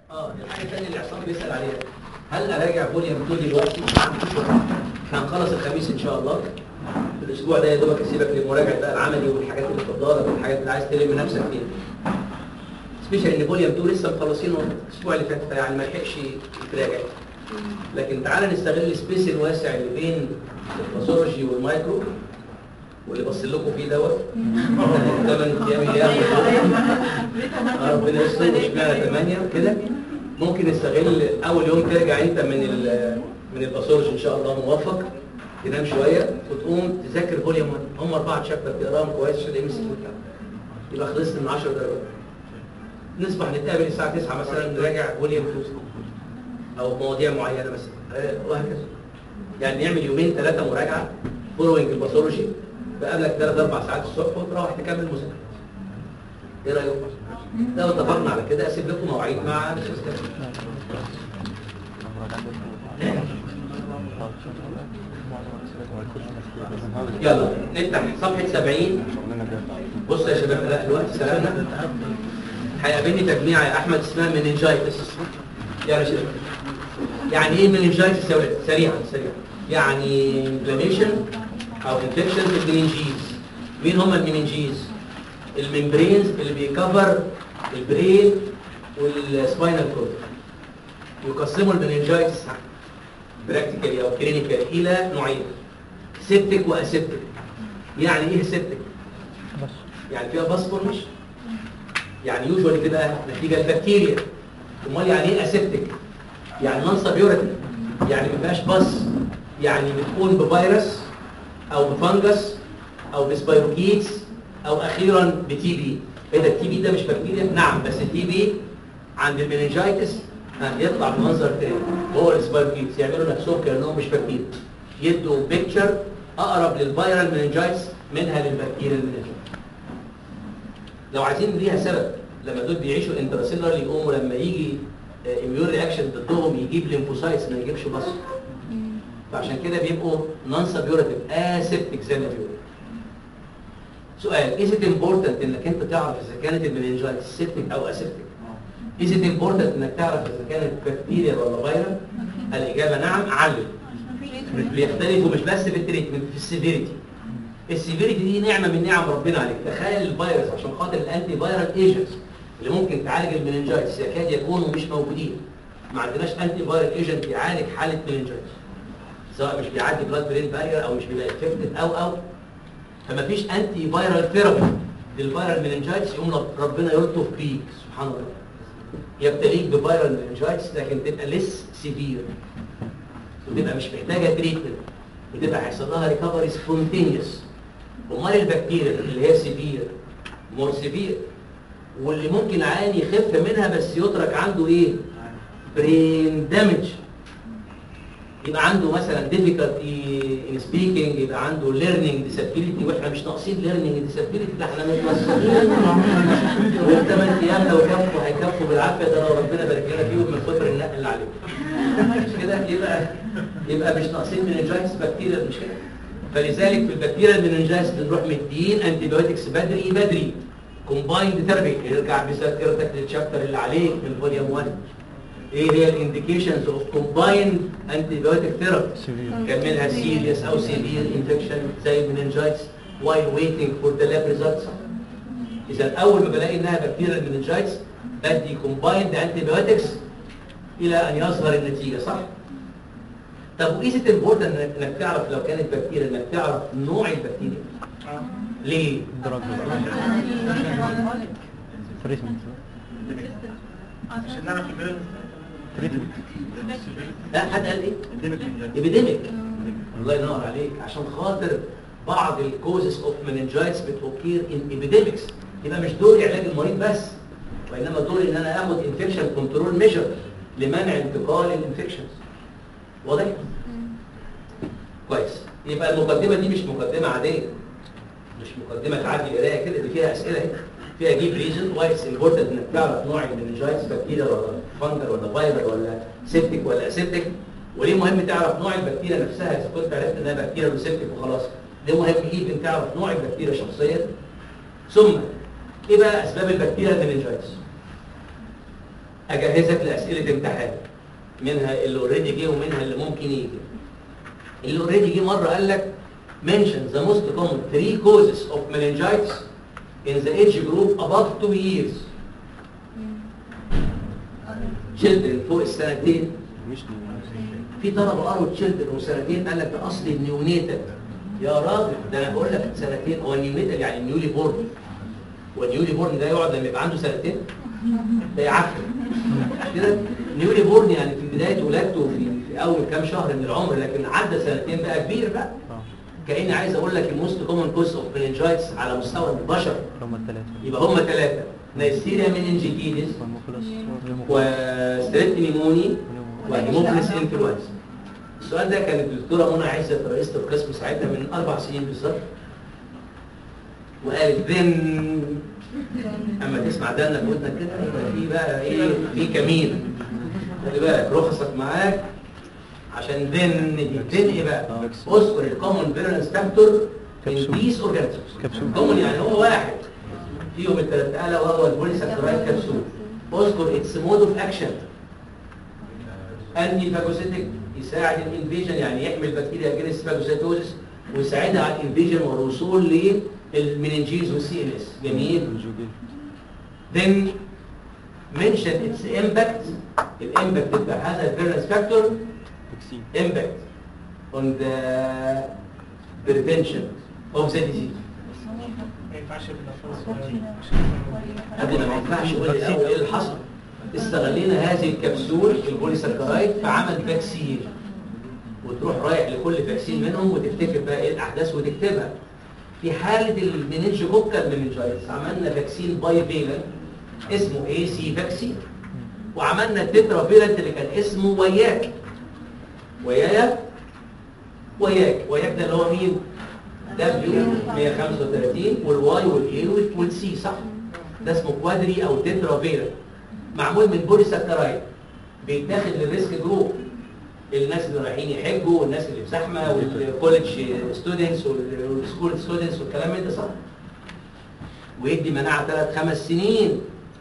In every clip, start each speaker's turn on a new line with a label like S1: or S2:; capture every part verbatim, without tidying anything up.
S1: اه الحاجه الثانيه اللي عصام بيسال عليها، هل اراجع فوليوم اتنين دلوقتي؟ هنخلص الخميس ان شاء الله. الاسبوع ده يا دوبك اسيبك للمراجعه بقى العملي والحاجات اللي بتفضلك والحاجات اللي عايز تلم نفسك فيها. سبيشال ان فوليوم اتنين لسه مخلصينه الاسبوع اللي فات، فيعني ما لحقش يتراجع. لكن تعالى نستغل السبيس الواسع اللي بين الباثولوجي والمايكرو واللي بص لكم فيه دوت ثمان ايام ايام ربنا يستر. اشمعنى ثمانية كده؟ ممكن نستغل اول يوم ترجع انت من ال من الباثولوجي ان شاء الله موفق، تنام شويه وتقوم تذاكر فوليوم واحد، هم اربعه شابتر تقراهم كويس عشان الام سي كيو بتاعك يبقى خلصت من عشر درجات. نصبح نتقابل الساعه تسعة مثلا نراجع فوليوم اتنين او مواضيع معينه مثلا وهكذا. يعني نعمل يومين ثلاثه مراجعه فولوينج الباثولوجي، بقابلك ثلاث اربع ساعات الصبح وتروح تكمل مذاكره. ايه رايكم؟ لو اتفقنا على كده اسيب لكم مواعيد مع يلا نفتح صفحه سبعين. بص يا شباب، لا الوقت سبقنا. هيقابلني تجميعه يا احمد اسمها مننجايتس. يلا يا شباب، يعني ايه مننجايتس يا ولاد؟ سريعا سريعا. يعني انفلاميشن او انفكشن في المننجيز. مين هم المننجيز؟ الممبرينز اللي بيكفر البرين والسباينال كورد. يقسموا المننجايتس براكتيكالي او كلينيكالي الى نوعين، سيبتك واسيبتك. يعني ايه سيبتك؟ يعني فيها باس فورميشن، يعني يوجوالي كده نتيجه البكتيريا. امال يعني ايه اسيبتك؟ يعني نون سبيورتي، يعني ما فيهاش باس، يعني بتكون بفيروس او بفنجس او بسبايروكيتس او اخيرا بتي بي. ايه ده التي بي ده مش بكتيريا؟ نعم، بس التي بي عند المننجايتس يطلع بمنظر تاني وهو السبايروكيتس، يعملوا نفسهم كانهم مش بكتيريا، يدوا بيكتشر اقرب للفيرال مننجايتس منها للبكتيريا المننجايتس. لو عايزين ليها سبب، لما دول بيعيشوا انتراسيلر يقوموا لما يجي اميون رياكشن ضدهم يجيب ليمفوسايتس ما يجيبش بص، فعشان كده بيبقوا نون سبيورتيف اسيبتيك زي ما بيقولوا. سؤال: is it important انك انت تعرف اذا كانت المننجايتس سيبتيك او اسيبتيك؟ is it important انك تعرف اذا كانت بكتيريا ولا فيروس؟ الاجابه نعم. علم. بيختلفوا مش بس في التريتمنت، في السيفيريتي. السيفيريتي دي نعمه من نعم ربنا عليك. تخيل الفيروس عشان خاطر الانتي فيرال ايجنتس اللي ممكن تعالج المننجايتس يكاد يكونوا مش موجودين. ما عندناش انتي فيرال ايجنت يعالج حاله مننجايتس، سواء مش بيعدي بلاد برين بارير او مش بيبقى افكتيف او او فما فيش انتي فيرال ثيرابي للفيرال مننجايتس، يقوم ربنا يلطف بيك سبحان الله، يبتليك بفيرال مننجايتس لكن تبقى ليس سيفير وتبقى مش محتاجه تريتمنت وتبقى هيحصل لها ريكفري سبونتينيوس. امال البكتيريا اللي هي سيفير مور سيفير واللي ممكن عادي يخف منها بس يترك عنده ايه؟ برين دامج، يبقى عنده مثلا difficulty in speaking، يبقى عنده learning disability، واحنا مش ناقصين learning disability، ده احنا متوسطين. والثمان ايام لو كفوا هيكفوا بالعافيه، ده لو ربنا بارك لنا فيهم من كتر النقل اللي عليهم. مش كده؟ يبقى يبقى مش ناقصين مننجايتس بكتيريا، مش كده؟ فلذلك في البكتيريا المننجايتس بنروح مدين انتي بايوتكس بدري بدري. كومبايند ثيرابي، ارجع بذاكرتك للشابتر اللي عليك من فوليوم واحد. ايه هي الانديكيشنز اوف كومبايند انتي بايوتيك ثيرابي؟ كان منها سيريس او سيفير انفكشن زي المننجايتس وايل ويتنج فور ذا لاب ريزلتس. اذا اول ما بلاقي انها بكتيريا المننجايتس بدي كومبايند انتي بايوتكس الى ان يظهر النتيجه، صح؟ طب وايز ات امبورتنت انك تعرف لو كانت بكتيريا انك تعرف نوع البكتيريا؟ ليه؟
S2: عشان نعرف البيرن.
S1: لا حد قال ايه؟ ابيديميك. الله ينور عليك، عشان خاطر بعض الكوزز اوف مننجايتس بتوكير ان ابيديميكس، يبقى مش دوري علاج المريض بس، وانما دوري ان انا اخد انفكشن كنترول ميجر لمنع انتقال الانفكشنز. واضح؟ كويس. يبقى المقدمه دي مش مقدمه عاديه، مش مقدمه تعدي قرايه كده، دي فيها اسئله اهي، فيها جيب ريزن واي اتس امبورتنت انك تعرف نوع المننجايتس بكتيريا ولا فانجر ولا فايرال ولا سيبتيك ولا اسيبتيك، وليه مهم تعرف نوع البكتيريا نفسها اذا كنت عرفت انها بكتيريا ولا سيبتيك وخلاص. ده مهم جدا تعرف نوع البكتيريا شخصيا. ثم ايه بقى اسباب البكتيريا المننجايتس؟ اجهزك لاسئله امتحان، منها اللي اوريدي جه ومنها اللي ممكن يجي. اللي اوريدي جه مره قال لك mention the most common three causes of meningitis in the age group above two years. children فوق السنتين.
S3: مش
S1: في طلبه قروا children وسنتين قال لك ده اصل النيونيتال. يا راجل ده انا بقول لك سنتين، هو النيونيتال يعني نيولي بورن. والنيولي بورن ده يقعد لما يبقى عنده سنتين؟ ده يعفن كده. نيولي بورن يعني في بدايه ولادته في, في اول كام شهر من العمر، لكن عدى سنتين بقى كبير بقى. كاني عايز اقول لك الموست كومن كوز اوف meningitis على مستوى البشر
S3: هم الثلاثة
S1: يبقى هم ثلاثه: نيسيريا مننجيتيدس وستريبت نيموني وهيموفيلس انفلونزا. السؤال ده كانت الدكتوره منى عزت رئيسه القسم ساعتها من اربع سنين بالظبط، وقالت ذن اما تسمع دنا في ودنك كده يبقى في بقى ايه، في كمين. خلي بالك رخصك معاك عشان ذن دي ذن ايه بقى؟ اذكر الكومن فيرنس فاكتور من بيس اورجانيزمز. كومن يعني هو واحد فيهم الثلاث آلة وهو البوليساكرايد كبسول. اذكر اتس مود اوف اكشن. انتي فاجوسيتك، يساعد الانفيجن يعني يحمي البكتيريا اجينست فاجوسيتوزس ويساعدها على الانفيجن والوصول للمننجيز والسي ان اس. جميل. then mention its impact. الامباكت بتاع هذا الفيرنس فاكتور impact on the prevention of the disease.
S2: ما ينفعش بالألفاظ
S1: قبل ما ينفعش يقول لي الاول ايه اللي حصل. استغلينا هذه الكبسول البوليساكرايد فعمل فاكسين، وتروح رايح لكل فاكسين منهم وتفتكر بقى ايه الاحداث وتكتبها. في حاله المننجوكوكال مننجايتس عملنا فاكسين باي فيلنت اسمه اي سي فاكسين، وعملنا التترا فيلنت اللي كان اسمه وياك. وياك وياك وياك ده اللي هو مين؟ دبليو مية وخمسة وثلاثين والواي والاي والسي، صح؟ ده اسمه كوادري او تترا فيلنت، معمول من بوليساكرايد، بيتاخد للريسك جروب، الناس اللي رايحين يحجوا والناس اللي في زحمه والكوليدج ستودنتس والسكول ستودنتس والكلام من ده، صح؟ ويدي مناعه ثلاث خمس سنين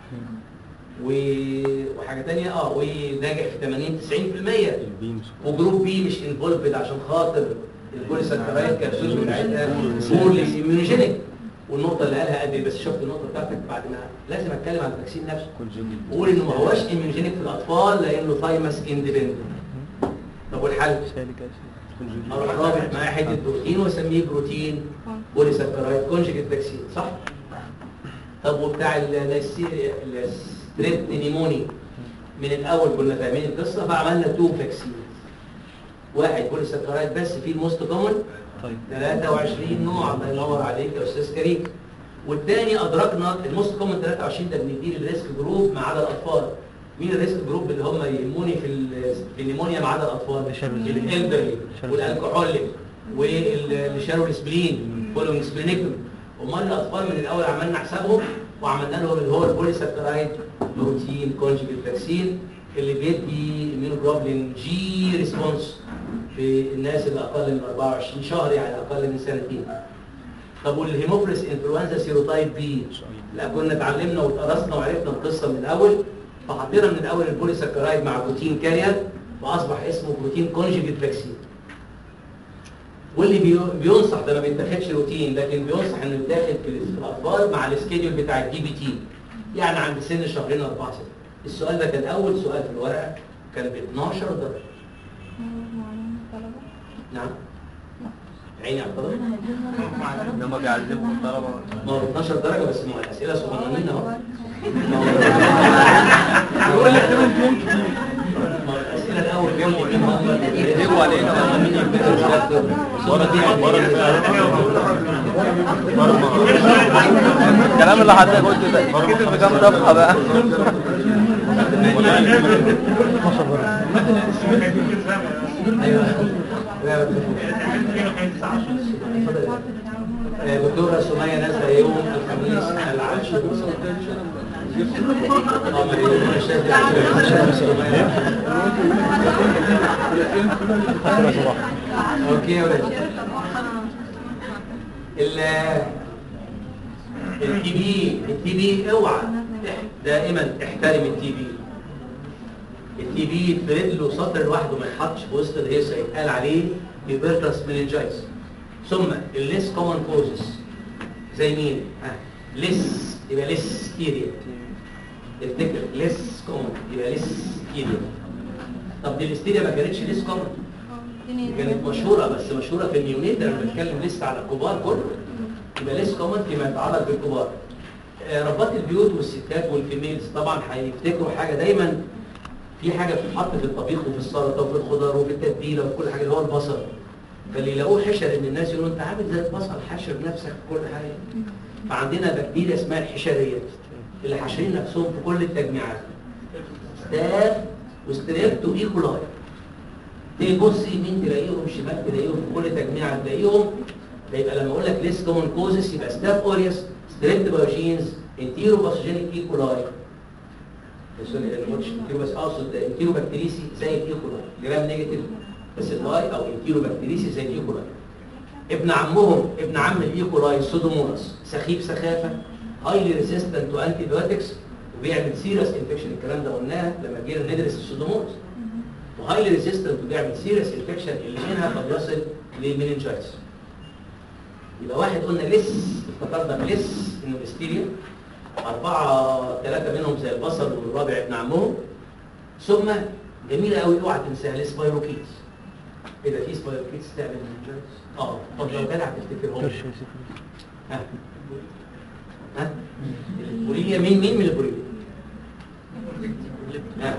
S1: وحاجه ثانيه اه وناجح في ثمانين تسعين بالمية. وجروب بي مش انفولفد عشان خاطر البوليساكرايد كبسول بتاعتها بورلي ايميونوجينيك. والنقطه اللي قالها قد بس شفت النقطه بتاعتك بعد ما لازم اتكلم عن الفاكسين نفسه. قول انه ما هوش ايميونوجينيك في الاطفال لانه ثايمس اندبندنت. طب والحل؟ اروح رابط معاه حته بروتين واسميه بروتين بوليساكرايد كونجكت فاكسين، صح؟ طب وبتاع الستريبت نيموني من الاول كنا فاهمين القصه فعملنا تو فاكسين، واحد بوليساكرايد بس فيه الموست كومن ثلاثة وعشرين نوع. الله ينور عليك يا استاذ كريم. والثاني ادركنا الموست كومن ثلاثة وعشرين ده بنديه للريسك جروب ما عدا الاطفال. مين الريسك جروب اللي هم يهموني في في النيمونيا ما عدا الاطفال؟ الالدرلي والالكحوليك واللي شالوا الاسبرين فولوينج سبلينكتومي. امال الاطفال من الاول عملنا حسابهم وعملنا لهم اللي هو البوليساكرايد بروتين كونجكت فاكسين اللي بيدي اميونوجلوبولين جي ريسبونس في الناس اللي اقل من أربعة وعشرين شهر يعني اقل من سنتين. طب والهيموفيلس انفلونزا سيروتايب بي؟ لا كنا اتعلمنا واتقرصنا وعرفنا القصه من الاول، فحطينا من الاول البوليساكرايد مع بروتين كارير فاصبح اسمه بروتين كونجكت فاكسين. واللي بينصح ده ما بيتاخدش روتين لكن بينصح انه يتاخد في الاطفال مع السكيدول بتاع الدي بي تي يعني عند سن شهرين اربعه سنين. السؤال ده كان اول سؤال في الورقه كان ب اتناشر درجه. نعم عيني على الطلبه
S3: لما بيعلموا الطلبه
S1: ما هو اتناشر درجه بس ما هو الاسئله صغننين اهو.
S3: بيقول لك كمان ممكن
S1: ما هو الاسئله الاول بيقولوا مين هم
S3: يكذبوا علينا
S1: مين
S3: الكلام اللي حضرتك قلته ده كتب في كام صفحه بقى؟
S1: دكتورة سمية نازلة يوم الخميس العاشر اوكي يا ولاد. التي بي التي بي اوعى دائما احترم التي بي التي بي يتفرد له سطر لوحده ما يتحطش في وسط الهيصه، يتقال عليه هيبرتس مننجايتس. ثم الليس كومن كوزز زي مين؟ ها ليس يبقى ليس كيريا، افتكر ليس كومن يبقى ليس كيريا. طب دي الهستيريا ما كانتش ليس كومن، كانت مشهوره بس مشهوره في النيونيت، انا بتكلم لسه على الكبار كله، يبقى ليس كومن فيما يتعلق بالكبار. ربات البيوت والستات والفيميلز طبعا هيفتكروا حاجه دايما، في حاجه بتتحط في الطبيخ وفي السلطه وفي الخضار وفي التتبيله وفي كل حاجه اللي هو البصل، فاللي يلاقوه حشر ان الناس يقولوا انت عامل زي البصل حاشر نفسك في كل حاجه. فعندنا بكتيريا اسمها الحشريه اللي حاشرين نفسهم في كل التجميعات، ستاف وستريبتو ايكولاي. تيجي تبص يمين تلاقيهم، شمال تلاقيهم، في كل تجميعه تلاقيهم. ده يبقى لما اقول لك ليس كومن كوزس يبقى ستاف اوريوس، ستريبت بايوجينز، انتيرو باثوجينيك ايكولاي. سوري انا ما قلتش انتيرو بس اقصد انتيرو بكتيريسي زي الايكولاي، جرام نيجاتيف بس الاي، او انتيرو بكتيريسي زي الايكولاي. ابن عمهم ابن عم الايكولاي سودوموناس، سخيف سخافه، هايلي ريزيستنت تو انتي بايوتكس، وبيعمل سيريس انفكشن. الكلام ده قلناه لما جينا ندرس السودوموناس. وهايلي ريزيستنت وبيعمل سيريس انفكشن اللي منها قد يصل للمننجايتس. يبقى واحد قلنا لس، افتكرنا لس انه الهستيريا، أربعة ثلاثة منهم زي البصل والرابع ابن عمهم. ثم جميلة قوي اوعى تنساها السبايروكيتس. ايه ده في سبايروكيتس تعمل مننجايتس؟ اه طب لو جدع تفتكرهم. ها ها البوريليا، مين مين من البوريليا؟ ها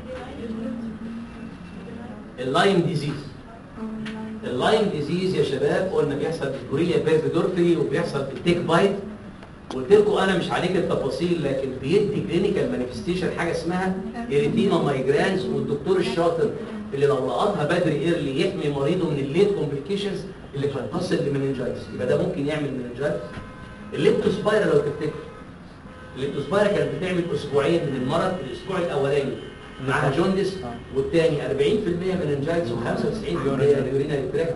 S1: اللايم ديزيز. اللايم ديزيز يا شباب قلنا بيحصل في البوريليا بيرفيدورفي وبيحصل في التيك بايت. قلت لكم انا مش عليك التفاصيل، لكن بيدي كلينيكال مانيفستيشن حاجه اسمها اريتيما مايجرانز، والدكتور الشاطر اللي لو لقطها بدري ايرلي يحمي مريضه من الليت كومبليكيشنز اللي قد تصل لمننجايتس، يبقى ده ممكن يعمل مننجايتس. الليبتوسبايرا لو تفتكر، الليبتوسبايرا كانت بتعمل اسبوعين من المرض، الاسبوع الاولاني معها جوندس والثاني أربعين بالمئة مننجايتس وخمسة وتسعين بالمئة يوريناري تراكت.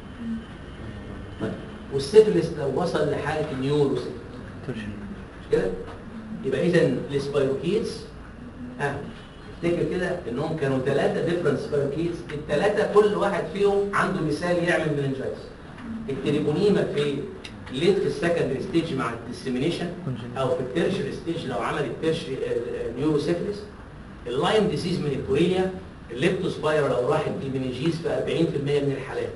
S1: والسيفلس لو وصل لحاله النيوروسيفلس مش كده؟ يبقى اذا السبايروكيتس ها افتكر كده انهم كانوا ثلاثه ديفرنت سبايروكيتس، الثلاثه كل واحد فيهم عنده مثال يعمل مننجايتس. التريبونيما في ليت في السكندري ستيج مع الديسيمينيشن، او في التيرشري ستيج لو عمل التيرشري نيوروسيفلس. اللايم ديزيز من البوريليا. الليبتوسبايرا لو راحت بالمننجيز في أربعين بالمئة من الحالات.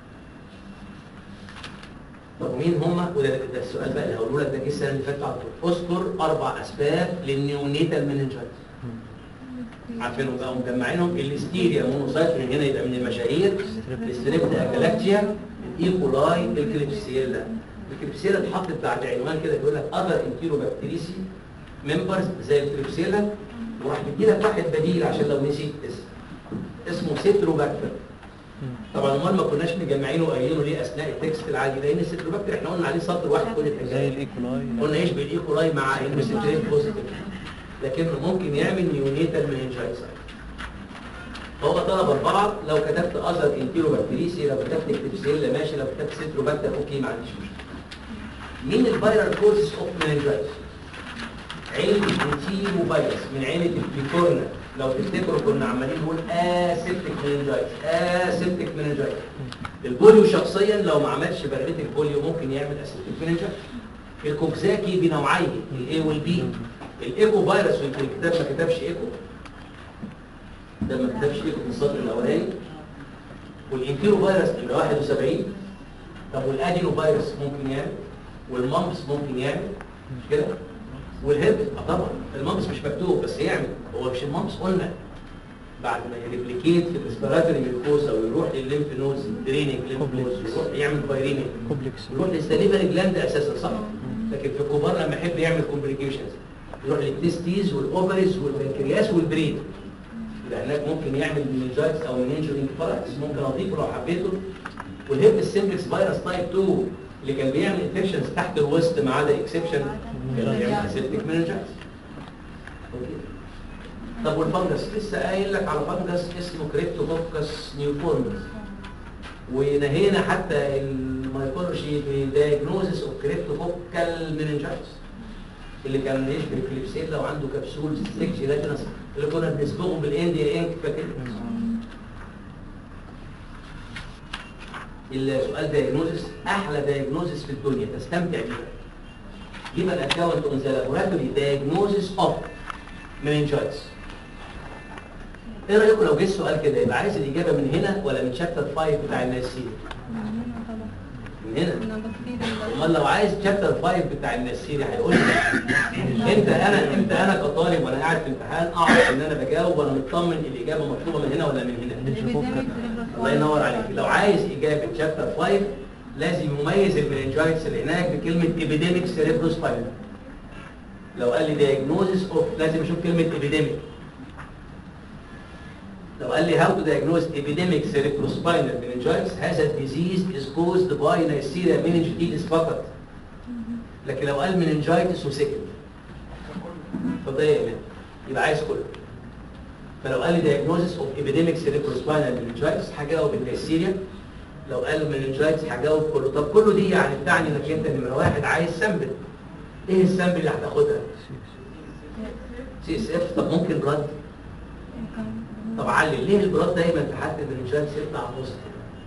S1: طب ومين هم؟ وده ده السؤال بقى اللي هقوله لك، ده جه السنه اللي فاتت على طول. اذكر اربع اسباب للنيونيتال مننجايتس. عارفينهم بقى ومجمعينهم. الهستيريا مونوسايت من هنا يبقى من المشاهير، الستريبتا اكالاكتيا، الايكولاي، الكليبسيلا. الكليبسيلا اتحطت بعد عنوان كده بيقول لك اذر انتيرو بكتيريسي ممبرز زي الكليبسيلا، وراح بيدي لك واحد بديل عشان لو نسيت اسم، اسمه سيتروباكتر. طبعا امال ما كناش مجمعينه وقايلينه ليه اثناء التكست العادي، لان السيتروباكتر احنا قلنا عليه سطر واحد كل الحاجات
S3: زي الايكولاي،
S1: قلنا يشبه الايكولاي مع انه ستريب بوزيتيف، لكنه ممكن يعمل نيونيتال مننجايتس. فهو طلب اربعه، لو كتبت اذر انتيرو بكتيريسي، لو كتبت كليبسيلا ماشي، لو كتبت سيتروباكتر اوكي ما عنديش مشكله. مين الفيرال كوزز اوف مننجايتس؟ عيله الانتيرو فيروس من عيله البيكورنا. لو تفتكروا كنا عمالين نقول اسيبتيك مننجايتس اسيبتيك مننجايتس. البوليو شخصيا لو ما عملش برغيت البوليو ممكن يعمل اسيبتيك مننجايتس. الكوكزاكي بنوعيه الاي والبي. الايكو فيروس يمكن الكتاب ما كتبش ايكو، ده ما كتبش ايكو في السطر الاولاني. والانتيرو فيروس يبقى واحد وسبعين. طب والادينو فيروس ممكن يعمل، والمامبس ممكن يعمل مش كده؟ والهربس طبعا المامبس مش مكتوب بس يعمل. هو مش المامبس قلنا بعد ما يريبليكيت في الريسبيراتوري ميوكوزا ويروح للليمف نودز دريننج ليمف نودز يروح يعمل بايريميك يروح للسليفري جلاند اساسا صح؟ لكن في الكبار لما يحب يعمل كومبليكيشنز يروح للتستيز والاوفريز والبنكرياس والبرين. يبقى هناك ممكن يعمل مننجايتس او مننجو انكفالايتس، ممكن اضيفه لو حبيته. والهيربس سيمبلكس فيروس تايب اتنين اللي كان بيعمل انفكشنز تحت الوسط ما عدا اكسبشن كان بيعمل اسيبتيك مننجايتس. طب والفنجس لسه قايل لك على فنجس اسمه كريبتوكوكس نيوفورمز، ونهينا حتى المايكولوجي في دايجنوزس اوف كريبتوكوكال مننجايتس اللي كان يشبه الكليبسيلا وعنده كبسول ستيك جيلاتينس اللي كنا بنسبقه بالاند انك فاكر؟ السؤال دايجنوزس احلى دايجنوزس في الدنيا تستمتع بيها. يبقى الاكونت اون ذا لابوراتوري دايجنوزس اوف مننجايتس. ايه رايكم لو جه السؤال كده يبقى عايز الاجابه من هنا ولا من شابتر خمسة بتاع الناسين؟ من هنا. امال لو عايز شابتر خمسة بتاع الناسيري هيقول لي امتى انا امتى انا كطالب وانا قاعد في امتحان اعرف ان انا بجاوب وانا مطمن الاجابه مطلوبه من هنا ولا من هنا؟ الله ينور عليك. لو عايز اجابه شابتر خمسة لازم يميز المننجايتس اللي هناك بكلمه ابيديميك سيريبروسباينال. لو قال لي دايجنوزس اوف لازم اشوف كلمه ابيديميك. لو قال لي how to diagnose epidemic cerebrospinal meningitis هذا disease is caused by Neisseria meningitis فقط. لكن لو قال meningitis وسكن فضيق منه يبقى عايز كله. فلو قال لي diagnosis of epidemic cerebrospinal meningitis هجاوب النيسيريا. لو قال meningitis هجاوب كله. طب كله دي يعني بتعني انك انت نمره واحد عايز سامبل. ايه السامبل اللي هتاخدها؟ سي اس اف. طب ممكن بلاد؟ طب علي ليه البلاد دايما تحدد المننجايتس يطلع بوزيتيف؟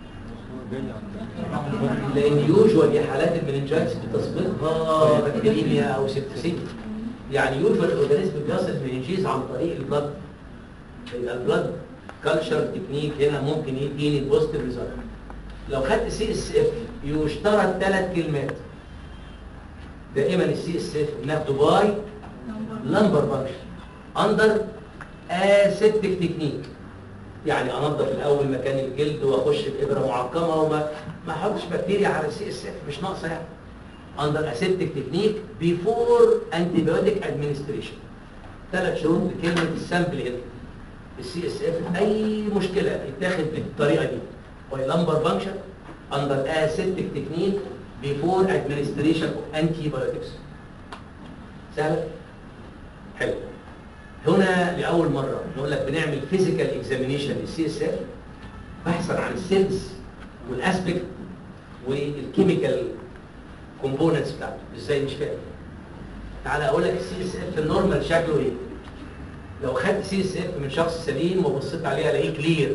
S1: لان يوجوالي حالات المننجايتس بتسبقها بكتيريميا او سيبتسيميا. يعني يوجوال الاورجانيزم بيصل المننجيز عن طريق البلاد. يبقى البلاد كلتشر تكنيك هنا ممكن يديني بوزيتيف ريزلت. لو خدت سي اس اف يشترط ثلاث كلمات. دائما السي اس اف بناخده باي لمبر بانكشن اندر اسيبتيك تكنيك. يعني انظف الاول مكان الجلد واخش بابره معقمه وما ما احطش بكتيريا على السي اس اف مش ناقصه يعني. اندر اسيبتيك تكنيك بيفور انتي بايوتيك ادمنستريشن. ثلاث شروط لكلمه السامبل هنا. السي اس اف اي مشكله يتاخد بالطريقه دي باي لمبر بانكشن اندر اسيبتيك تكنيك بيفور ادمنستريشن اوف انتي بايوتكس. سهله؟ حلو. هنا لاول مره نقول لك بنعمل فيزيكال اكزامينيشن للسي اس اف بحثا عن السيلز والاسبكت والكيميكال كومبوننتس بتاعته. ازاي؟ مش فاهم. تعالى اقول لك السي اس اف النورمال شكله ايه. لو خدت سي اس اف من شخص سليم وبصيت عليه الاقيه كلير.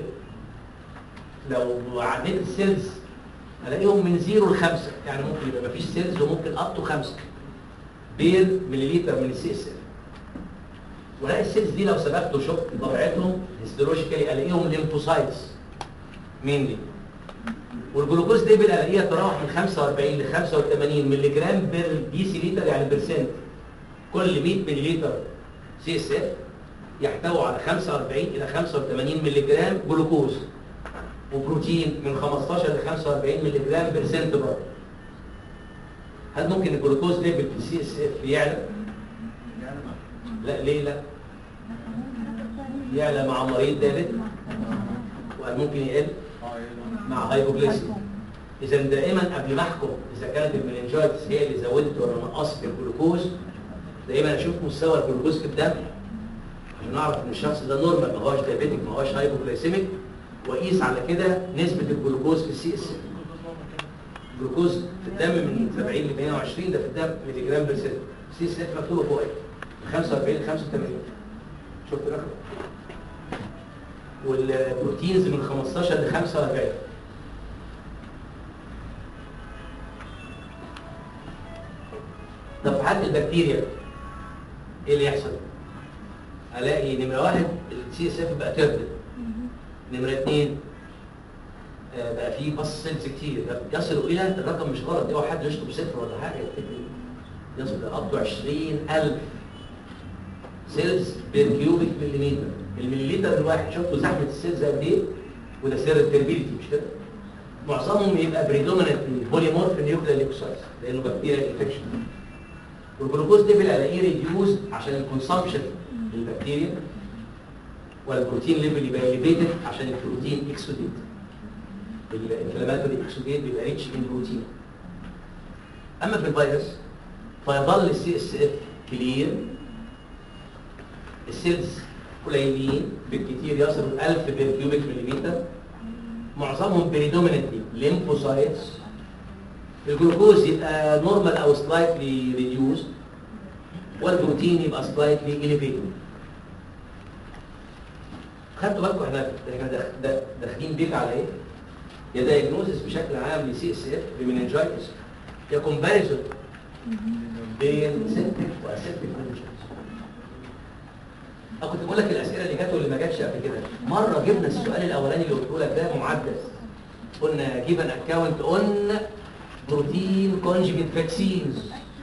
S1: لو عديت السيلز الاقيهم من زيرو لخمسه، يعني ممكن يبقى مفيش سيلز وممكن اب تو خمسه بير مليليتر من السي اس اف. ولاقي السيلز دي لو سبقت وشفت طبيعتهم هيستولوجيكالي الاقيهم ليمفوسايتس مينلي. والجلوكوز ليفل الاقيه يتراوح من خمسة وأربعين ل خمسة وثمانين مللي جرام بير ديسي لتر يعني برسنت. كل مية مللي لتر سي اس اف يحتوي على خمسة وأربعين الى خمسة وثمانين مللي جرام جلوكوز وبروتين من خمستاشر ل خمسة وأربعين مللي جرام برسنت برضه. هل ممكن الجلوكوز ليفل في السي اس اف يعلى؟ لا. ليه لا؟ يعلى مع مريض دابت وهل ممكن يقل مع هايبوغليسيميا. اذا دائما قبل ما احكم اذا كانت المننجايتس هي اللي زودت ولا نقصت الجلوكوز دائما اشوف مستوى الجلوكوز في الدم عشان اعرف ان الشخص ده نورمال ما هوش دايابيتيك ما هوش هايبوغليسيميك واقيس على كده نسبه الجلوكوز في السي اس. الجلوكوز في الدم من سبعين ل مية وعشرين ده في الدم مللي جرام بير سنت. السي اس اف مكتوبه فوق خمسة وأربعين ل خمسة وثمانين. شفت الرقم؟ والبروتينز من خمستاشر ل خمسة وأربعين. طب في حالة البكتيريا ايه اللي يحصل؟ الاقي نمره واحد السي اس اف بقى تردد. نمره اثنين آه بقى فيه باص سيلز كتير يصل الى الرقم مش غلط اوعى حد يشطب صفر ولا حاجه يصل الى اب تو عشرين ألف سيلز بير كيوبيك مليمتر. المليليتر الواحد شفتوا زحمه السيلز قد ايه؟ وده سر التربيليتي مش كده؟ معظمهم يبقى بريدومينانتلي بوليمورف نيوكلير ليكوسايتس لانه بكتيريا انفكشن. والجلوكوز ليفل الاقيه ريديوز عشان الكونسامشن للبكتيريا والبروتين ليفل يبقى اليفيتد عشان البروتين اكسوديت. الانفلاماتوري اكسوديت بيبقى ريتش ان بروتين. اما في الفيروس فيظل السي اس اف كلير. السيلز قليلين بالكثير يصلوا ألف بير كيوبيك مليمتر. معظمهم بريدوميننتلي ليمفوسايتس. الجلوكوز يبقى نورمال او سلايتلي ريديوز والبروتين يبقى سلايتلي اليفيتد. خدتوا بالكم احنا احنا داخ- دا- داخلين بيك على ايه؟ يا دايجنوزس بشكل عام لسي اس اف بمننجايتس، يا كومباريزون بين سيبتك واسيبتك مننجايتس. انا كنت بقول لك الاسئله اللي جت واللي ما جاتش قبل كده. مره جبنا السؤال الاولاني اللي قلته لك ده معدل، قلنا جيب ان اكونت اون بروتين كونجيجيت فاكسينز،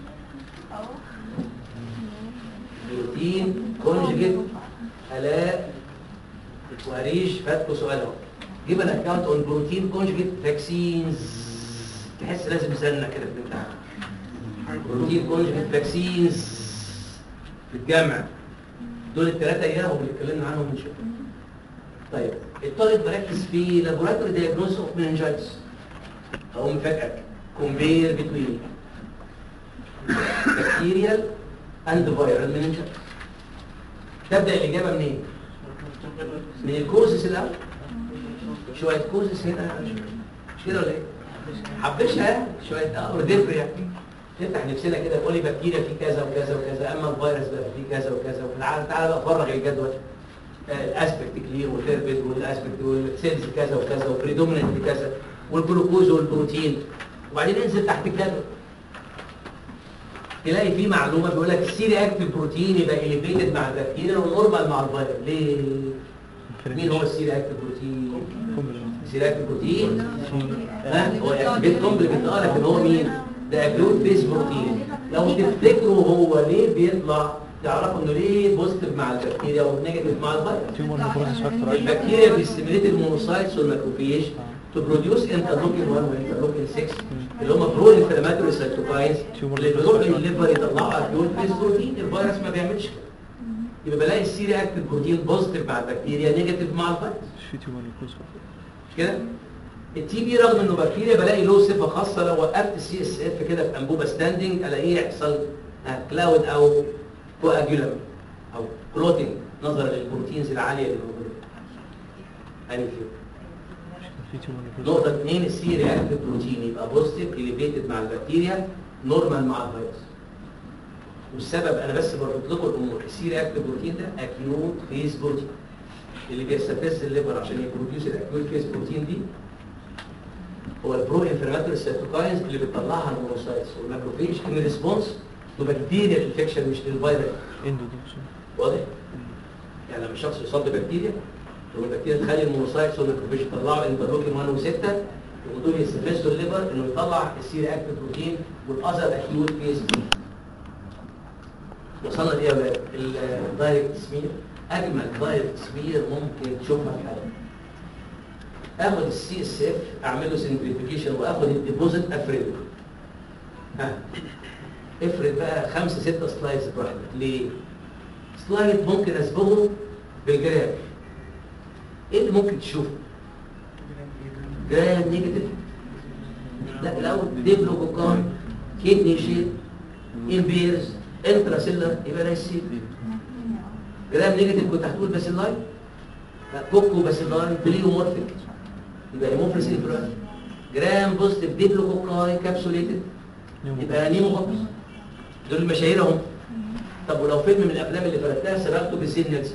S1: بروتين كونجيجيت. الاء وهريش فاتكوا سؤال اهو، جيب ان اكونت اون بروتين كونجيجيت فاكسينز، تحس لازم سنه كده في الامتحان. بروتين كونجيجيت فاكسينز في الجامعه، دول الثلاثه ايام اللي اتكلمنا عنهم من شويه. طيب الطالب بركز في لابوراتوري دايجنوز اوف مننجايتس، اقوم مفاجئك كومبير بتوين بكتيريال اند فيرال مننجايتس. تبدا الاجابه منين؟ من الكوزس الاول، شويه كوزس هنا مش كده ولا ايه؟ حبشها شويه اه اورديفري يعني، نفتح نفسنا كده تقول لي بكتيريا في كذا وكذا وكذا، اما الفيروس بقى في كذا وكذا، وتعالى تعالى بقى فرغ الجدول. الاسبكت كلير والتربيد والاسبكت والسيلز كذا وكذا والبريدوميننت كذا والجلوكوز والبروتين، وبعدين انزل تحت الجدول تلاقي فيه معلومه بيقول لك السيري اكتيف بروتين يبقى اليفيتد مع البكتيريا والنورمال مع الفيروس. ليه؟ مين هو السيري اكتيف بروتين؟ السيري اكتيف بروتين ها هو اكتيفيت كومبلمنت اه، لكن هو مين؟ ده اكيوت بيز بروتين. لو تفتكروا هو ليه بيطلع، تعرفوا انه ليه بوزيتيف مع البكتيريا ونيجاتيف مع الفيروس. البكتيريا بيستيميليت المونوسايتس والماكروفيج تو بروديوس انترلوكين واحد وانترلوكين ستة اللي هم برو انفلاماتوري سايتوكاينز اللي بيروحوا للليفر يطلعوا اكيوت بيز بروتين. الفيروس ما بيعملش كده، يبقى بلاقي السيري اكتيف بروتين بوزيتيف مع البكتيريا نيجاتيف مع الفيروس. مش كده؟ التي بي رغم انه بكتيريا بلاقي له صفه خاصه، لو وقفت السي اس اف كده في انبوبه ستاندنج الاقيه يحصل كلاود او كواجولم او كلوتنج نظرا للبروتينز العاليه اللي موجوده. يعني نقطه اثنين، السي رياكتيف بروتين يبقى بوزيتيف اليفيتد مع البكتيريا، نورمال مع الفيروس. والسبب انا بس بربط لكم الامور، السي رياكتيف بروتين ده اكيوت فيز بروتين اللي بيستفز الليفر عشان يبروديوس الاكيوت فيز بروتين دي هو البرو انفلاماتوري سيتوكاينز اللي بتطلعها المونوسايتس والماكروفيج ان ريسبونس تو بكتيريا انفكشن مش للفيروس. واضح؟ يعني لما الشخص يصاب ببكتيريا لو البكتيريا تخلي المونوسايتس والماكروفيج يطلعوا انترلوكين واحد و6 ودول يستفزوا الليفر انه يطلع السي رياكتيف بروتين والاذر اكيوت فيز. وصلنا ليه يا ولاد؟ الدايركت سمير اجمل دايركت سمير ممكن تشوفها في حياتك. اخد السي اس اف اعمل له سنتريفيكيشن واخد الديبوزيت افرده. ها افرد بقى خمسه سته سلايدز براحتك. ليه؟ سلايد ممكن اصبغه بالجرام. ايه اللي ممكن تشوفه؟ جرام نيجاتيف؟ لا الاول ديبلوكوكاي كيدني شيت امبيرز انتراسيلر يبقى ده السي. جرام نيجاتيف كنت هتقول باسيلاي؟ لا كوكو باسيلاي بليومورفيك يبقى هيموفيلس انفلونزا. جرام بوزيتيف ديبلوكوكاي كابسوليتد يبقى نيموكوكس. دول المشاهير اهم. طب ولو فيلم من الافلام اللي فردتها سبقته بالسين نيلسون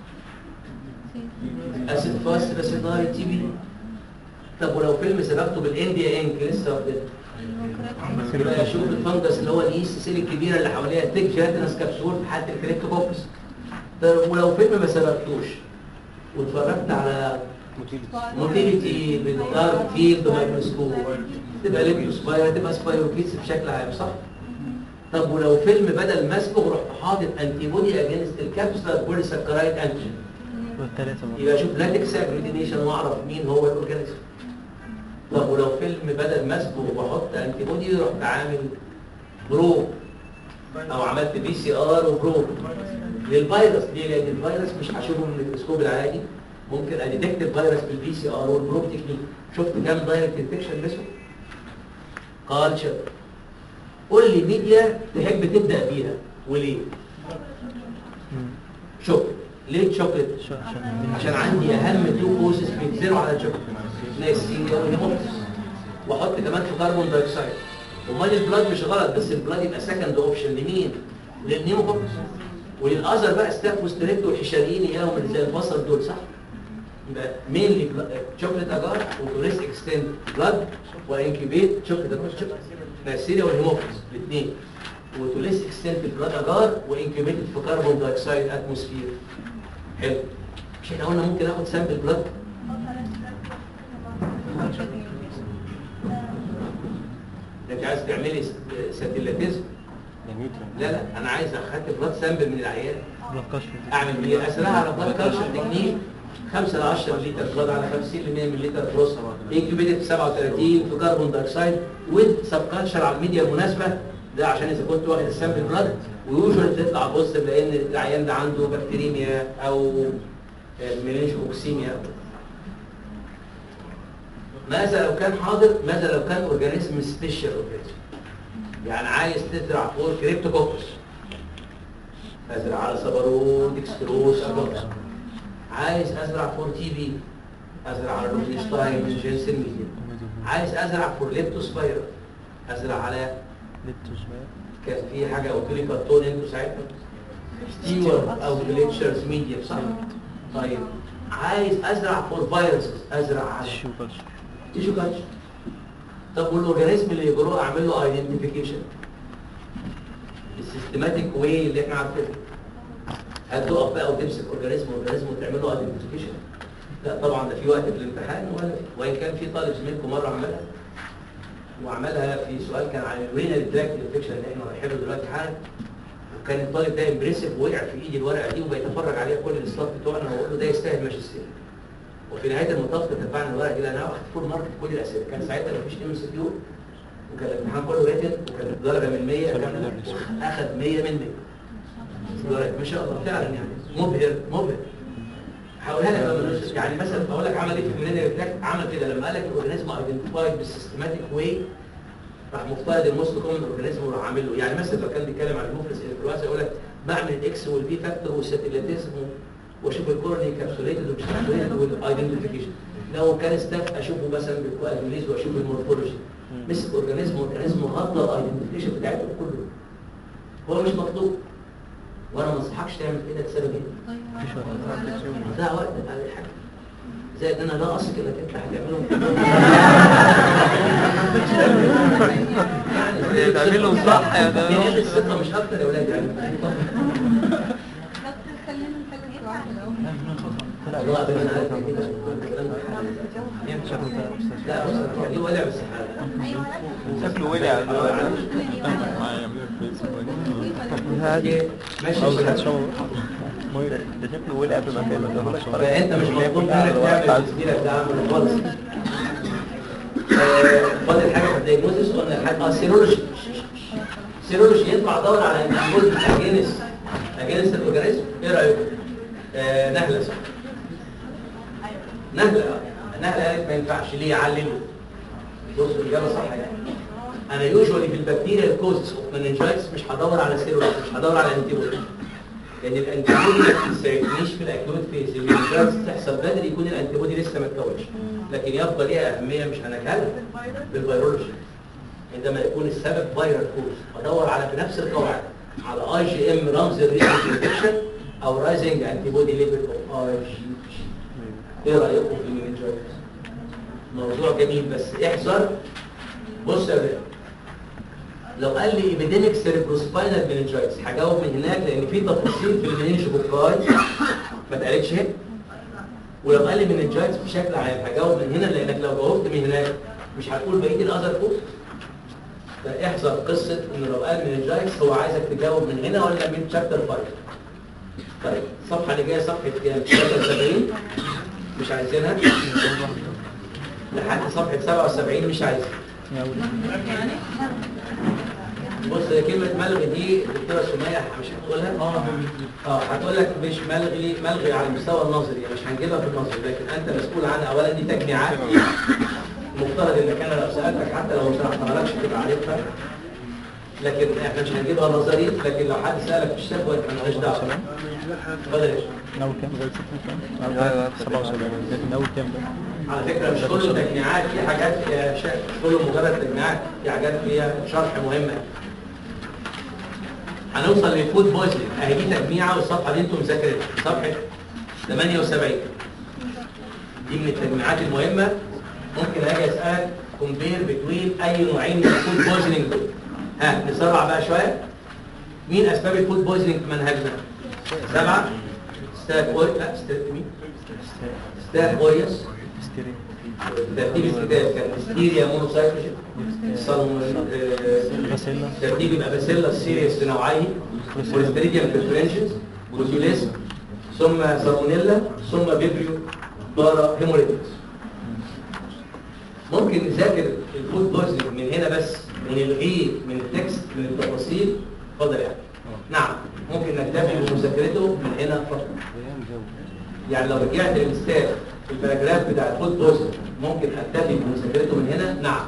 S1: اسيد فاست باسيلاي تي بي. طب ولو فيلم سبقته بالانديا انك لسه واخدينها يبقى اشوف الفنجس اللي هو الايست سيل الكبيره اللي حواليها تيك جيلاتينس كبسول في حاله الكريبتوكوكس. طب ولو فيلم ما سبقتوش واتفرجت على موتيليتي بالدارك فيلد مايكروسكوب تبقى ليبتوسبايرا تبقى سبايروكيتس بشكل عام صح؟ طب ولو فيلم بدل ما اسبغ رحت حاطط انتي بودي اجينست الكابسولار بوليساكرايد انتيجين يبقى اشوف لاتكس اجلوتينيشن واعرف مين هو الاورجانيزم. طب ولو فيلم بدل ما اسبغ واحط انتي بودي رحت عامل برو او عملت بي سي ار وبرو للفيروس. ليه؟ لان الفيروس مش هشوفه من الميكروسكوب العادي، ممكن اديتكت الفيروس بالبي سي ار والبروب تكنيك. شفت كام دايركت انفكشن بسه؟ كالتشر. قول لي ميديا تحب تبدا بيها وليه؟ شوكليت. ليه شوكليت؟ عشان عندي اهم تو كوزز بيتزرعوا على الشوكليت نيسيريا والهيموفيلس واحط كمان في كربون دايوكسيد. امال البلاد مش غلط، بس البلاد يبقى سكند اوبشن لمين؟ للنيموكوكس. وللاذر بقى ستاف وستريبت وحشريين اياهم اللي زي البصل دول صح؟ يبقى مينلي شوكليت اجار وتوريس اكستند بلاد وانكيبيت شوكليت اجار نيسيريا والهيموفيلز الاثنين وتوريس اكستند بلاد اجار وانكيبيتد في كربون دايوكسيد اتموسفير. حلو. مش احنا قلنا ممكن اخد سامبل بلاد؟ انت عايز تعملي ساتيلاتيزم؟ لا لا انا عايز اخدت بلاد سامبل من العيان اعمل ايه؟ اسالها على بلاد كالشر تكنيك خمسة ل عشرة لتر بلاد على خمسين ل مية مللي بروس انكيوبيتد في سبعة وثلاثين في كربون دايوكسيد ويز سب كالشر على الميديا المناسبه. ده عشان اذا كنت واخد السامبل بلاد ويوجوالي تطلع بوزيتيف لان العيان ده عنده بكتيريميا او ميلينجوكسيميا. ماذا لو كان حاضر؟ ماذا لو كان اورجانيزم سبيشال اورجانيزم؟ يعني عايز تزرع فور كريبتوكوكس ازرع على صبرو ديكستروس اجوكس. عايز ازرع فور تي بي ازرع على روزنشتاين من جينسن ميديا. عايز ازرع فور ليبتوسبايرا ازرع على
S3: ليبتوسبايرا.
S1: كان في حاجه قلت لي كرتون انتوا ساعتها ستيور او جليتشرز ميديا صح؟ طيب عايز ازرع فور فيروسز ازرع على
S3: تيشو كلتشر.
S1: تيشو كلتشر. طب والاورجانيزم اللي يجروه اعمل له ايدنتيفيكيشن السيستماتيك واي اللي احنا عارفينه. هل تقف بقى وتمسك اورجانيزم اورجانيزم وتعمل له ايدنتيفيكيشن؟ لا طبعا ده في وقت في الامتحان ولا في. وان كان في طالب زميلكم مره عملها وعملها في سؤال كان عن الرينال تراكت انفكشن اللي احنا رايحين له دلوقتي حالا. وكان الطالب ده امبريسيف وقع في ايدي الورقه دي وبيتفرج عليها كل الاستاف بتوعنا واقول له ده يستاهل ماجستير. وفي نهايه المطاف تتبعنا الورقه دي لان انا واخد فول مارك في كل الاسئله. كان ساعتها مفيش ام سي كيو وكان الامتحان كله ريتن وكانت الدرجه من مية كان اخذ مية من مية. ما شاء الله فعلا يعني مبهر مبهر. هقولها لك يعني مثلا بقول لك عمل ايه في الرينال تراكت. عمل كده لما قال لك الاورجانيزم ايدنتيفايد بالسيستماتيك واي راح مفترض الموست كومن اورجانيزم وراح عامل له. يعني مثلا لو كان بيتكلم عن المفرز الانفلونزا يقول لك بعمل الاكس والبي فاكتور والساتيلاتيزم واشوف الكورني كابسوليتد ومش كابسوليتد والايدنتيفيكيشن. لو كان ستاف اشوفه مثلا بالكوادوليز واشوف المورفولوجي. مسك اورجانيزم اورجانيزم غطى الايدنتيفيكيشن بتاعته كله. هو مش مطلوب وانا ما انصحكش تعمل كده لسبب ايه؟ ده وقت على الحاجه زائد انا لا اثق انك انت هتعملهم
S3: يعني تعملهم صح يا ده
S1: هي الثقه مش اكتر يا اولاد يعني. والله انا عارف كده لا دي ولع بس
S3: شكله ولع
S1: هذه ماشي
S3: ده شكله ولع في مكانه.
S1: فانت مش مطلوب منك تعمل تسجيلك ده عامل خالص. فاضل حاجه في الدايجنوستس قلنا حاجه اه سيرولوجي. سيرولوجي يطلع دور على الانتيبودي اجينس اجينس الاورجانيزم. ايه رايكم؟ آه نهله صح؟ نهله نهله قالت ما ينفعش ليه؟ علمه. بص الاجابه صح يعني. انا يوجوالي في البكتيريا الكوزس اوف مننجايتس مش هدور على سيرولوجي مش هدور على انتيبودي. لان الانتيبودي ما بتساعدنيش في الاكيوت فيز. المننجايتس تحصل بدري يكون الانتيبودي لسه ما اتكونش. لكن يبقى ليها اهميه مش هنجهلها بالفيرولوجي. عندما يكون السبب فيرال كوز بدور على بنفس القواعد على اي جي ام رمز الريسك انفكشن او رايزنج انتيبودي ليفل اوف اي جي. ايه رايكم في المننجايتس؟ موضوع جميل بس احذر. بص يا ولاد لو قال لي ايبيديميك سيربروسباينال مننجايتس هجاوب من هناك لان في تفاصيل في المننجوكوكاي ما اتقالتش هنا. ولو قال لي مننجايتس بشكل عام هجاوب من هنا لانك لو جاوبت من هناك مش هتقول بقيه الاذر كود. فاحذر قصه ان لو قال مننجايتس هو عايزك تجاوب من هنا ولا من شابتر خمسة. طيب الصفحه اللي جايه صفحه كام؟ شابتر سبعين مش عايزينها لحد صفحه سبعة وسبعين مش عايزها. بص كلمة ملغي دي الدكتورة سمية مش هتقولها؟ اه اه هتقول لك مش ملغي ملغي على المستوى النظري مش هنجيبها في النظري لكن انت مسؤول عنها. اولا دي تجميعات المفترض انك انا لو سالتك حتى لو ما شرحتها لكش تبقى عارفها لكن احنا مش هنجيبها نظري. لكن لو حد سالك في الشفوي احنا مالناش دعوه. اتفضل يا
S3: ناوي كام لغايه كام؟ سبعة وسبعين. ناوي كام ده؟
S1: على فكره مش كله تجميعات في حاجات فيها شرح مش كله مجرد تجميعات في حاجات فيها شرح مهمه. هنوصل للفود بويزنينج. اهي دي تجميعه والصفحه دي انتم مذاكرينها، صفحه ثمانية وسبعين. دي من التجميعات المهمه. ممكن اجي اسالك كومبير بين اي نوعين من الفود بويزنينج دول. ها نسرع بقى شويه. مين اسباب الفود بويزنينج في منهجنا؟ سبعه. ستاف اوريوس. لا ستاف مين؟ ستاف اوريوس. ترتيب الكتاب كان ستيريا مونوسايكلوجين. ترتيب يبقى باسيلا سيريس لنوعيه، والستريديوم بريفرنشنز، بروتيوليزم، ثم سالمونيلا، ثم فيبريو بارا هيموريتكس. ممكن نذاكر الفود بويزنينج من هنا بس ونلغيه من التكست من التفاصيل. اتفضل يعني. نعم ممكن نكتفي بمذاكرته من هنا فقط. يعني لو رجعت للستاف في الباراجراف بتاع الفود بويزنينج ممكن اكتفي بمذاكرته من هنا. نعم.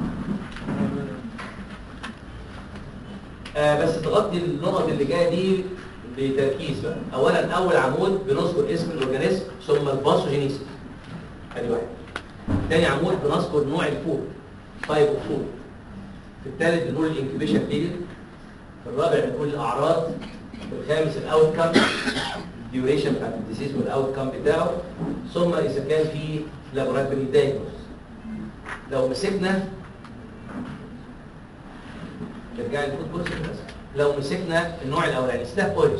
S1: آه بس تغطي النقط اللي جايه دي بتركيز بقى. اولا اول عمود بنذكر اسم الاورجانيزم ثم الباثوجينيسيس. ادي واحد. ثاني عمود بنذكر نوع الفود، تايب اوف فود. في الثالث بنقول الانكيوبيشن بيريد. في الرابع بنقول الاعراض. في الخامس الاوت كام، الديوريشن بتاعت الديزيز والاوت كام بتاعه. ثم اذا كان في لابوراتوري دايجنوز. لو مسكنا نرجع للفود بويزنينج بس. لو مسكنا النوع الاولاني ستاف اوريوس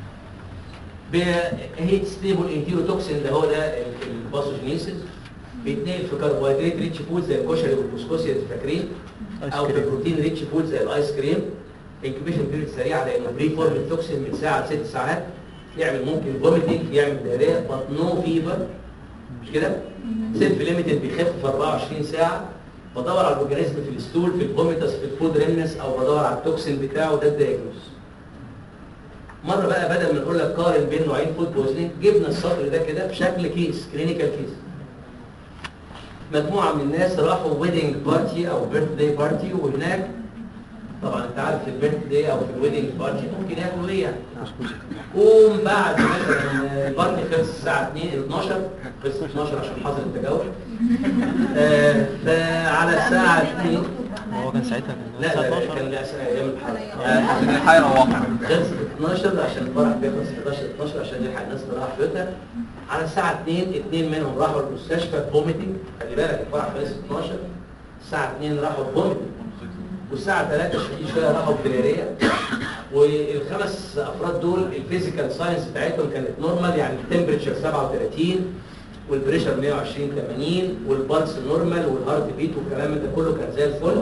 S1: هي ستيبل انتيروتوكسين، ده هو ده الباثوجينيسيس. بيتنقل في كربوهيدرات ريتش فود زي الكشري والكسكسي اللي فاكرين، او في بروتين ريتش فود زي الايس كريم. انكيوبيشن بيريد سريعه لانه بري فورم توكسين من ساعه لست ساعات. يعمل ممكن فوميتنج، يعمل دايريا، بط نو فيفر، مش كده؟ سيلف ليميتد بيخف في أربعة وعشرين ساعه. بدور على الاورجانيزم في الستول، في الفوميتس، في الفود ريمنس، او بدور على التوكسين بتاعه. ده الدايجنوز. مره بقى بدل ما نقول لك قارن بين نوعين فود بويزنينج جبنا السطر ده كده بشكل كيس، كلينيكال كيس. مجموعه من الناس راحوا ويدنج بارتي او بيرث داي بارتي، وهناك طبعا انت عارف في البيرث داي او في الويدنج بارتي ممكن ياكلوا ايه يعني؟ قوم بعد مثلا البارتي خلص الساعه اتنين اتناشر، خلص اتناشر عشان حظر التجاوز. آه فعلى الساعه اتنين
S3: هو كان ساعتها
S1: لا لا كان ايام الحرب.
S3: عشان الحي روحوا.
S1: خلصت اتناشر عشان الفرح بيخلص حداشر اتناشر عشان يلحق الناس تروح بيوتها. على الساعه اتنين اتنين منهم راحوا المستشفى فوميتنج. خلي بالك الفرح خلص اتناشر، الساعه اتنين راحوا فوميتنج، والساعه تلاتة شويه راحوا بدراريه. والخمس افراد دول الفيزيكال ساينس بتاعتهم كانت نورمال، يعني التمبريتشر سبعة وتلاتين والبريشر مية وعشرين ثمانين والبلس نورمال والهارت بيت والكلام ده كله كان زي الفل.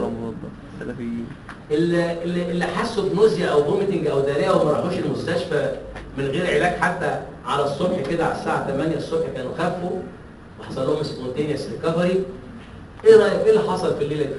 S1: اللي اللي حسوا بنوزيا او فوميتنج او داريه وما راحوش المستشفى من غير علاج حتى على الصبح كده على الساعه تمانية الصبح كانوا خفوا وحصل لهم سبونتينيوس ريكفري. ايه رايك ايه اللي حصل في الليله دي؟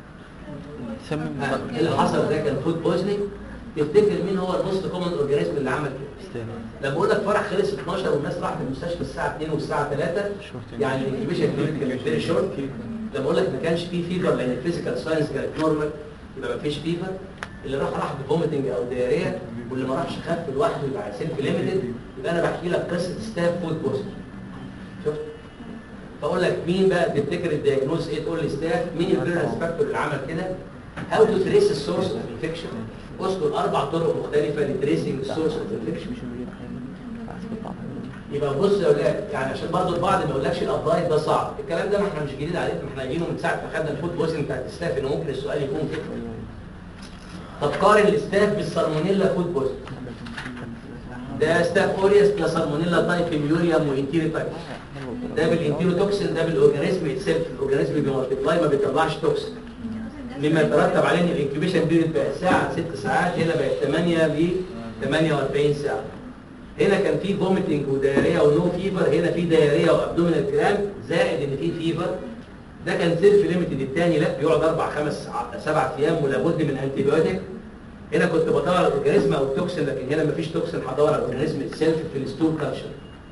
S1: ايه اللي حصل ده كان فود بويزنينج. تفتكر مين هو الموست كومن اورجانيزم اللي عمل كده؟ لما اقول لك فرح خلص اتناشر والناس راحت المستشفى الساعه اتنين والساعه تلاتة، يعني الانكيوبيشن بيريد كانت فيري شورت. لما اقول لك ما كانش فيه فيفر لان الفيزيكال ساينس كانت نورمال يبقى ما فيش فيفر. اللي راح راح بفوميتنج او دياريه، واللي ما راحش خف لوحده يبقى سيلف ليميتد. يبقى انا بحكي لك قصه ستاف فود بويزنينج. شفت؟ فاقول لك مين بقى تفتكر الدايجنوز ايه؟ تقول لي ستاف. مين الفيرنس فاكتور اللي عمل كده؟ هاو تو تريس السورس اوف انفكشن. اذكر اربع طرق مختلفه لتريسنج السورس اوف انفكشن. يبقى بص يا اولاد، يعني عشان برضه البعض ما يقولكش الابلايد ده صعب، الكلام ده ما احنا مش جديد علينا، ما احنا جايينه من ساعه ما خدنا الفود بويزنينج بتاعت الستاف ان ممكن السؤال يكون كده. طب قارن الستاف بالسالمونيلا فود بويزنينج. ده ستاف اوريوس، ده سالمونيلا تايب ميوريوم وانتيري تايب. ده بالانتيروتوكسين، ده بالاورجانيزم اتسيلف. الاورجانيزم بيمالتيبلاي ما بيطلعش توكسين، مما يترتب عليه ان الانكيوبيشن بيريد بقت ساعه ست ساعات، هنا بقت ثمانية ل ثمانية واربعين ساعه. هنا كان في فوميتنج ودايريا ونو فيفر، هنا في دايريا وابدومينال كرام زائد ان في فيفر. ده كان سيلف ليميتد. الثاني لا بيقعد اربع خمس سبع ايام ولابد من انتي بايوتيك. هنا كنت بدور على الاورجانيزم او التوكسين، لكن هنا مفيش توكسين، هدور على الاورجانيزم السيلف في الستول كالتشر.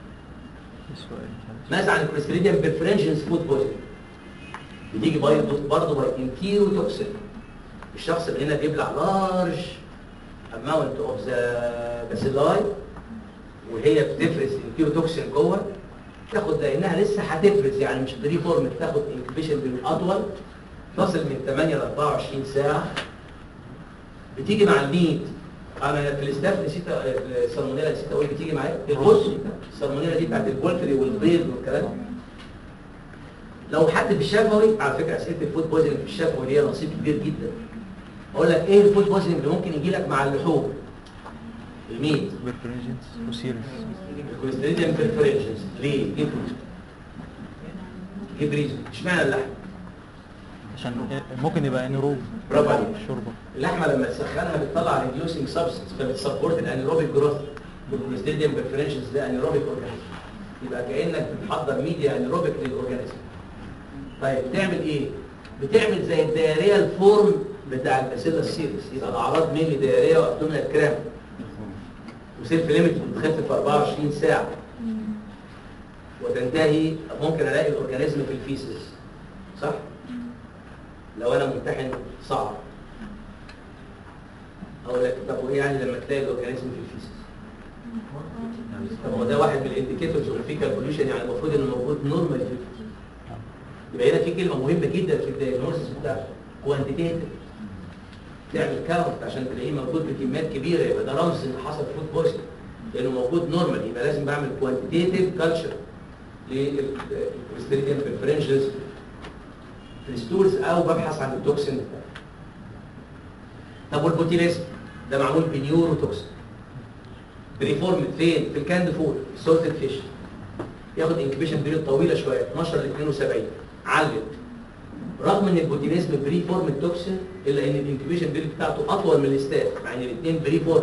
S1: ماذا عن الكلوستريديوم بيرفرنشنز فود بويزنينج؟ بتيجي برضه باي انتيروتوكسين. الشخص اللي هنا بيبلع لارج اماونت اوف ذا باسيلاي وهي بتفرز انتيروتوكسين جوه، تاخد لانها لسه هتفرز يعني مش بري فورم، تاخد انكيوبيشن بيريد اطول تصل من ثمانية ل اربعة وعشرين ساعه. بتيجي مع الميت انا في الاستاف نسيت السالمونيلا، نسيت اقول بتيجي معايا البص. السالمونيلا دي بتاعت البولتري والبيض والكلام. لو حد في الشفوي، على فكره اسئله الفود بويزنج في الشفوي ليها نصيب كبير جدا. اقول لك ايه الفود بويزنج اللي ممكن يجي لك مع اللحوم؟ الميت
S3: بيرفرنجنس وسيريس.
S1: الكوليستريديم بيرفرنجنس. ليه؟ جيب جيب ريزون. اشمعنى اللحم؟
S3: عشان ممكن يبقى انيروب.
S1: برافو عليك.
S3: الشوربه.
S1: اللحمه لما تسخنها بتطلع ريديوسنج سبستنس فبتسبورت الانيروبيك جروث. والكوليستريديم بيرفرنجنس ده انيروبيك اورجانيزم. يبقى كانك بتحضر ميديا انيروبيك للاورجانيزم. طيب بتعمل ايه؟ بتعمل زي الدياريه الفورم بتاع الباسيلا سيريس. يبقى الاعراض مينلي دياريه وابدومينال كرام. وسيلف ليميت بتخف في أربعة وعشرين ساعه. وتنتهي ممكن الاقي الاورجانيزم في الفيسز. صح؟ لو انا ممتحن صعب. اقول لك طب وايه يعني لما تلاقي الاورجانيزم في الفيسز؟ طب هو ده واحد من الانديكيتورز اوف فيكال بوليوشن، يعني المفروض انه موجود نورمال في الفيسز. يبقى هنا في كلمه مهمه جدا في الدايجنوستس بتاعته، كوانتيتيف. تعمل كاونت عشان تلاقيه موجود بكميات كبيره، يبقى ده رمز ان حصل فود بويزنج لانه موجود نورمال. يبقى لازم بعمل كوانتيتيف كلتشر للكوليستريديم بيرفرنجنس في الستولز او ببحث عن التوكسين بتاعه. طب والبوتيليزم ده معمول بنيورو توكسين. بريفورم فين؟ في الكاند فود سولتد فيش. ياخد انكبيشن بيريود طويله شويه اتناشر ل اتنين وسبعين. علم رغم ان البوتيليزم بري فورم توكسين الا ان الانكبيشن بيريود بتاعته اطول من الاستاف، مع ان الاثنين بري فورم.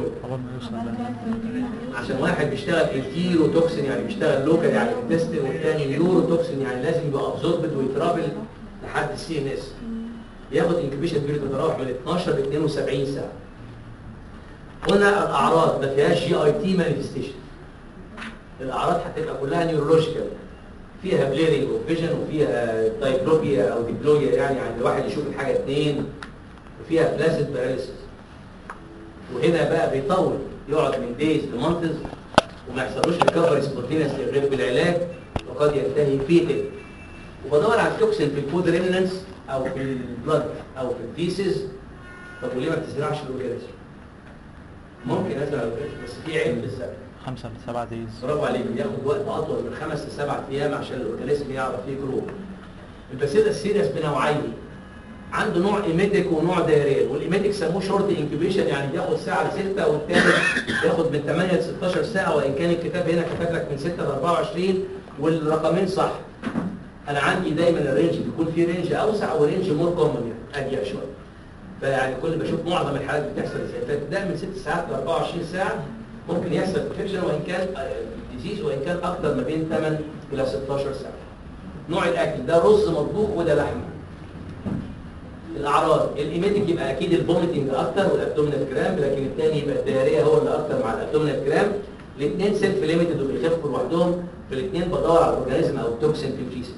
S1: عشان واحد بيشتغل انتيرو توكسين يعني بيشتغل لوكال يعني الانتستين، والثاني نيورو توكسين يعني لازم يبقى ابزوربد ويترابل لحد السي ان اس. ياخد انكبيشن بيريود تتراوح من اتناشر ل اتنين وسبعين ساعه. هنا الاعراض ما فيهاش جي اي تي مانيفستيشن. الاعراض هتبقى كلها نيورولوجيكال، فيها بليرنج اوف فيجن وفيها دايبلوبيا او ديبلويا يعني يعني الواحد يشوف الحاجه اثنين، وفيها بلاسيد باراليسيس. وهنا بقى بيطول يقعد من دايز لمانثز وما يحصلوش ريكفري سبونتينيوس غير بالعلاج، وقد ينتهي فيتال. وبدور على التوكسين في الفود ريمننس او في البلد او في الفيسز. طب وليه ما بتزرعش الاورجانيزم؟ ممكن ازرع الاورجانيزم بس في عيب في الزرع.
S3: خمسة لسبعة دايز.
S1: برافو عليك، بياخد وقت اطول من خمس لسبعة ايام عشان الاورجانيزم يعرف يجرو. الباسيلا سيريس بنوعين، عنده نوع ايميتيك ونوع دايريال. والايميتيك سموه شورت انكيوبيشن يعني بياخد ساعه لستة، والثاني بياخد من ثمانية ل ستاشر ساعه، وان كان الكتاب هنا كتب لك من ستة ل أربعة وعشرين والرقمين صح. انا عندي دايما الرينج بيكون فيه رينج اوسع ورينج مور كومن يعني اضيق شويه. فيعني كل ما اشوف معظم الحالات بتحصل ازاي، فده من ست ساعات ل أربعة وعشرين ساعه ممكن يحصل انفكشن، وان كان ديزيز وان كان اكتر ما بين ثمانية الى ستاشر ساعه. نوع الاكل ده رز مطبوخ وده لحمه. الاعراض الايميتيك يبقى اكيد الفوميتنج اكتر والابدومينال كرام، لكن الثاني يبقى الدياريه هو اللي اكتر مع الابدومينال كرام. الاثنين سيلف ليميتد وبيخفوا لوحدهم. في الاثنين بدور على الاورجانيزم او التوكسين في الفيسز.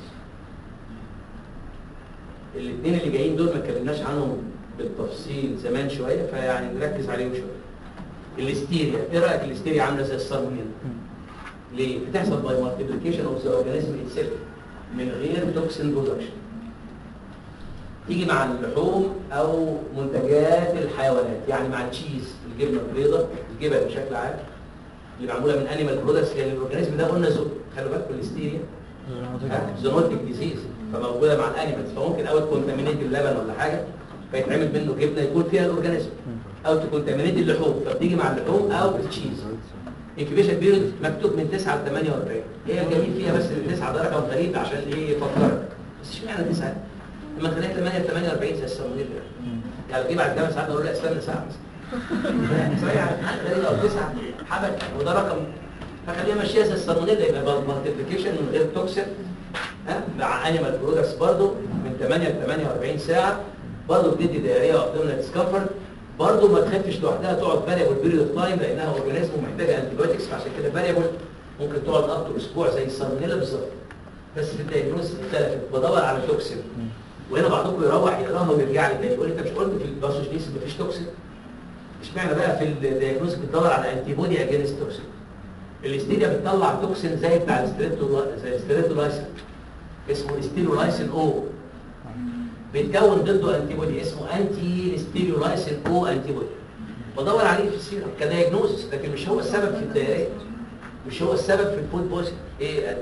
S1: الاثنين اللي جايين دول ما اتكلمناش عنهم بالتفصيل زمان شويه، فيعني نركز عليهم شويه. الليستيريا، ايه رايك الليستيريا عامله زي السالمونيلا؟ ليه؟ بتحصل باي مالتيبليكيشن اوف ذا اورجانيزم اتسيلف من غير توكسين برودكشن. تيجي مع اللحوم او منتجات الحيوانات، يعني مع التشيز، الجبنه البيضاء، الجبن بشكل عام اللي معموله من انيمال برودكتس، لان الاورجانيزم ده قلنا زو خلوا بالكم الليستيريا زونوتيك ديزيز فموجوده مع الانيمالز، فممكن او تكونتامينيت اللبن ولا حاجه فيتعمل منه جبنه يكون فيها الاورجانيزم، او تكونتامينيت اللحوم فبتيجي مع اللحوم او التشيز. انكيوبيشن بيريود مكتوب من تسعة ل ثمانية وأربعين. هي الجميل فيها بس ان تسعة ده رقم غريب عشان ايه يفكرك، بس اشمعنى تسعة؟ لما خليت ثمانية ل ثمانية وأربعين زي السالمونيلا يعني جه بعد ثمان ساعات اقول لا استنى ساعه مثلا صحيح حاجه غريبه، او تسعة حبك وده رقم، فخليها ماشيه زي السالمونيلا يبقى مالتيبليكيشن من غير توكسين ها مع انيمال برودكتس برضه من ثمانية ل ثمانية وأربعين ساعه، برضه بتدي دايريه وابدومينال ديسكمفورت، برضه ما تخفش لوحدها، تقعد فاريبل بيريود اوف تايم لانها اورجانيزم ومحتاجه انتيبيوتكس، فعشان كده فاريبل ممكن تقعد اب تو اسبوع زي السالمونيلا بالظبط. بس في الدايجنوز اختلفت، بدور على توكسين، وهنا بعضكم يروح يقراها ويرجع لي تاني يقول لي انت مش قلت في الباثوجينيس مفيش توكسين؟ اشمعنى بقى في الدايجنوز بتدور على انتي بودي اجينست توكسين؟ الاستيريا بتطلع توكسين زي بتاع الاستريبتو زي الاستريبتولايسين اسمه استيرولايسين او، بيتكون ضده انتي بودي اسمه انتي ستيرولايسين او انتي بودي. بدور عليه في السيرم كدايجنوزس، لكن مش هو السبب في الدياريه، مش هو السبب في الفود بويزن. ايه قال؟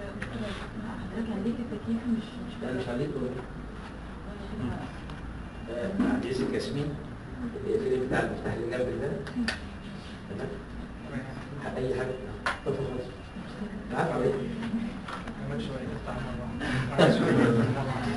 S1: لا مش عليك ولا ايه؟ بعد اذنك ياسمين الاقفلي بتاع المفتاح اللي جنب ده. تمام؟ اي حاجه طب خلاص تعال على ايه؟
S2: كمان شويه نفتح مره واحده شويه.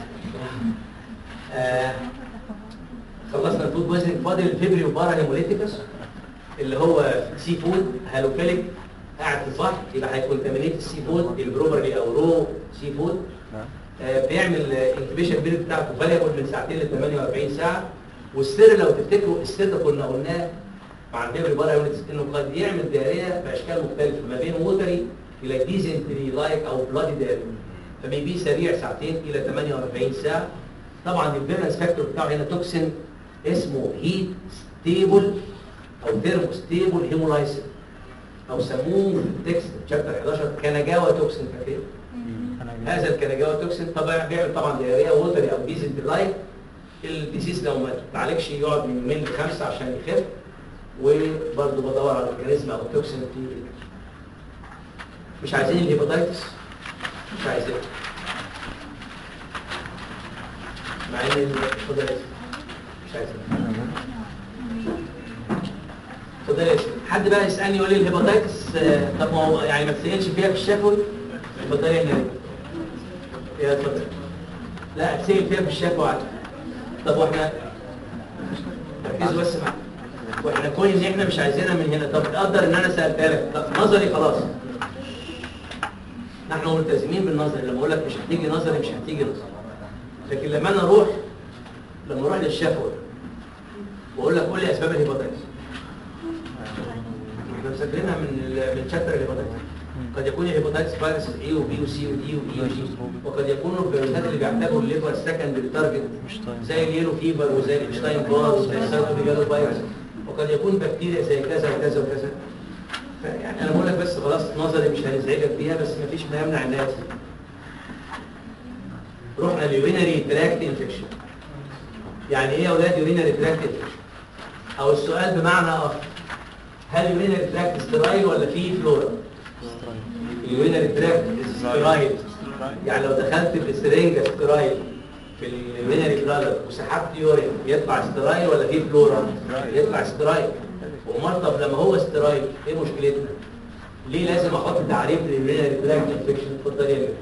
S1: آه، خلصنا الفود بويزنج، فاضل الفيبري وبارا هيموليتيكس اللي هو سي فود هالوفيليك قاعد في البحر، يبقى هيكونتامينيت السي فود البروبرلي او رو سي فود. آه، بيعمل انكيبيشن بيريد بتاعته فاليبل من ساعتين ل ثمانية وأربعين ساعه. والسر لو تفتكروا السر كنا قلناه مع الفيبري بارا هيموليتيكس انه قد يعمل دياريه باشكال مختلفه ما بين ووتري الى ديزنتري لايك او بلادي دياريه، فبيبي سريع ساعتين الى ثمانية وأربعين ساعه. طبعا الفيرنس فاكتور بتاعه هنا توكسين اسمه هيت ستيبل او ثيرمو ستيبل هيمولايسين، او سموه في التكست شابتر حداشر كاناجاوا توكسين. فاكرين؟ هذا الكاناجاوا توكسين طبعا بيعمل طبعا دياريه ووتري او ديزنتري لايك. الديسيس لو ما تعالجش يقعد من يومين لخمسه عشان يخف. وبرضه بدور على الاورجانيزم او التوكسين في مش عايزين الهيباتيتس، مش عايزين مع ان اتفضل يا مش عايزين. اتفضل يا حد بقى يسالني يقول لي الهيباتيتس آه، طب ما هو يعني ما تسالش فيها في الشفوي. اتفضل يا نبيل يا اتفضل. لا اتسال فيها في الشفوي عادي. طب واحنا ركزوا بس معايا، واحنا كون ان احنا مش عايزينها من هنا، طب تقدر ان انا سالتها لك طب نظري خلاص نحن ملتزمين بالنظري، لما اقول لك مش هتيجي نظري مش هتيجي نظري. لكن لما انا اروح لما اروح للشفوي واقول لك قول لي اسباب الهيباتيتس، احنا مسجلينها من من شابتر الهيباتيتس. قد يكون الهيباتيتس فيروس اي وبي وسي ودي واي وجي، وقد يكونوا الفيروسات اللي بيعتبروا الليفر سكندري تارجت زي اليلو فيفر وزي الابشتاين باز وزي السيتوميجالو فيروس، وقد يكون بكتيريا زي كذا وكذا وكذا. يعني انا بقول لك بس خلاص نظري مش هنزعجك بيها، بس مفيش ما يمنع انها تيجي. رحنا ليورينري تراكت انفكشن. يعني ايه يا اولاد يورينري تراكت انفكشن؟ او السؤال بمعنى اخر، هل يورينري تراكت سترايل ولا فيه فلورا؟ اليورينري تراكت سترايل، يعني لو دخلت بسرنجه سترايل في اليورينري بلادر وسحبت يورين يطلع سترايل ولا فيه فلورا؟ يطلع سترايل. وامال طب لما هو سترايل ايه مشكلتنا؟ ليه لازم احط تعريف لليورينري تراكت انفكشن؟ اتفضل يا جماعه.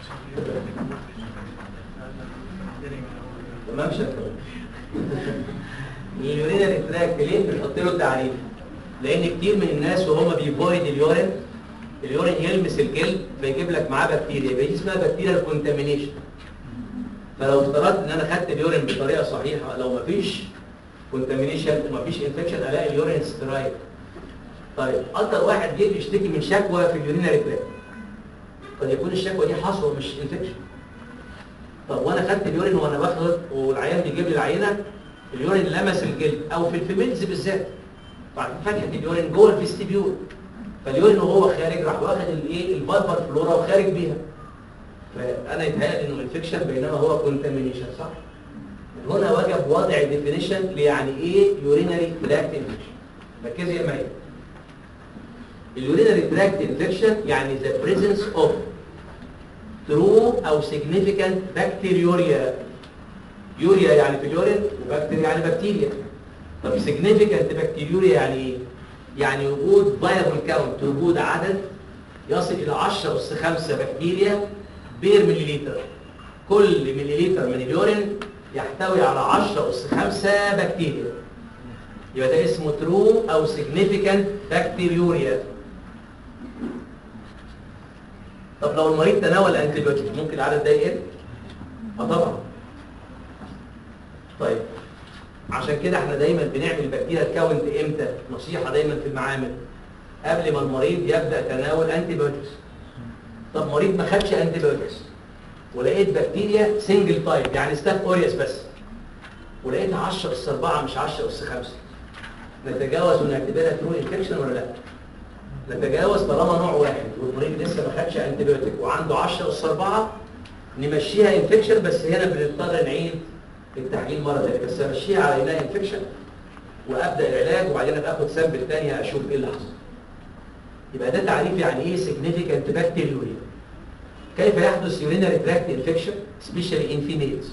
S1: تمام شكرا. اليورينري تراكت ليه بنحط له تعريف؟ لان كتير من الناس وهم بيفويد اليورين اليورين يلمس الجلد فيجيب لك معاه بكتيريا، يبقى دي اسمها بكتيريا كونتامينيشن. فلو افترضت ان انا خدت اليورين بطريقه صحيحه، لو مفيش كونتامينيشن ومفيش انفكشن الاقي اليورين سترايل. طيب اكتر واحد جه بيشتكي من شكوى في اليورينري تراكت، قد يكون الشكوى دي حصوه مش انفكشن. طب وانا خدت اليورين وانا باخد والعيان بيجيب لي العينه، اليورين لمس الجلد او في الفيميلز بالذات، بعدين فتحت اليورين جوه الفيستيبيول، فاليورين وهو خارج راح واخد الايه الفالفر فلورا وخارج بيها، فانا يتهيألي انه انفكشن بينما هو كونتامينيشن. صح؟ هنا وجب وضع ديفينيشن ليعني ايه يورينري تراكت انفكشن. ركزي يا معايا. اليورينري تراكت انفكشن يعني the presence of true او significant bacteriuria. يوريا يعني في اليورين وبكتيريا يعني بكتيريا. طب significant bacteriuria يعني ايه؟ يعني وجود viable count، وجود عدد يصل الى عشرة أس خمسة بكتيريا بير مليلتر. كل مليلتر من اليورين يحتوي على عشرة أس خمسة بكتيريا. يبقى ده اسمه true او significant bacteriuria. طب لو المريض تناول انتيبيوتيك ممكن العدد ده يقل؟ اه طبعا. طيب عشان كده احنا دايما بنعمل بكتيريا كاونت امتى؟ نصيحه دايما في المعامل قبل ما المريض يبدا تناول انتيبيوتكس. طب مريض ما خدش انتيبيوتكس ولقيت بكتيريا سنجل تايب يعني ستاف اوريوس بس، ولقيتها عشرة أس أربعة مش عشرة أس خمسة، نتجاوز ونعتبرها ترو انفكشن ولا لا؟ نتجاوز طالما نوع واحد والمريض لسه ما خدش انتيبيوتيك وعنده عشرة أس أربعة نمشيها انفكشن، بس هنا بنضطر نعيد التحليل مره ثانيه، بس امشيها على انها انفكشن وابدا العلاج، وبعدين ابقى اخد سامبل ثانيه اشوف ايه اللي حصل. يبقى ده تعريف يعني ايه significant bacteriuria. كيف يحدث urinary tract infection especially in females؟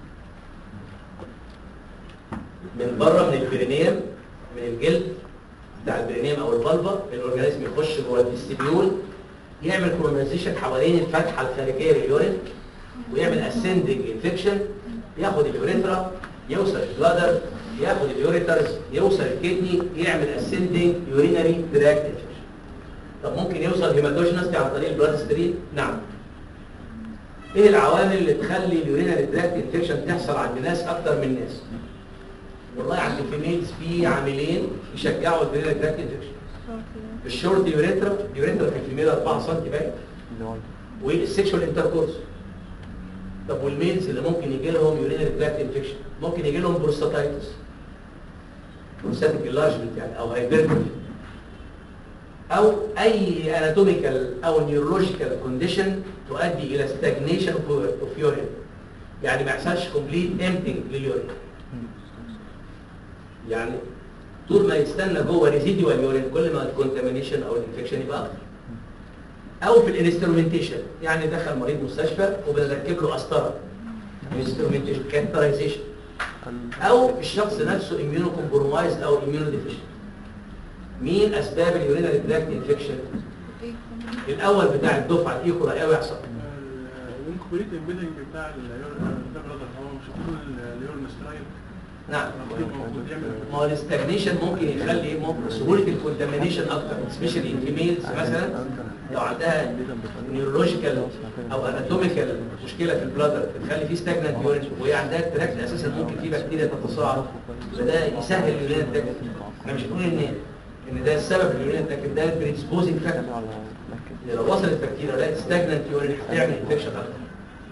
S1: من بره، من البرينيوم، من الجلد بتاع البرينيوم او الفالفا، الاورجانيزم يخش جوه الفيستيبيول، يعمل كولونيزيشن حوالين الفتحه الخارجيه لليورين، ويعمل اسندنج انفكشن، ياخد اليوريثرا، يوصل البلادر، ياخد اليوريترز، يوصل الكدني، يعمل اسندنج يورينري تراكت انفكشن. طب ممكن يوصل هيماتوجينس عن طريق البلاد ستريم؟ نعم. ايه العوامل اللي تخلي اليورينري تراكت انفكشن تحصل عند ناس اكتر من ناس؟ والله عند الفيميلز في عاملين يشجعوا اليورينري تراكت انفكشن. الشورت يوريترا، يوريترا في الفيميل أربعة سم باين، والسكشوال انتركورس. طب والميلز اللي ممكن يجي لهم يورينري تراكت انفكشن؟ ممكن يجي لهم بروستاتايتس، بروستاتيك انلارجمنت يعني، او هايبرتروفي، او اي اناتوميكال او نيورولوجيكال كونديشن تؤدي الى ستاجنيشن اوف يورين، يعني ما يحصلش كومبليت امبتنج لليورين، يعني طول ما يستنى جوه ريزيديوال يورين كل ما الكونتامينيشن او الانفكشن يبقى اكتر. او في الانسترومنتيشن، يعني دخل مريض مستشفى وبنركب له قسطره، انسترومنتيشن كاترايزيشن، او الشخص نفسه اميونو كومبرومايز او اميونو ديفيشنت. مين اسباب اليورينري تراكت انفكشن؟ الاول بتاع الدفعه الايكولا قوي يحصل
S4: الانكوبريت امبيدنج بتاع اليورين، هو مش كل اليورين سترايل.
S1: نعم. ما هو الاستاجنيشن ممكن يخلي ممكن سهوله الكونتامينيشن اكتر، سبيشالي ان فيميلز مثلا لو عندها نيورولوجيكال او اناتوميكال مشكله في البلادر بتخلي فيه ستاجنانت يورين، وهي عندها التراكت اساسا ممكن فيه بكتيريا تتصاعد، فده يسهل اليورين تراكت. احنا مش بنقول ان ان ده السبب اليورين تراكت، ده البريدسبوزنج فاكتور. لو وصلت بكتيريا لقيت ستاجنانت يورين هتعمل انفكشن اكتر.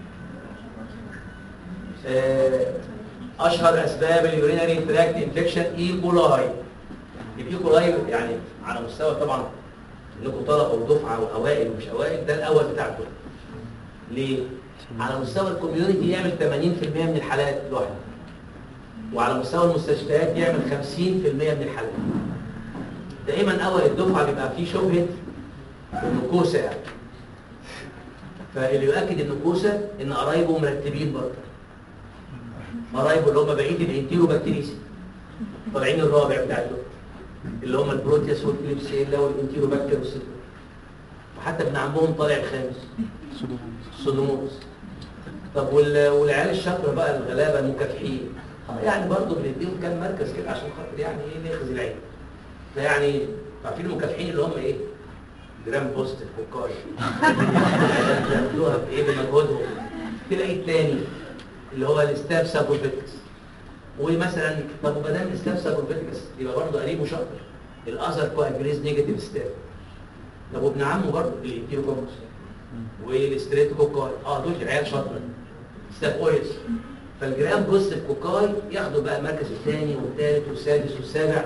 S1: آه اشهر اسباب اليورينري تراكت انفكشن ايكولاي. الايكولاي يعني على مستوى طبعا انكم طلبه ودفعه واوائل ومش اوائل، ده الاول بتاع الدفعه. ليه؟ على مستوى الكوميونتي يعمل ثمانين بالمئة من الحالات لوحده، وعلى مستوى المستشفيات يعمل خمسين بالمئة من الحالات. دائما اول الدفعه بيبقى فيه شبهه النكوسه يعني، فاللي يؤكد النكوسه ان قرايبه مرتبين برضه، قرايبه اللي هم بقيه الانتيرو بكتيريسي طالعين الرابع بتاع الدكتور، اللي هم البروتياس والكليبسيلا والانتيرو بكتير والسيتو، وحتى ابن عمهم طالع الخامس سودومونس. طب والعيال الشاطره بقى الغلابه المكافحين يعني برضه بنديهم كام مركز كده عشان خاطر يعني ايه ناخذ العين. فيعني عارفين المكافحين اللي هم ايه؟ جرام بوست الفكاش ياخدوها بايه بمجهودهم. تلاقي الثاني اللي هو الاستاب سابورفيتكس، ومثلا طب وما دام الاستاب سابورفيتكس يبقى برضه قريبه شاطر الاذر كواجريز نيجاتيف ستاب. طب وابن عمه برضه الانتيروكوكس والستريبتوكوكاي، اه دول عيال شاطره ستاب اويس. فالجرام بوست الكوكاي ياخدوا بقى المركز الثاني والثالث والسادس والسابع.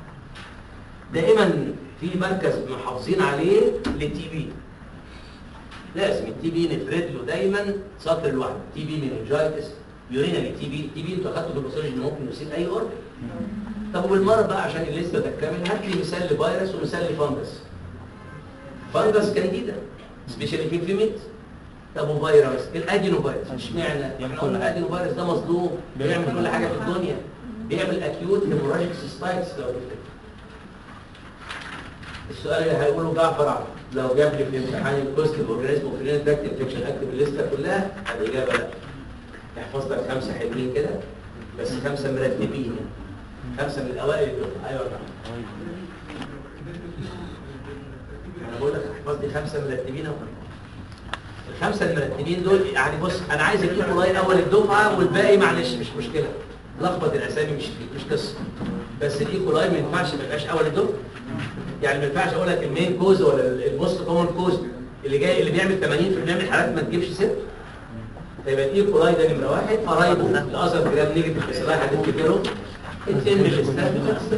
S1: دائما في مركز محافظين عليه للتي بي، لازم التي بي نفرد له دايما سطر لوحده، تي بي مينينجايتس، يورينري تي بي. تي بي انتوا اخدتوا في الباثولوجي انه ممكن يصيب اي اورجن. طب وبالمره بقى عشان الليسته تكتمل هات لي مثال لفيروس ومثال لفانجس. فانجس كانديدا سبيشالي في الفيميلز. طب وفيروس الادينو فيروس، اشمعنى؟ احنا قلنا الادينو فيروس ده مظلوم، بيعمل كل حاجه في الدنيا، بيعمل اكيوت هيموراجيك سيستايتس لو تفتكر. السؤال اللي هيقوله جعفر عبد لو جاب لي في الامتحان البوزيتيف اورجانيزم اوف يورينري تراكت انفكشن اكتب الليسته كلها، الاجابه لا. احفظ لك خمسه حلوين كده بس خمسه مرتبين، خمسه من الاوائل الدفعه. ايوه انا بقول لك احفظ لي خمسه مرتبين اهو. الخمسه المرتبين دول يعني بص انا عايز الايكولاي اول الدفعه والباقي معلش مش مشكله، لخبط الاسامي مش مش قصه، بس الايكولاي ما ينفعش ما يبقاش اول الدفعه. يعني ما ينفعش اقول لك المين كوز ولا الموست كومن كوز اللي جاي اللي بيعمل ثمانين بالمئة من الحالات ما تجيبش ست. فيبقى الايكولاي ده نمره واحد، قرايبه الاذر جرام نيجاتيف بس رايح هتفتكره اثنين من الاستاذ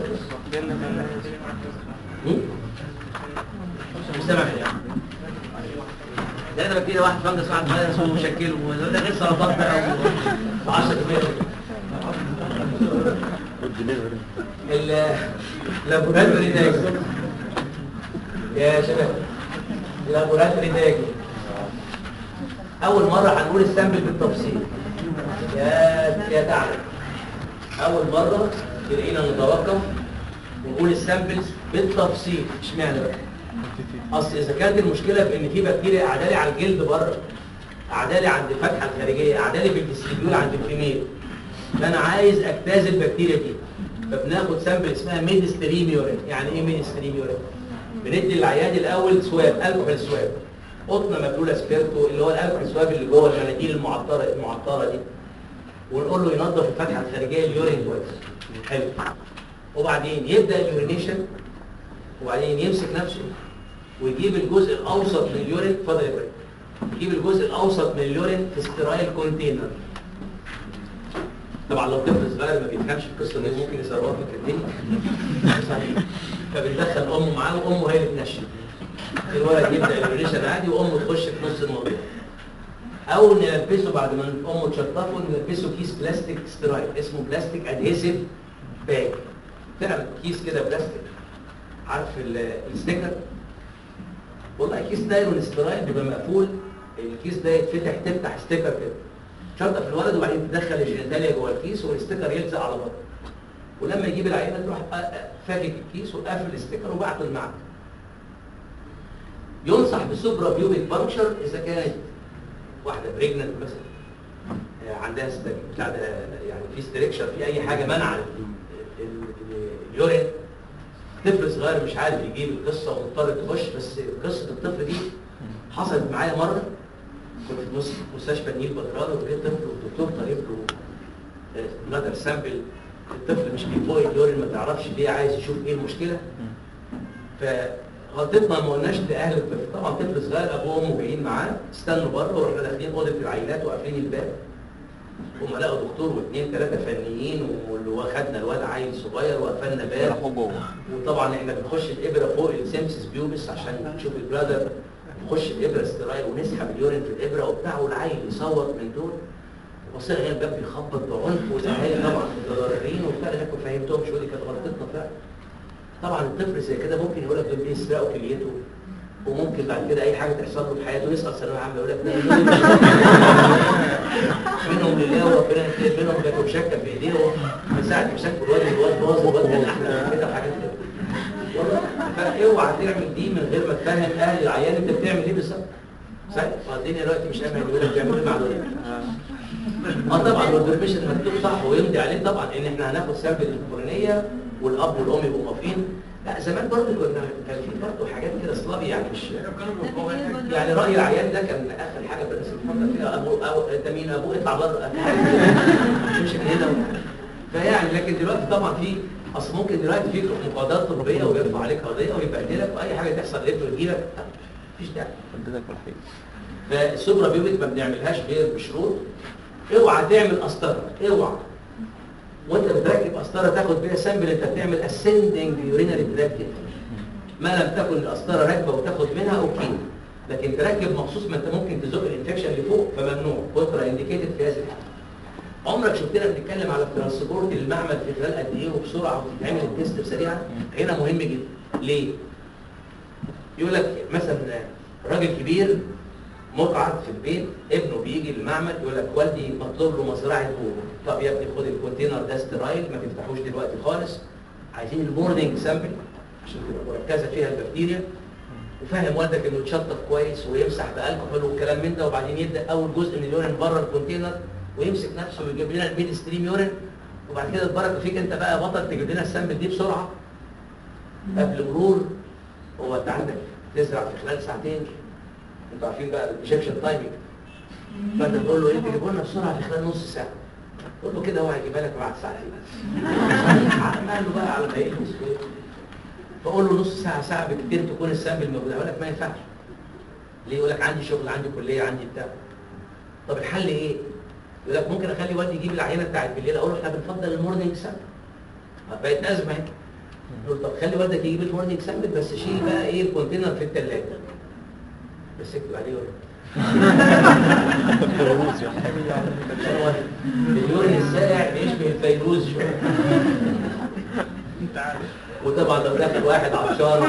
S1: مش سامع يعني. ده انا بكتير واحد فانجس واحد فيروس ومشكله وده غير سرطان بقى و عشرة بالمئة اللابوراتوري دايجنوز يا شباب، اللابوراتوري دايجنوز اول مره هنقول السامبل بالتفصيل. يا يا تعالى اول مره تلاقينا نتوقف ونقول السامبلز بالتفصيل. اشمعنى بقى؟ اصل اذا كانت المشكله في ان في بكتيريا قاعده لي على الجلد بره، قاعده لي عند الفتحه الخارجيه، قاعده لي في الفيستيبيول عند الفيميل، فانا عايز اجتاز البكتيريا دي، فبناخد سامبل اسمها ميد ستريم يورين. يعني ايه ميد ستريم يورين؟ بندي العيان الاول سواب، الكحول سواب، قطنه مبلوله سبيرتو اللي هو الالكحول سواب اللي جوه المناديل المعطره المعطره دي، ونقول له ينظف الفتحه الخارجيه اليورين كويس. حلو. وبعدين يبدا اليورينيشن، وبعدين يمسك نفسه ويجيب الجزء الاوسط من اليورين. اتفضل يا فندم. يجيب الجزء الاوسط من اليورين في سترايل كونتينر. طبعا لو طفل صغير ما بيفهمش القصه دي ممكن يسربها في الدنيا. فبندخل امه معاه وامه هي اللي تنشف. الولد يبدا اليورينيشن عادي وامه تخش في نص الموضوع. او نلبسه بعد ما امه تشطفه نلبسه كيس بلاستيك سترايل اسمه بلاستيك ادهيسيف باج. فعلا كيس كده بلاستيك، عارف الستيكر؟ والله كيس نايلون سترايل بيبقى مقفول، الكيس ده يتفتح تفتح ستيكر كده، تشطف الولد وبعدين تدخل الجينيتاليا جوه الكيس والستيكر يلزق على بعض. ولما يجيب العينه تروح فاكك الكيس وقافل الستيكر وبعته المعمل. ينصح بالسوبرا بيوبيك بانكشر اذا كانت واحده بريجننت مثلا عندها بتاع ده يعني في ستريكشر في اي حاجه منع اليورين. طفل صغير مش عارف يجيب القصه ومضطر تخش. بس قصه الطفل دي حصلت معايا مره، كنت في مستشفى النيل بدران وجيت طفل والدكتور طالب له بلادر سامبل. الطفل مش بيفوق اليورين، ما تعرفش ليه، عايز يشوف ايه المشكله. فغلطتنا ما قلناش لاهل الطفل. طبعا طفل صغير ابوه وامه جايين معاه، استنوا بره ورحنا داخلين اوضه العينات وقافلين الباب. هم لقوا دكتور واثنين ثلاثه فنيين واللي واخدنا الواد عيل صغير وقفلنا باب. وطبعا احنا بنخش الابره فوق السيمسيس بيوبس عشان نشوف البلادر، نخش الابره سترايل ونسحب اليورين في الابره وبتاع، والعيل يصوت من دول. وبصينا لقينا الباب بيخبط بعنف والاهالي طبعا متضررين وبتاع. انا كنت فهمتهم شو دي كانت غلطتنا فعلا. طبعا الطفل زي كده ممكن يقول لك دول بيسرقوا كليته، وممكن بعد كده اي حاجه تحصل له في حياته يسقط ثانويه عامه يقول لك منهم لله وربنا يكتب منهم كانوا شكه في ايديهم من ساعه ما شكوا الواد الواد باظ الواد كان احلى من كده وحاجات كده. والله فاوعى تعمل دي من غير ما تفهم اهل العيان انت بتعمل ايه بالظبط. صحيح؟ الدنيا دلوقتي مش فاهم يقول لك بيعمل ايه مع دول. اه طبعا والبرميشن مكتوب صح ويمضي عليه طبعا ان احنا هناخد سامبل الالكترونيه والاب والام يبقوا موافقين. لا زمان برضه كنا كان في برضه حاجات كده اصلابي يعني مش يعني راي العيان ده كان اخر حاجه بس بنفكر فيها. ابوه أو انت مين ابوه يطلع بره مش من هنا. فيعني لكن دلوقتي طبعا في اصل ممكن دلوقتي في مقاضاه طبيه ويرفع عليك قضيه ويبهدلك واي حاجه تحصل لابنه يجيلك مفيش داعي. فالسوبرا بيوبيك ما بنعملهاش غير بشروط. اوعى تعمل قسطره، اوعى وانت بتركب قسطره تاخد بيها سامبل انت بتعمل اسندنج يورينري تراكت. ما لم تكن القسطره راكبه وتاخد منها اوكي، لكن تركب مخصوص ما انت ممكن تزق الانفكشن لفوق فممنوع، كونترا انديكيتد في هذه الحاله. عمرك شفتنا بنتكلم على الترانسبورت للمعمل في خلال قد ايه وبسرعه وتتعمل التيست بسريعه؟ هنا مهم جدا. ليه؟ يقول لك مثلا راجل كبير مقعد في البيت، ابنه بيجي للمعمل يقول لك والدي مطلوب له مزرعه بور. طب يا ابني خد الكونتينر ده سترايل ما تفتحوش دلوقتي خالص، عايزين المورنينج سامبل عشان تبقى مركزه فيها البكتيريا. وفاهم والدك انه يتشطف كويس ويمسح بالكحول والكلام من ده، وبعدين يبدا اول جزء من اليورين بره الكونتينر ويمسك نفسه ويجيب لنا الميد ستريم يورين. وبعد كده البركه فيك انت بقى بطل تجيب لنا السامبل دي بسرعه قبل مرور. هو انت عندك تزرع في خلال ساعتين، انتوا عارفين بقى الايجكشن تايمنج. فانت تقول له ايه تجيبوا لنا بسرعه في خلال نص ساعه. قول له كده هو هيجيبها لك بعد ساعتين. عمال له بقى على ما يلبس. فقول له نص ساعه ساعه بالكتير تكون السامبل موجوده. يقول لك ما ينفعش. ليه؟ يقول لك عندي شغل عندي كليه عندي بتاع. طب الحل ايه؟ يقول لك ممكن اخلي والدي يجيب العينه بتاعت بالليل. اقول له احنا بنفضل المورنينج سامبل. بقت ازمه اهي. يقول له طب خلي والدك يجيب المورنينج سامبل بس شيل بقى ايه الكونتينر في الثلاجه. بس اكتب عليه ولا اليورين الساقع بيشبه الفيروز شويه.
S4: انت عارف.
S1: وطبعا لو دخل واحد عطشان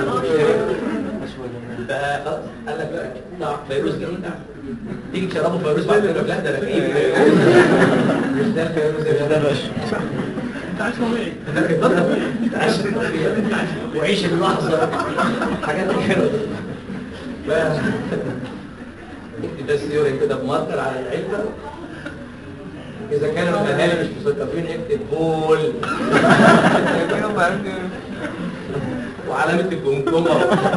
S1: بقى خلاص قال لك لا فيروز جديد تيجي تشربوا فيروز بعد كده لا ده انا كئيب مش ده الفيروز يا باشا
S4: انت عايش طبيعي.
S1: انت عايش طبيعي وعيش اللحظه حاجات حلوه ف ده السيوري كده بماركر على العلبه اذا كانوا الاهالي مش مثقفين اكتب بول وعلامه الجمجمه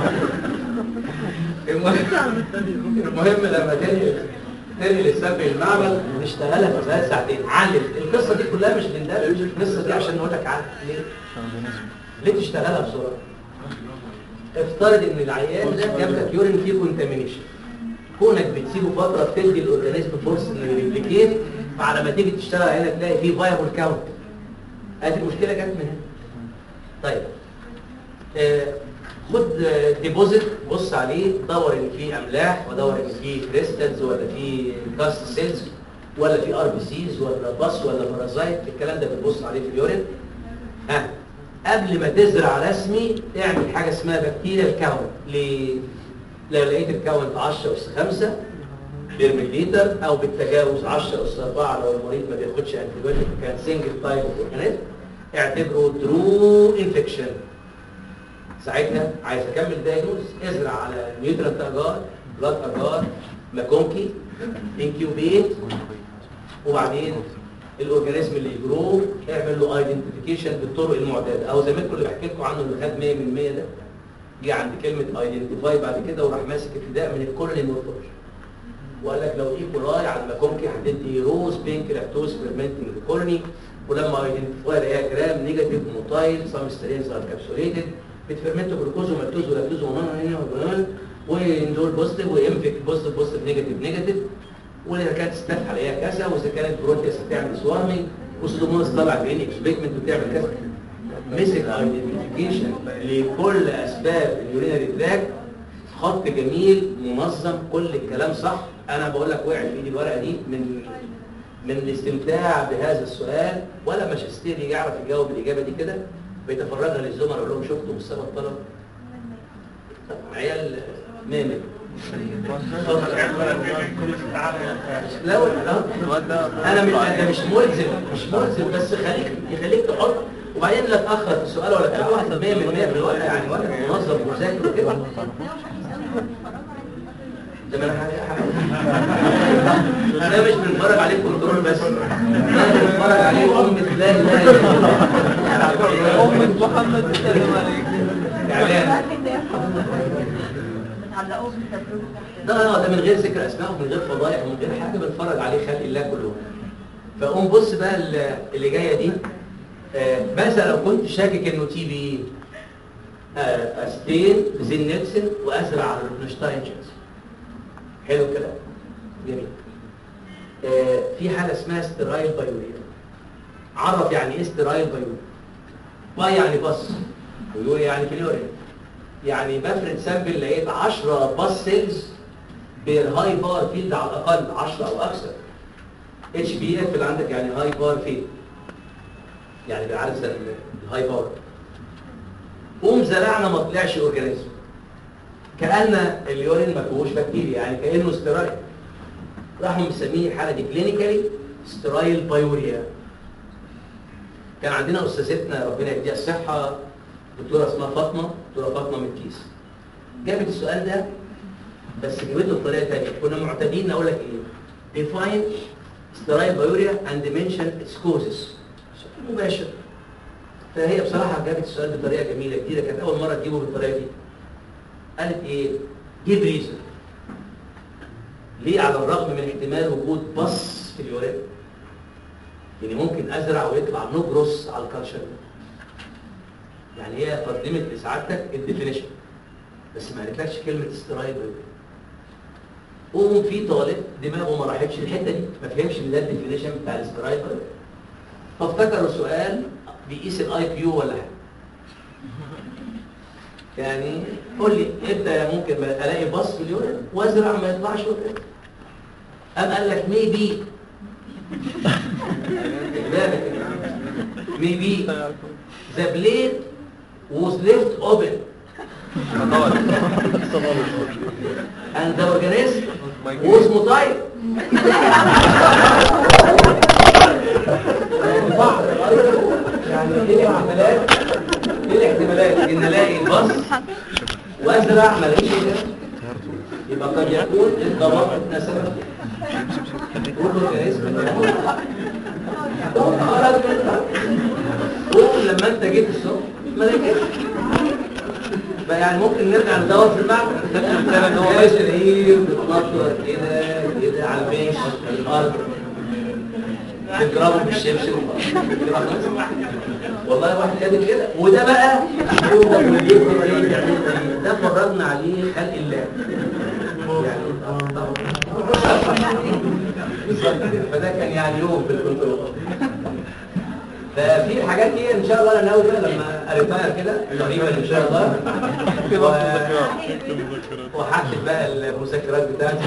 S1: المهم المهم لما تاني تاني للسبب المعمل نشتغلها في خلال ساعتين. علم القصه دي كلها مش من ده مش القصه دي عشان نقول لك علم ليه؟ ليه تشتغلها بسرعه؟ افترض ان العيان ده جاب لك يورين فيه كونتامينيشن، كونك بتسيبه فتره بتدي الاورجانيزم فرصه انه يريبليكيت، فعلى ما تيجي تشتغل هنا تلاقي فيه فايبل كاونت. ادي المشكله جت من هنا. طيب آه خد ديبوزيت بص عليه دور ان فيه املاح ودور ان فيه كريستالز ولا فيه كاست سيلز ولا فيه ار بي سيز ولا باص ولا بارازايت، الكلام ده بتبص عليه في اليورين. ها قبل ما تزرع رسمي اعمل حاجه اسمها بكتيريال كاونت. ليه؟ لو لقيت الكاونت عشرة أس خمسة بالمليلتر او بالتجاوز عشرة أس أربعة لو المريض ما بياخدش انتيبيوتيك كان سنجل تايب اوف اورجانيزم اعتبره ترو انفكشن. ساعتها عايز اكمل دايجنوز ازرع على نيوترال اجار بلاد اجار ماكونكي انكيوبيت وبعدين الاورجانيزم اللي يجروه اعمل له ايدنتيفيكيشن بالطرق المعتاده او زي ما اللي بحكي لكم عنه اللي خد مية من مية ده جه عند كلمه ايدنتيفاي بعد كده وراح ماسك ابتداء من الكولوني مورفولوجي وقال لك لو ايكولاي على الماكونكي هتدي روز بينك لاكتوز فيرمنتنج الكولوني ولما ايدنتيفاي لقاها جرام نيجاتيف موتايل سام سترينز ار كابسوليتد بتفرمنتوا جلوكوز ومالتوز ولاكتوز ومونون وندول بوزيتيف وينفك بوزيتيف بوزيتيف نيجاتيف نيجاتيف واذا كانت ستاف عليها كذا واذا كانت بروتياس هتعمل سوارمنج وسودوموناس طلع جرين اكسبيكمنت وتعمل كذا. مسك ايدنتيفيكيشن لكل اسباب اليورينري تراك خط جميل منظم كل الكلام صح. انا بقول لك وقعت في ايدي الورقه دي من من الاستمتاع بهذا السؤال ولا ماجستير يعرف يجاوب الاجابه دي كده بيتفرجها للزملاء يقول لهم شفتوا مستوى الطلب؟ طب عيال مامل لا انا مش انا مش ملزم مش ملزم بس خليك يخليك تحط وبعدين لا تاخر في السؤال ولا تبقى واحد مية بالمية في الوقت يعني ولا منظم ومذاكر وكده ده ما انا ده مش بنتفرج عليه كنترول بس ده بنتفرج عليه أمة لا اله الا الله أمة محمد السلام عليك اعلان ده ده من غير ذكر اسماء ومن غير فضائح ومن غير حاجه بنتفرج عليه خلق الله كلهم. فقوم بص بقى اللي جايه دي مثلا لو كنت شاكك انه تي بي استين زين نيلسون وازرع على الروتنشتاين جينز. حلو الكلام جميل. آه في حاله اسمها سترايل بايوريا. عرف يعني ايه سترايل بايوريا؟ باي يعني بص ويوريا يعني كلوريا. يعني بفرد سامبل لقيت عشرة باس سيلز بالهاي بار فيلد على الاقل عشرة او اكثر. اتش بي اف اللي عندك يعني هاي بار فيلد يعني بعرف الهاي بار. قوم زرعنا ما طلعش اورجانيزم كأن اليورين ما فيهوش بكتيريا يعني كأنه سترايل. راحوا مسميه الحاله دي كلينيكالي سترايل بايوريا. كان عندنا استاذتنا ربنا يديها الصحه دكتوره اسمها فاطمه دكتوره فاطمه من الكيس جابت السؤال ده بس جابته بطريقه ثانيه. كنا معتادين اقول لك ايه define سترايل بايوريا and mention its causes مباشر. فهي بصراحه جابت السؤال بطريقه جميله جديده كانت اول مره تجيبه بالطريقه دي. قالت ايه؟ جيب ريزن. ليه على الرغم من احتمال وجود بص في اليورين؟ يعني ممكن ازرع ويطلع نو جروس على الكالشر. يعني هي قدمت لسعادتك الديفينيشن بس ما قالتلكش كلمه سترايل بايوريا. قوم في طالب دماغه ما راحتش الحته دي ما فهمش ان ده الديفينيشن بتاع السترايل بايوريا. فافتكروا سؤال بيقيس الاي كيو ولا حاجه. يعني قول لي انت ممكن الاقي باص في اليورين وازرع ما يطلعش وكده. قام قال لك ميبي ميبي the blade was left open and the organism was motile. يعني ايه الاحتمالات؟ ايه الاحتمالات ان الاقي البص وازرع ما الاقيش كده؟ يبقى قد يكون الضباب نسبه كله جاهز قول لما انت جيت الصبح ما لقيتش بقى. يعني ممكن نرجع ندور في المعمل ان هو ماشي ايه بتنطر كده كده على البيش على الارض تضربه بالشبشب والله واحد كاتب كده. وده بقى ده فرضنا عليه خلق الله يعني فده كان يعني يوم في الكنترول. ففي الحاجات دي ان شاء الله انا ناوي بقى لما اريتاير كده تقريبا ان شاء الله وهكتب بقى المذكرات بتاعتي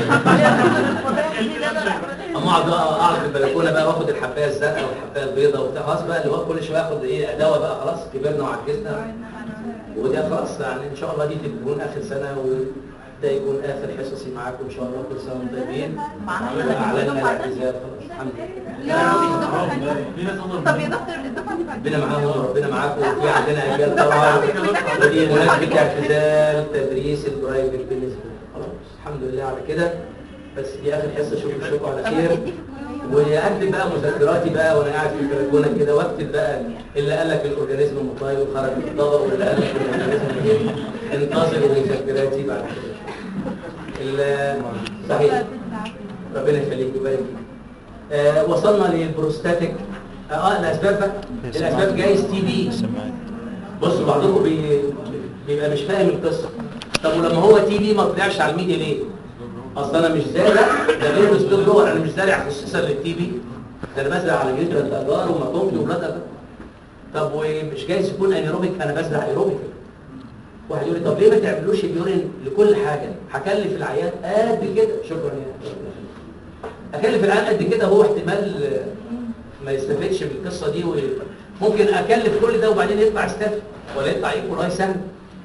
S1: اما اقعد اقعد في البلكونه بقى واخد الحبايه الزرقاء والحبايه البيضاء وبتاع. خلاص بقى اللي هو كل شويه اخد ايه دواء بقى. خلاص كبرنا وعجزنا وده خلاص يعني ان شاء الله دي تكون اخر سنه وده يكون اخر حصصي معاكم ان شاء الله. كل سنه وانتم طيبين. اعلنا الاعتزال خلاص الحمد لله.
S5: طب يا دكتور الدفعه دي
S1: ربنا معاهم وربنا معاكم. وفي عندنا اجيال طبعا ودي مناسبه اعتزال تدريس البرايفت بالنسبه خلاص الحمد لله على كده. بس دي اخر حصه. اشوفكم اشوفكم على خير. واكتب بقى مذكراتي بقى وانا قاعد في البلكونه كده واكتب بقى اللي قال لك الاورجانيزم مطايل وخرج من الضبط واللي قال لك الاورجانيزم انتظروا مذكراتي بعد كده. صحيح ربنا يخليك ويبارك فيك. آه وصلنا للبروستاتيك اه, آه الاسباب بقى. الاسباب جايز تي بي. بصوا بعضكم بي... بيبقى مش فاهم القصه. طب ولما هو تي بي ما طلعش على الميديا ليه؟ اصل انا مش زارع ده غير مسبب جوه. انا مش زارع خصوصا للتي بي ده انا بزرع على جدر الاجار وماكونكي وبلاد اجار. طب ومش جايز يكون انيروبيك؟ انا بزرع ايروبيك. واحد يقول لي طب ليه ما تعملوش اليورين لكل حاجه؟ هكلف العيان قد كده. شكرا يا اكلف العيان قد كده هو احتمال ما يستفدش بالقصه دي. وممكن اكلف كل ده وبعدين يطلع ستاف ولا يطلع ايكو راي سهل.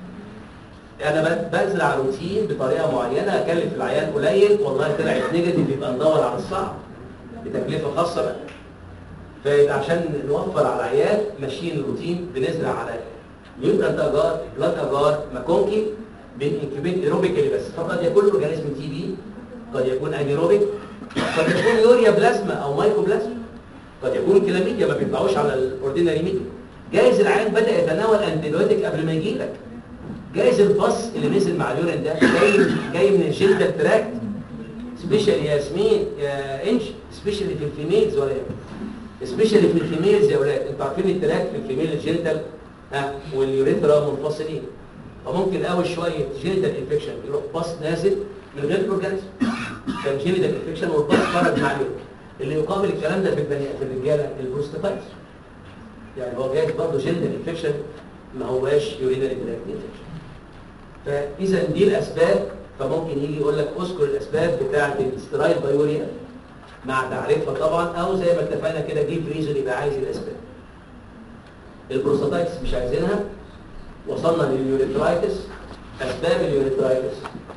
S1: انا بزرع روتين بطريقه معينه اكلف العيان قليل والله طلعت نيجاتيف يبقى ندور على الصعب بتكلفه خاصه بقى. فيبقى عشان نوفر على العيان ماشيين الروتين بنزرع على نيوترانت اجار بلاد اجار ماكونكي بنكبيت ايروبيكالي بس. فقد يكون اورجانيزم تي بي قد يكون انيروبيك قد يكون يوريا بلازما او مايكو بلازما قد يكون كلاميديا ما بيطلعوش على الاوردينري ميديا. جايز العيان بدا يتناول انتيبيوتيك قبل ما يجي لك. جايز البص اللي نزل مع اليورين ده جاي جاي من الجلد تراكت سبيشال يا ياسمين يا انش سبيشالي في الفيميلز ولا سبيشالي في الفيميلز يا اولاد. انتوا عارفين التراكت في الفيميل الجلدال ها واليوريثرا منفصلين. فممكن قوي شويه جلدال انفكشن يروح بص نازل من غير الاورجانيزم كان جلدال انفكشن والبص خرج مع اليورين. اللي يقابل الكلام ده في البني في الرجاله البروستاتايتس. يعني هو جاي برضه جلدال انفكشن ما هواش يورينال تراكت انفكشن. فاذا دي الاسباب. فممكن يجي يقول لك اذكر الاسباب بتاعه الاسترايل بايوريا مع تعريفها طبعا او زي ما اتفقنا كده جيب ريزون يبقى عايز الاسباب. البروستاتايتس مش عايزينها. وصلنا لليوريثرايتس. اسباب اليوريثرايتس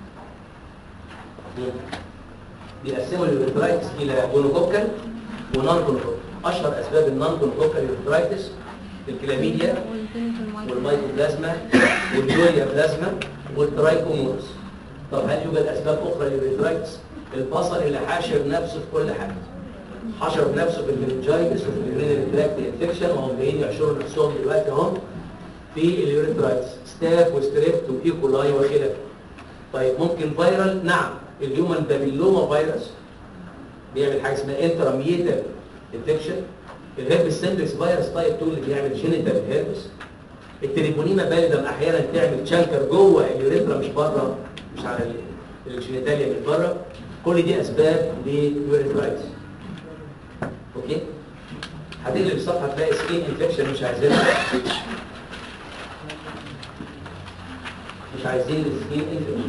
S1: بيقسموا اليوريثرايتس الى جونوكوكال ونون جونوكوكال. اشهر اسباب النون جونوكوكال يوريثرايتس الكلاميديا والمايكوبلازما واليوريا بلازما والترايكومونس. طب هل يوجد اسباب اخرى لليوريثرايتس؟ البصر اللي حاشر نفسه في كل حاجه. حشر نفسه في المننجايتس وفي اليورينري تراكت انفكشن وهم جايين يعشروا نفسهم دلوقتي اهم في اليوريثرايتس ستاف وستريبت وايكولاي وخلافه. طيب ممكن فيرال؟ نعم. الهيومن بابيلوما فيروس بيعمل حاجه اسمها انتراميتال انفكشن. الهيربس سيمبلكس فيروس تايب اتنين اللي بيعمل جينيتال هيربس. التريبونيما باليدم احيانا تعمل تشانكر جوه اليوريثرا مش بره مش على الجينيتاليا من بره. كل دي اسباب لليوريثرايتس. اوكي هتقلب الصفحه تلاقي سكين انفكشن مش عايزينها. مش عايزين السكين انفكشن.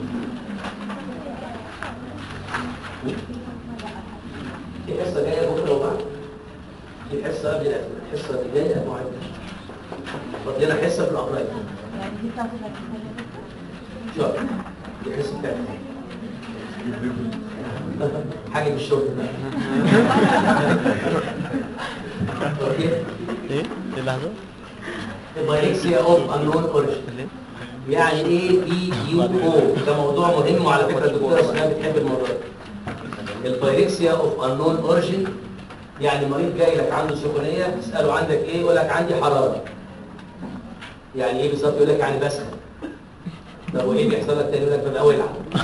S1: في حصه جايه بكره وبعد. في حصه قبل الحصه اللي جايه معينه. فاضل لنا حصه في الابلايد.
S5: يعني دي بتاعت
S1: شوف دي حصه بتاعتي حاجه بالشغل ده. اوكي
S3: ايه؟ ايه اللحظة؟
S1: البايركسيا اوف انون اوريجين. يعني ايه بي يو او؟ ده موضوع مهم وعلى فكره الدكتوره اسمها بتحب الموضوع ده. البايركسيا اوف انون اوريجين يعني مريض جاي لك عنده سخونيه تساله عندك ايه؟ يقول لك عندي حراره. يعني ايه بالظبط؟ يقول لك يعني بسخن. طب وايه بيحصل لك تاني؟ يقول لك ببقى ولع.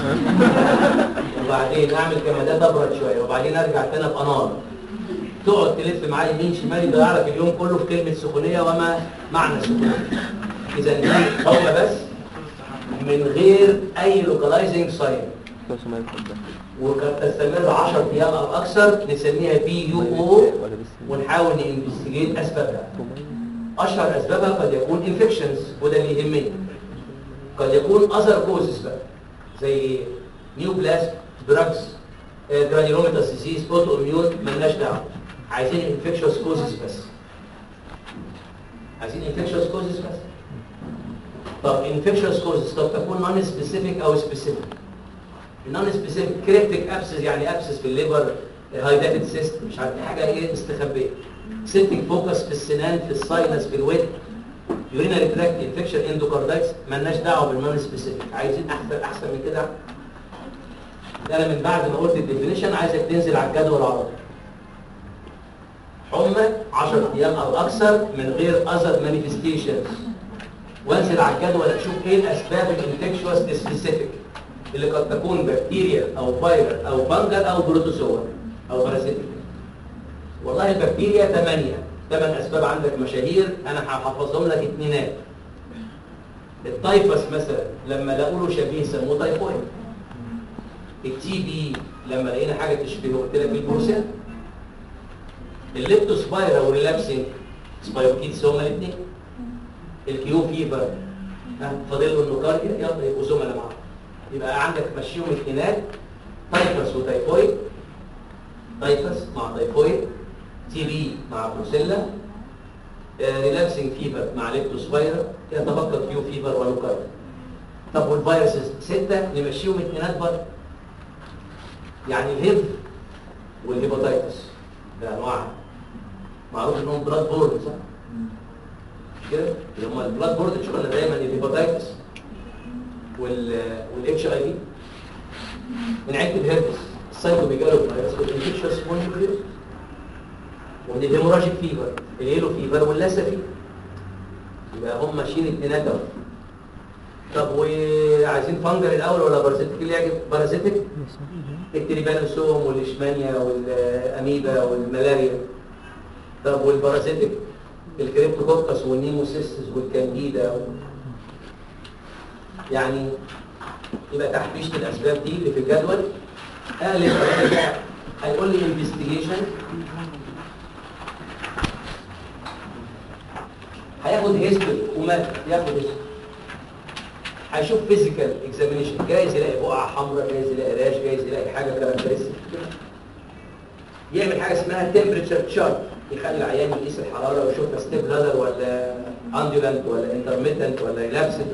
S1: وبعدين اعمل كمادات ابرد شويه وبعدين ارجع تاني ابقى نار. تقعد تلف معاه يمين شمال يضيع لك اليوم كله في كلمه سخونيه وما معنى السخونيه. اذا دي حمى بس من غير اي لوكالايزنج ساين وقد تستمر عشرة ايام او اكثر نسميها بي يو او ونحاول ننفستيجيت اسبابها. اشهر اسبابها قد يكون انفكشنز وده اللي يهمني. قد يكون اذر كوزز بقى زي نيوبلاست دراجز جرانيولوميتاس ديزيز اوتو اميون مالناش دعوه. عايزين انفكشوس كوزز بس. عايزين انفكشوس كوزز بس. طب انفكشوس كوزز قد تكون نون سبيسيفيك او سبيسيفيك. النون سبيسيفيك كريبتيك ابسس يعني ابسس في الليبر هايداتد سيست مش عارف حاجه ايه مستخبيه. سيتنج فوكس في السنان في الساينس في الويد يورينري تراكت انفكشن اندوكاردايتس مالناش دعوه بالنون سبيسيفيك. عايزين احسن احسن من كده. انا من بعد ما قلت الديفينيشن عايزك تنزل على الجدول على طول. حمى عشرة ايام او اكثر من غير اذر مانيفستيشنز وانزل على الجدول اشوف ايه الاسباب الانفكشوس سبيسيفيك اللي قد تكون بكتيريا او فايروس او فانجل او بروتوزوا او بارازيتيك. والله البكتيريا ثمانية ثمان اسباب عندك مشاهير انا هحفظهم لك اثنينات. التايفس مثلا لما لقوا له شبيه سموه تايفويد. التي بي لما لقينا حاجه تشبهه قلت لك بالبروسيل. الليبتوسبايرا والريلابسنج سبايروكيتس هما الاثنين. الكيو فيفر فاضل له النوكارديا يلا يبقوا زملاء معاهم. يبقى عندك مشيهم اثنينات تايفس وتايفويد. تايفس مع تايفويد. تي بي مع بروسيلا. آه ريلابسنج فيفر مع ليبتوسبايرا يتبقى كيو فيفر ونوكارديا. طب والفيروسز ستة نمشيهم اثنينات برضه. يعني الهيب والهيباتايتس ده انواع معروف انهم بلاد بورد صح؟ مش كده؟ اللي هم البلاد بورد اللي شغلنا دايما الهيباتايتس وال والاتش اي في من عده الهيربس السايتوميجالو فيروس والانفكشوس مونيوكليوس ومن الهيموراجيك فيفر الهيلو فيفر واللاسا فيفر. يبقى هم ماشيين الاثنين دول. طب وعايزين فانجر الاول ولا بارازيتيك؟ اللي يعجب بارازيتيك التريبانوسوم والاشمانيا والاميبا والملاريا. طب والبارازيتيك الكريبتوكوكس والنيموسيستس والكانديدا. يعني يبقى تحبيشة الاسباب دي اللي في الجدول. قال الراجل هيقول لي انفستيجيشن هياخد هيستوري ومات ياخد هيستوري. هيشوف فيزيكال اكزامينيشن جايز يلاقي بقعه حمراء جايز يلاقي راش جايز يلاقي حاجه كاركترستيك. يعمل حاجه اسمها تمبريتشر تشارت يخلي العيان يقيس الحراره ويشوفها ستيب لادر ولا اندولنت ولا انترميتنت ولا ريلابسد.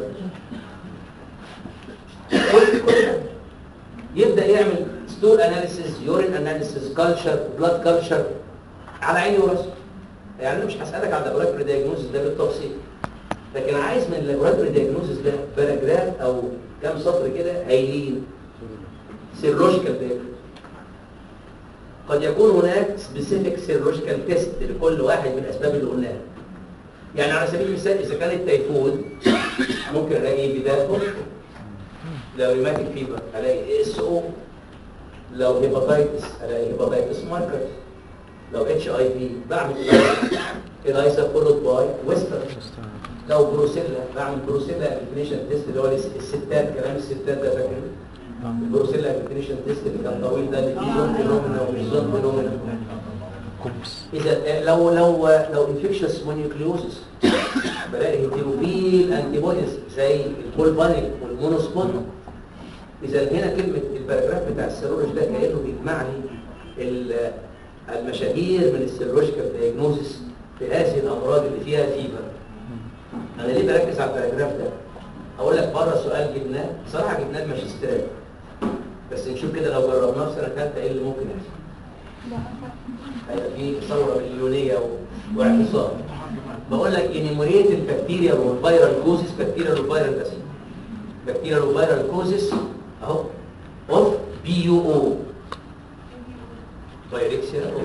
S1: يبدا يعمل ستول اناليسيس يورين اناليسيس كلتشر بلاد كلتشر على عيني وراسي. يعني انا مش هسالك على اللابوراتوري دايجنوستس ده بالتفصيل لكن عايز من اللابوراتوري دايجنوستس ده باراجراف او كام سطر كده هايلين. سيرولوجيكال داتا. قد يكون هناك سبيسيفيك سيرولوجيكال تيست لكل واحد من الاسباب اللي قلناها. يعني على سبيل المثال اذا كان التيفود ممكن الاقي بدايه لو ريماتيك فيبر الاقي اس او. لو هيباتايتس الاقي هيباتايتس ماركر. لو اتش اي في بعمل الايسا فولود باي ويستر. لو بروسيلا بعمل بروسيلا ابليكيشن تيست اللي هو الستات كلام الستات ده فاكر البروسيلا ابليكيشن تيست اللي كان طويل ده اللي فيه زون فينومينا ومش زون فينومينا. اذا لو لو لو انفكشس مونيوكليوزس بلاقي هيتيروفيل انتي بوديز زي البولفانيك والمونوسبون. اذا هنا كلمه الباراجراف بتاع السيرولوجي ده كانه بيجمع لي المشاهير من السيرولوجيكال دايجنوزس في هذه الامراض اللي فيها فيبر. انا ليه بركز على الباراجراف ده؟ اقول لك بره سؤال جبناه، بصراحه جبناه الماجستير، بس نشوف كده لو جربناه في سنه ثالثه ايه اللي ممكن يحصل. هيبقى في ثوره مليونيه واعتصام. بقول لك انيموريت البكتيريا والفيرال كوزز، بكتيريا والفيرال بس بكتيريا والفيرال كوزز اهو اوف بي يو او بايركسيا اوف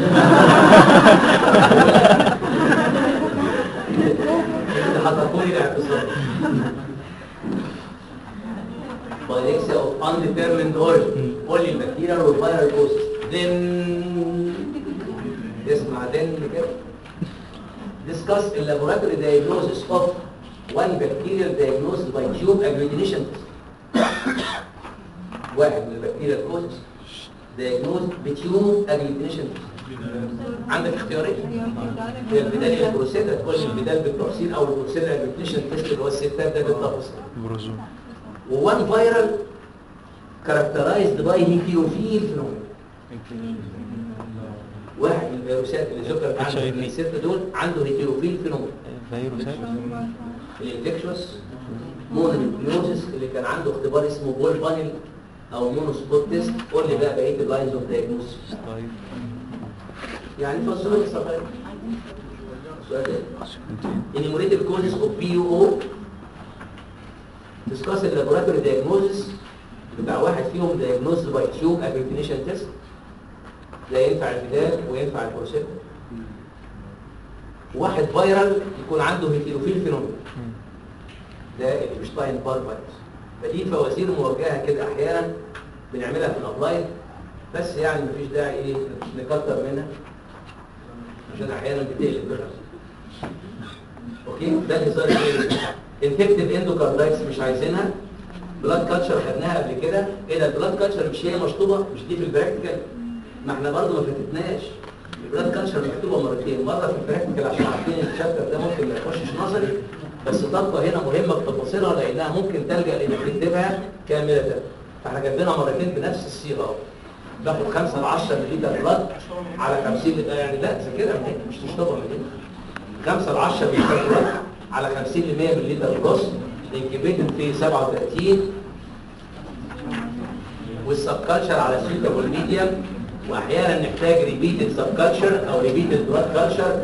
S1: انت حضرتوا لي الاعتصام بايركسيا اوف undetermined origin. قول لي البكتيريا والفيرال كوزز then اسمع then كده discuss the laboratory diagnosis of one bacterial diagnosed by tube agglutination test. واحد من البكتيريا الكوزز diagnosed بتيوب agglutination test. عندك اختيارين، هي البدال هي البروسيدا، تقول لي البدال بالبروسين او البروسيدا agglutination test اللي هو الستات ده بالتفاصيل.
S3: بروزون.
S1: وone viral characterized by nucleophile phenomena. واحد من الفيروسات اللي ذكرت عنده من الستة دول عنده هيتيروفيل فينومين.
S3: فيروسات
S1: الانفكشوس مونونيوكليوزس اللي كان عنده اختبار اسمه بول بانل او مونو سبوت تيست. قول لي بقى بقيه اللاينز اوف دايجنوستس.
S3: طيب
S1: يعني فصلوا لي صغير. سؤال ايه؟ انيموريتد كوزز اوف بي يو او. ديسكاس اللابوراتوري دايجنوزس بتاع واحد فيهم دايجنوزد باي تيوب اجلوتينيشن تيست. ده ينفع البدال وينفع البروسيتا. واحد فيرال يكون عنده هيتيروفيل فينومين، ده الابشتاين بار فيروس. فدي فوازير موجهه كده احيانا بنعملها في الابلايد، بس يعني مفيش داعي ايه نكتر منها عشان احيانا بتقلب بقى. اوكي ده الهزار ايه؟ انفكتيف اندوكاردايتس مش عايزينها. بلاد كاتشر خدناها قبل كده. ايه ده البلاد كاتشر مش هي مشطوبه؟ مش دي في البراكتيكال؟ ما احنا برضه ما فاتتناش. البلاد كاتشر مكتوبه مرتين، مره في البراكتيكال عشان عارفين الشابتر ده ممكن ما يخشش نظري، بس تبقى هنا مهمه بتفاصيلها لانها ممكن تلجا لانك تكتبها كامله. فاحنا جايبينها مرتين بنفس الصيغه اهو. باخد خمسة ل عشرة مللي بلاد على خمسين لتر، يعني لا ذاكرها من هنا مش تشطبها من هنا. خمسة ل عشرة مللي بلاد على خمسين ل مية مللي بلس انكبيتد في سبعة وثلاثين، والسب كالتشر على سيتابل ميديم، واحيانا نحتاج ريبيتد سب كالتشر او ريبيتد بلاد كالتشر.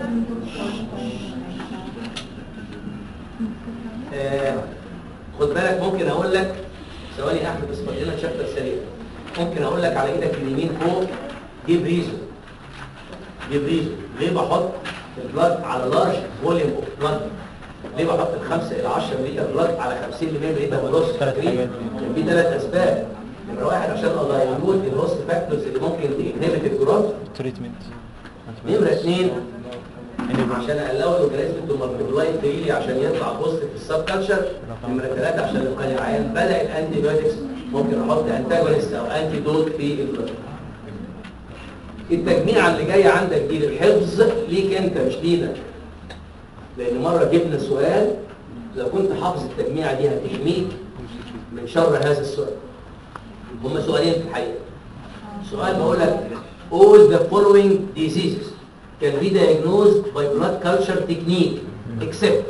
S1: آه خد بالك ممكن اقول لك ثواني يا احمد بس فاضل لنا شابتر سريع. ممكن اقول لك على ايدك اليمين فوق جيب ريزون. جيب ريزون ليه بحط البلاد على لارج فوليوم اوف بلاد؟ ليه بحط الخمسة إلى عشرة مللي بلاد على خمسين ل مية مللي بلس؟ في ثلاث اسباب. نمرة واحد عشان الله يوجد الهوست فاكتورز اللي ممكن تنهبت الجروث.
S3: تريتمنت.
S1: نمرة اثنين عشان الاقي الاورجانيزم تو مالتيبلاي فريلي عشان يطلع بوزيتيف في السب كالتشر. نمرة ثلاثة عشان لو كان العيان بدا الانتي بايوتكس ممكن احط انتاجونست او انتي دوت في البلد. التجميعه اللي جايه عندك دي للحفظ ليك انت مش لينا، لان مره جبنا سؤال لو كنت حافظ التجميعه دي هتحميك من شر هذا السؤال. هما سؤالين في الحقيقه. سؤال بقول لك all the following diseases can be diagnosed by blood culture technique except.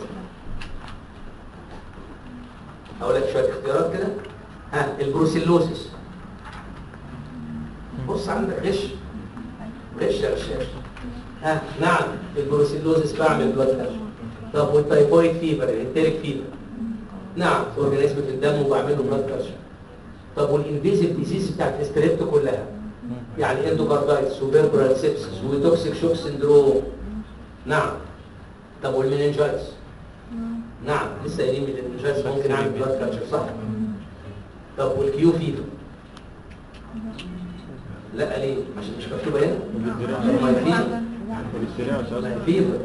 S1: هقول لك شويه اختيارات كده. ها البروسيلوسيس. بص عندك غش غش يا غشاش. ها نعم البروسيلوسيس بعمل بلاد كالتشر. طب والتايفويد فيبر الانتريك فيبر؟ نعم اورجانيزم في الدم وبعمل له بلاد كالتشر. طب والانفيزيف ديزيز بتاعت الاستريبتو كلها يعني اندوكاردايتس وبيربرال سيبسس وتوكسيك شوك سندروم؟ نعم. طب والمننجايتس؟ نعم لسه قايلين من المننجايتس ممكن اعمل بلاد كالتشر صح؟ طب والكيو فيبر؟ لا ليه؟ عشان مش مكتوبه هنا؟ ما فيبر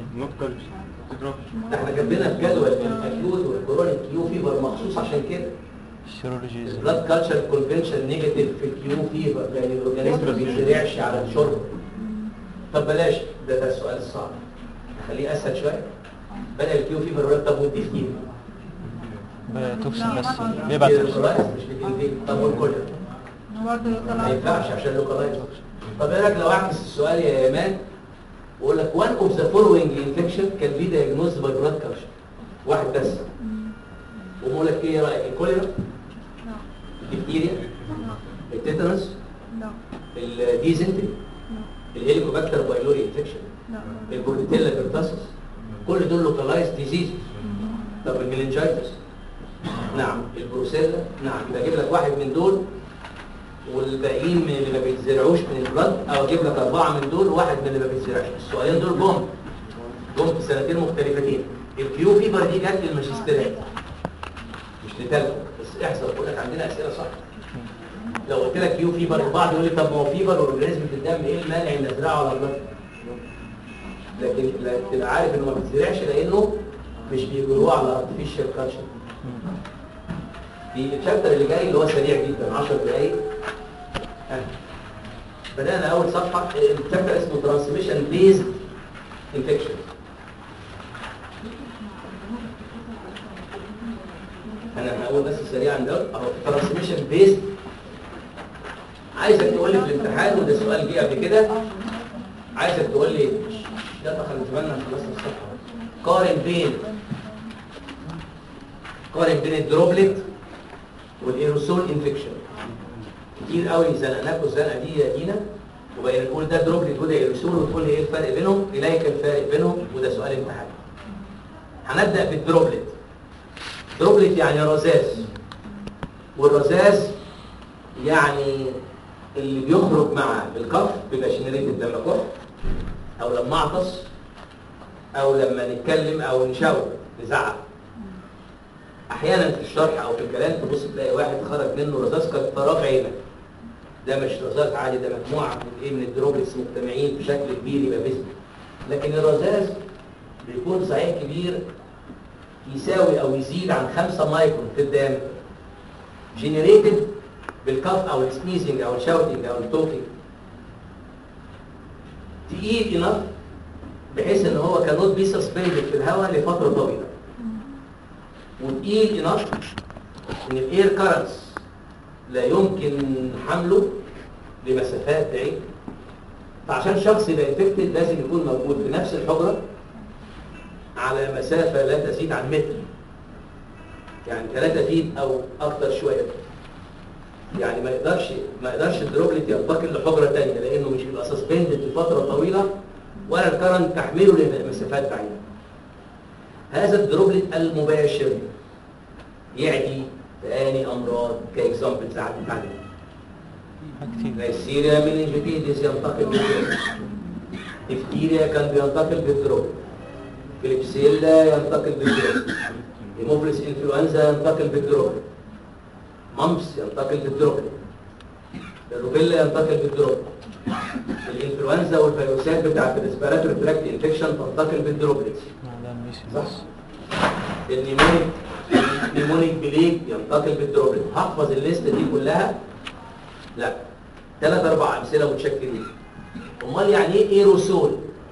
S1: ده احنا جنبنا في جدول الاكيوت والكرونيك كيو فيبر مخصوص عشان كده.
S3: السيرولوجي
S1: البلاد كالتشر كونفنشن نيجاتيف في الكيو فيبر لان الاورجانيزم ما بيزرعش على الشرب. طب بلاش ده ده السؤال الصعب خليه اسهل شويه. بدل الكيو فيبر ولا طب والديفتيريا؟
S3: توكسين بس بيبعت توكسين
S1: مش بيجي. طب والكل ما ينفعش عشان لوكالايز. طب ايه رايك لو اعكس السؤال يا ايمان واقول لك one of the following infection can be diagnosed by blood culture. واحد بس. وبقول لك ايه رايك؟ الكوليرا؟ الديفتيريا؟ التيتانوس؟ الديزنتري؟ الهيليكوباكتر بايلوري انفكشن؟ البورتيلا بيرتاسس؟ كل دول لوكالايز ديزيز. طب الميلينجايتس؟ نعم. البروسيلا؟ نعم. يبقى اجيب لك واحد من دول والباقيين من اللي ما بيتزرعوش من البلد، او اجيب لك اربعه من دول وواحد من اللي ما بيتزرعش. السؤالين دول جم جم في سنتين مختلفتين. الكيو فيبر دي جت للماجستيرات مش لتالكم، بس احذر بقول لك عندنا اسئله صح. لو قلت لك كيو فيبر البعض يقول لي طب ما هو فيبر واورجانيزم في الدم، ايه المانع ان ازرعه على البلد؟ لكن تبقى عارف انه ما بيتزرعش لانه مش بيجروه على ارتفيشال كالتشر. في الشابتر اللي جاي اللي هو سريع جدا عشر دقايق. بدأنا أول صفحة. الشابتر اسمه ترانسميشن بيزد انفكشن. أنا هقول بس سريعا ده أهو ترانسميشن بيزد. عايزك تقول لي في الامتحان، وده سؤال جه قبل كده، عايزك تقول لي ده خلي بالنا خلصنا الصفحة. قارن بين قارن بين الدروبلت والايروسول انفكشن. كتير قوي زنقناكوا الزنقه دي يا دينا، وبقينا نقول ده دروبلت وده ايروسول، وتقول لي ايه الفرق بينهم؟ اليك الفارق بينهم، وده سؤال امتحان. هنبدا بالدروبلت. دروبلت يعني رذاذ، والرذاذ يعني اللي بيخرج مع الكف بيبقى جنريتد لما كح، او لما اعطس، او لما نتكلم او نشاور نزعق. احيانا في الشرح او في الكلام تبص تلاقي واحد خرج منه رذاذ كطرف عينك. ده مش رذاذ عادي، ده مجموعه من ايه من الدروبلتس مجتمعين بشكل كبير يبقى بيزنس. لكن الرذاذ بيكون صحيح كبير يساوي او يزيد عن خمسة مايكرون في الدم، جنريتد بالكف او السنيزنج او الشاوتنج او التوكينج. تقيل انف بحيث ان هو كانوت بي سسبندد في الهواء لفتره طويله، وتقيل انف ان الاير كارنتس لا يمكن حمله لمسافات بعيده. فعشان شخص يبقى انفكتد لازم يكون موجود في نفس الحجره على مسافه لا تزيد عن متر، يعني ثلاثة فيت او اكتر شويه. يعني ما يقدرش ما يقدرش الدروبلت ينتقل لحجره ثانيه، لانه مش بيبقى سسبندد لفتره طويله ولا الكرنت تحمله لمسافات بعيده. هذا الدروبلت المباشر يعدي ثاني امراض كاكزامبلز عدت عليه. نيسيريا مينينجيتيدس ينتقل بالدروبلت، ديفتيريا كان بينتقل بالدروبلت، كليبسيلا ينتقل بالدروبلت، هيموفيلس انفلونزا ينتقل بالدروبلت، مامس ينتقل بالدروبلت، الروبيلا ينتقل بالدروبلت، الانفلونزا والفيروسات بتاعت الريسبيراتوري تراكت انفكشن تنتقل بالدروبلت. صح؟ النيمونيك النيمونيك بليك ينتقل بالدروبلت. هحفظ الليسته دي كلها؟ لا. ثلاث اربع امثله متشكلين. امال يعني ايه ايروسول؟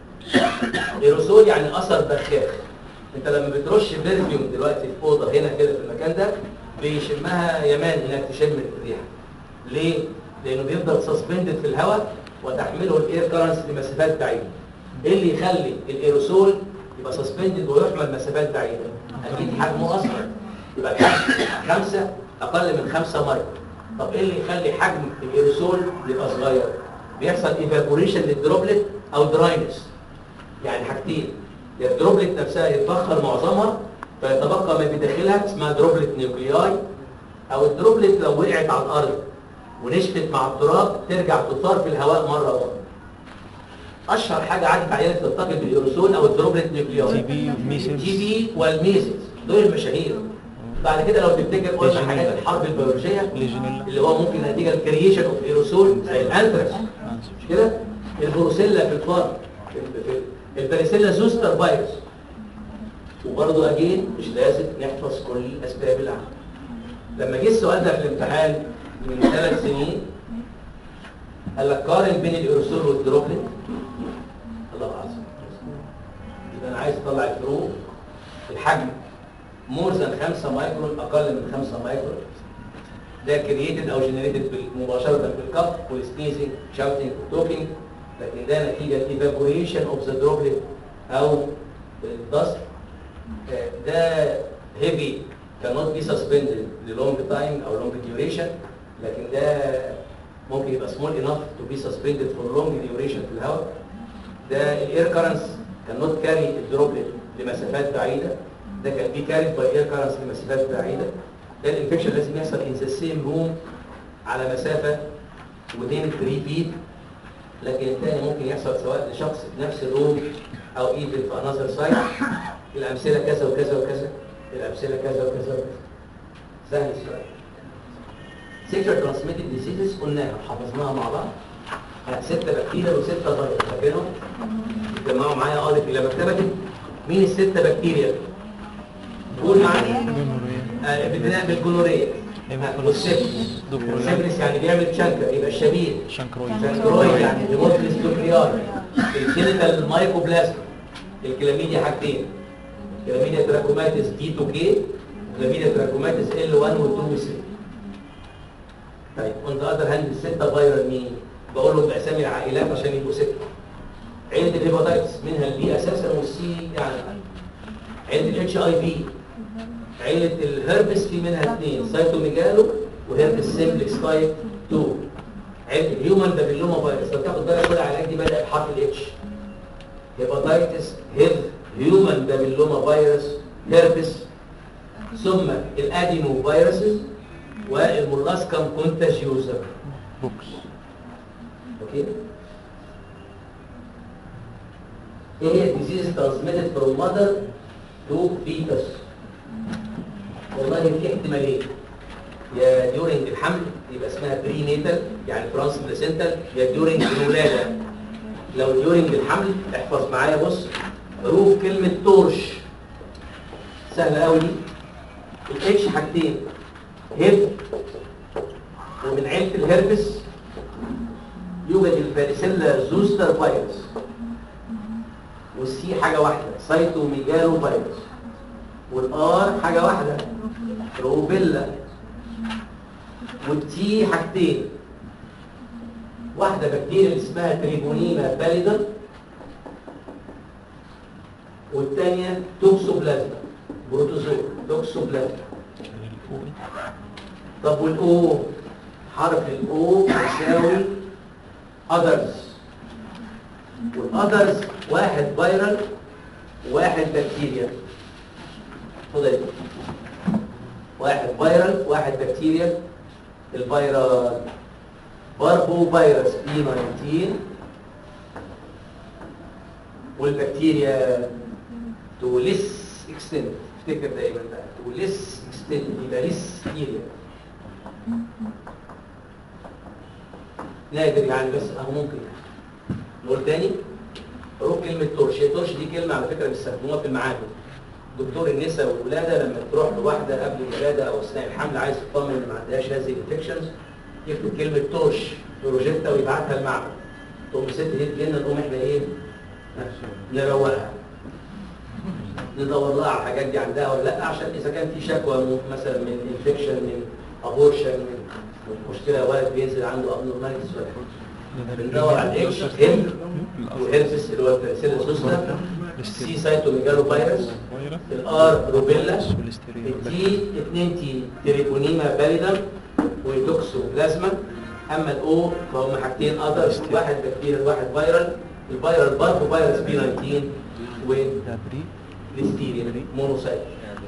S1: ايروسول يعني اثر بخاخ. انت لما بترش برفيوم دلوقتي في اوضه هنا كده في المكان ده بيشمها يمان انك تشم الريحه. ليه؟ لانه بيفضل سسبندد في الهواء وتحمله الاير كارنتس لمسافات بعيده. ايه اللي يخلي الايروسول يبقى سسبندد ويحمل مسافات بعيده؟ اكيد حجمه اصغر، يبقى خمسه اقل من خمسة مايكرون. طب ايه اللي يخلي حجم الايروسول يبقى صغير؟ بيحصل ايفابوريشن للدروبلت او دراينس. يعني حاجتين، يا الدروبلت نفسها يتبخر معظمها فيتبقى ما بداخلها اسمها دروبلت نيوكلياي، او الدروبلت لو وقعت على الارض ونشفت مع التراب ترجع تطار في الهواء مره اخرى. اشهر حاجه عدت علينا تنتقل بالايروسول او الدروبلت نيوكلياي،
S3: تي بي والميسلز.
S1: تي بي والميسلز دول المشاهير. بعد كده لو تفتكر قلنا حاجات الحرب البيولوجيه اللي هو ممكن نتيجه الكرييشن اوف ايروسول زي الانثراكس، مش كده؟ البروسيلا في الفار، الباريسيلا زوستر فيروس. وبرضه اجين مش لازم نحفظ كل الاسباب العامه. لما جه السؤال ده في الامتحان من ثلاث سنين قال لك قارن بين الايروسول والدروبلت. الله اعلم. يبقى انا عايز اطلع الفروق. الحجم مور ذان خمسة مايكرون، اقل من خمسة مايكرون، ده كرييتد او جنريتد مباشره بالكف والسنيزنج شاوتنج والتوكينج، لكن ده نتيجه ايفابوريشن اوف ذا دروبلت او الدست آه، ده هيفي cannot be suspended للونج تايم او لونج duration، لكن ده ممكن يبقى small enough to be suspended for long duration في الهواء. ده الاير كارنس cannot carry الدروبلت لمسافات بعيده، ده كان بي carried by air currents لمسافات بعيده. ده الانفكشن لازم يحصل in the same room على مسافه within three feet، لكن الثاني ممكن يحصل سواء لشخص في نفس الروم او even في another site. الامثله كذا وكذا وكذا، الامثله كذا وكذا وكذا. سهل السؤال. sexual transmitted diseases قلناها حفظناها مع بعض. ستة بكتيريا وستة فيروس، فاكرهم؟ اتجمعوا معايا اه في المكتبة. مين الستة بكتيريا؟ قول معايا. آه ابتداء بالجونوريا والسيفلس. السيفلس يعني بيعمل تشانكر يبقى الشبيه.
S3: شانكرويد.
S1: شانكرويد يعني ديموتريس دوكريار. الكلينيكال مايكوبلازما. الكلاميديا حاجتين. كلاميديا تراكوماتيس دي تو كي، كلاميديا تراكوماتيس ال واحد و اتنين و تلاتة. طيب اون ذا اذر هاند الستة فيرال مين؟ بقول له باسامي العائلات عشان يبقوا ستة. عيلة الهيباتايتس منها البي اساسا والسي يعني. عيلة الاتش اي في. عيلة الهربس في منها اثنين، سايتوميجالو وهربس سيمبلكس تايب اتنين. عيلة الهيومن بابيلوما فيروس، لو تاخد بالك كل العلاج دي بدأ بحرف الاتش. هيباتايتس، هيف، هيومن بابيلوما فيروس، هربس، ثم الادينو فيروسز والمولاسكم كونتاجيوزا.
S3: بوكس.
S1: اوكي. ايه هي disease transmitted from mother to fetus؟ والله في احتمالين، يا during الحمل يبقى اسمها برينيتال يعني ترانس بلاسنتال، يا during الولاده. لو during الحمل احفظ معايا، بص حروف كلمه تورش سهله قوي دي. الاتش حاجتين، هيب، ومن عيله الهربس يوجد الفاريسيلا زوستر فيروس، والسي حاجه واحده سايتوميجالو فيروس، والار حاجه واحده روبيلا، والتي حاجتين، واحده بكتيريا اسمها تريبونيما باليدا، والثانيه توكسوبلازما بروتوزوا توكسوبلازما. طب والاو حرف الاو يساوي others، والاذرز واحد فيرال وواحد بكتيريا. خد واحد فيرال واحد بكتيريا. الفيرال باربو فيروس بي تسعتاشر، والبكتيريا تو ليس اكستند، افتكر دايما ده تو ليس اكستند يبقى ليس بكتيريا. نادر يعني بس اهو ممكن نقول تاني. روح كلمه تورش، تورش دي كلمه على فكره بيستخدموها في المعامل. دكتور النساء والولاده لما تروح لواحده قبل الولاده او اثناء الحمل عايز تطمن ان ما عندهاش هذه الانفكشنز، يكتب كلمه تورش في روجيتا ويبعتها المعمل. تقوم الست دي تجينا نقوم احنا ايه؟ نروقها. ندور لها على الحاجات دي عندها ولا لا، عشان اذا كان في شكوى مثلا من انفكشن من ابورشن من مشكله ولد بينزل عنده ابنورماليتيز ولا حاجه. بندور على الاتش هيم وهيربس اللي هو الفاريسيلا زوستر، السي سايتوميجالو فيروس، الار روبيلا، التي اتنين تي تريبونيما باليدا وتوكسوبلازما. اما الاو فهم حاجتين اذرز، واحد بكتيريا واحد فيرال. الفيرال باربو فيروس بي تسعتاشر والليستيريا مونوسايت.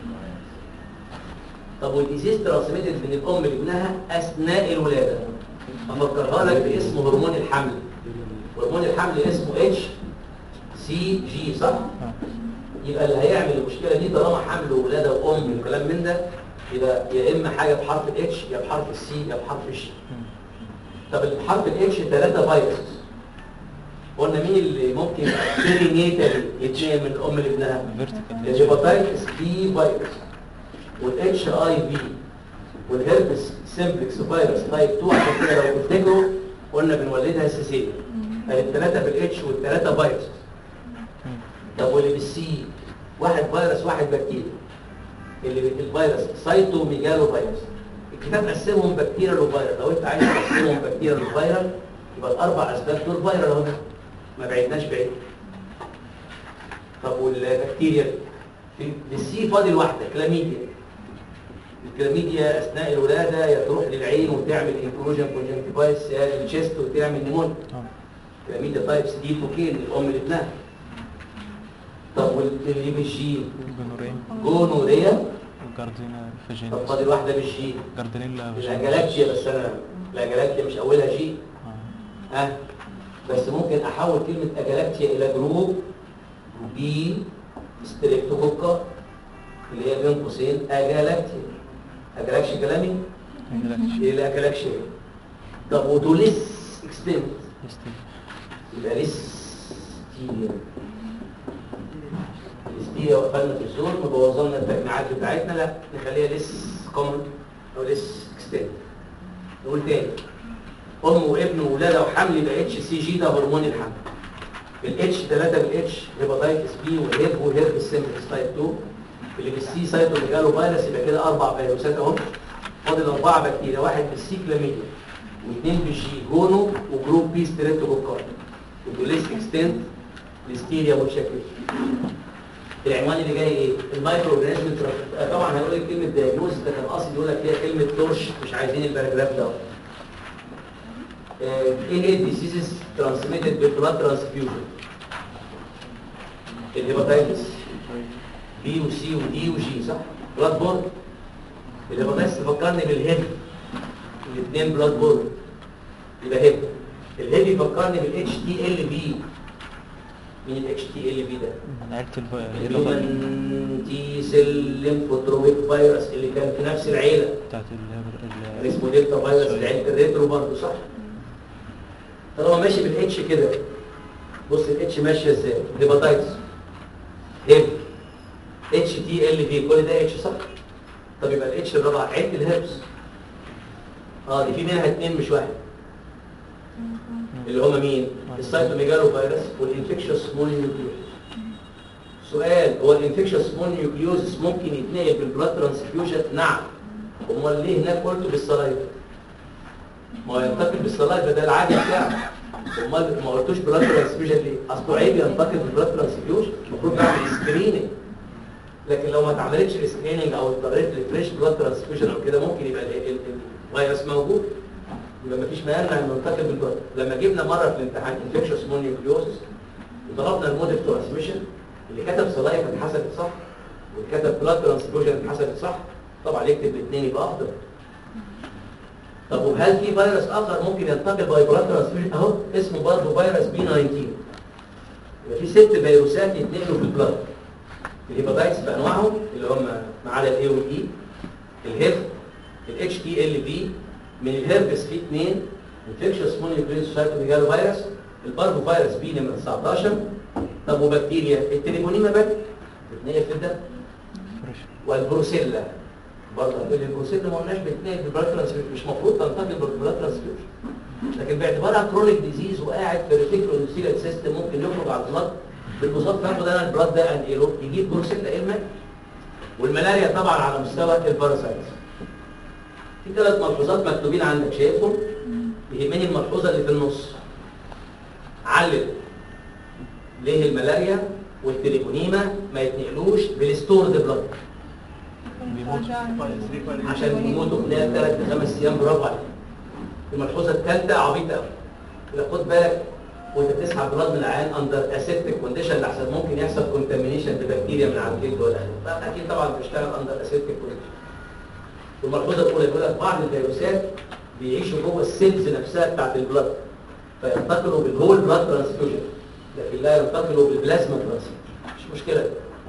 S1: طب والديزيز ترانسميتد من الام لابنها اثناء الولاده، افكرها لك باسم هرمون الحمل. هرمون الحمل اسمه اتش سي جي صح؟ يبقى اللي هيعمل المشكله دي طالما حمل وولاده وام وكلام من ده، يبقى يا اما حاجه بحرف الاتش يا بحرف السي يا بحرف الشي. طب بحرف الاتش ثلاثه فيروسز. قلنا مين اللي ممكن برينيتال يتنقل من الام لابنها؟ الهيباتايتس بي فيروس، والاتش اي في، والهربس سيمبلكس فيروس تايب اتنين. عشان كده لو تفتكروا قلنا بنولدها سيسيليا. الثلاثه بالاتش والثلاثه فيروس. طب واللي بالسي واحد فيروس واحد بكتيريا. اللي الفيروس سايتوميجالو فيروس. الكتاب قسمهم بكتيريال وفيرال، لو انت عايز تقسمهم بكتيريال وفيرال يبقى الاربع اسباب دول فيرال اهو، ما بعدناش بعيد. طب والبكتيريا في السي فاضل واحده كلاميديا. الكلاميديا اثناء الولاده يا تروح للعين وتعمل انكلوجن كونجنكتيفايتس يا للشيست وتعمل نيمون. كلاميديا تايبس دي توكين الام لابنها. طب واللي بالجي
S3: جونوريا
S1: جونوريا.
S3: جاردينا فاجينا.
S1: طب فاضل واحده بالجي
S3: جاردينيلا
S1: الاجلاكتيا. بس انا الاجلاكتيا مش اولها جي ها أه؟ بس ممكن احول كلمه اجلاكتيا الى جروب بي ستريبتوكوكا اللي هي بين قوسين اجلاكتيا. اجلاكش كلامي الى اجلاكشيا. طب ودوليس اكستنت يبقى ليستيريا. ليستيريا وقفلنا في الزور مبوظلنا التجميعات بتاعتنا، لا نخليها ليس كومن او ليس اكستنت. نقول تاني ام وابن وولاده وحمل يبقى اتش سي جي ده هرمون الحمل. الاتش ثلاثة بالاتش هيباتايتس بي والهيب وهيب سيمبلكس تايب اتنين. اللي بالسي سايتوميجالو فيروس يبقى كده اربع فيروسات اهم. فاضل اربعه بكتيريا، واحد بالسي كلاميديا واثنين بالجي جونو وجروب بي ستريبتوكوكاي. ودوليس اكستنت ليستيريا متشكله. العنوان اللي جاي ايه؟ المايكرو اورجانيزم. طبعا هنقول لك كلمه دايجنوز ده كان قصدي يقول لك فيها كلمه تورش، مش عايزين الباراجراف ده. ايه هي الديزيزز ترانسميتد بالبلاد ترانسفيوجن؟ الهيباتايتس بي وسي ودي وجي صح؟ بلاد بورد. الهيباتايتس تفكرني بالهيب الاثنين بلاد بورد يبقى هيب. الهيب يفكرني بالاتش تي ال بي. مين الاتش تي ال بي ده؟
S3: عيلة
S1: الهيومن تي سيل ليمفوتروبيك فيروس اللي كان في نفس العيله
S3: بتاعت
S1: كان اسمه دلتا فيروس اللي عيله الريترو برضه صح؟ طالما ماشي بالاتش كده بص الاتش ماشيه ازاي؟ هيباتايتس هيب اتش تي ال بي كل ده اتش صح؟ طب يبقى الاتش الرابعه عيله الهيربس. اه دي في منها اثنين مش واحد اللي هما مين؟ السايتوميجالو فيروس والانفكشوس سمول نيوكليوز. سؤال هو الانفكشوس سمول نيوكليوز ممكن يتنقل بالبلاد ترانسفيوجن؟ نعم. امال ليه هناك قلته بالسلايفا؟ ما هو ينتقل بالسلايفا ده العادي بتاعه. امال ما قلتوش بلاد ترانسفيوجن ليه؟ اصله عيب ينتقل بالبلاد ترانسفيوجن، المفروض تعمل سكريننج. لكن لو ما اتعملتش السكريننج او اضطريت لفريش بلاد ترانسفيوجن او كده ممكن يبقى الفيروس موجود. يبقى مفيش مانع ان ننتقل بالبلد. لما جبنا مره في الامتحان انفكشوس مونيوكليوزس وضربنا المود اوف ترانسميشن اللي كتب سلايفا اتحسبت صح واللي كتب بلاد ترانسفيوجن اتحسبت صح، طبعا يكتب الاثنين يبقى افضل. طب وهل في فيروس اخر ممكن ينتقل باي بلاد ترانسفيوجن؟ اهو اسمه برضه فيروس بي تسعة عشر. يبقى في ست فيروسات يتنقلوا في البلد. الهيباتايتس بانواعهم اللي هم ما عدا الاي والاي، الهيب، الاتش تي ال بي، من الهربس في اثنين انفكشوس مونيوكليوز سايتوميجالو فيروس، البارفو فيروس بي نمرة تسعتاشر. طب وبكتيريا التريبونيما بك بتتنقل في الدم، والبروسيلا برضه البروسيلا ما قلناش بتتنقل في البلاد ترانسفيوجن، مش المفروض تنتقل بالبلاد ترانسفيوجن، لكن باعتبارها كرونيك ديزيز وقاعد في الريتيكولو اندوثيليال سيستم ممكن يخرج على البلاد بالبساطه. تاخد انا البلاد ده انقله يجيب بروسيلا الماء. والملاريا طبعا على مستوى الباراسايتس. في ثلاث ملحوظات مكتوبين عندك شايفهم؟ يهمني الملحوظه اللي في النص. علل ليه الملاريا والتريبونيما ما يتنقلوش بالستورد بلاد؟ عشان بيموتوا خلال ثلاث لخمس ايام. برافو عليك. الملحوظه الثالثه عبيطه قوي. لا خد بالك وانت بتسحب بلاد من العيان اندر اسيبتيك كونديشن لحسن ممكن يحصل كونتامينيشن ببكتيريا من على الجلد ولا حاجه. اكيد طبعا بتشتغل اندر اسيبتيك كونديشن. والملحوظه الاولى يقول لك بعض الفيروسات بيعيشوا جوه السيلز نفسها بتاعت البلاد فينتقلوا بالهول بلاد ترانسفيوجن، لكن لا ينتقلوا بالبلازما ترانسفيوجن. مش مشكله.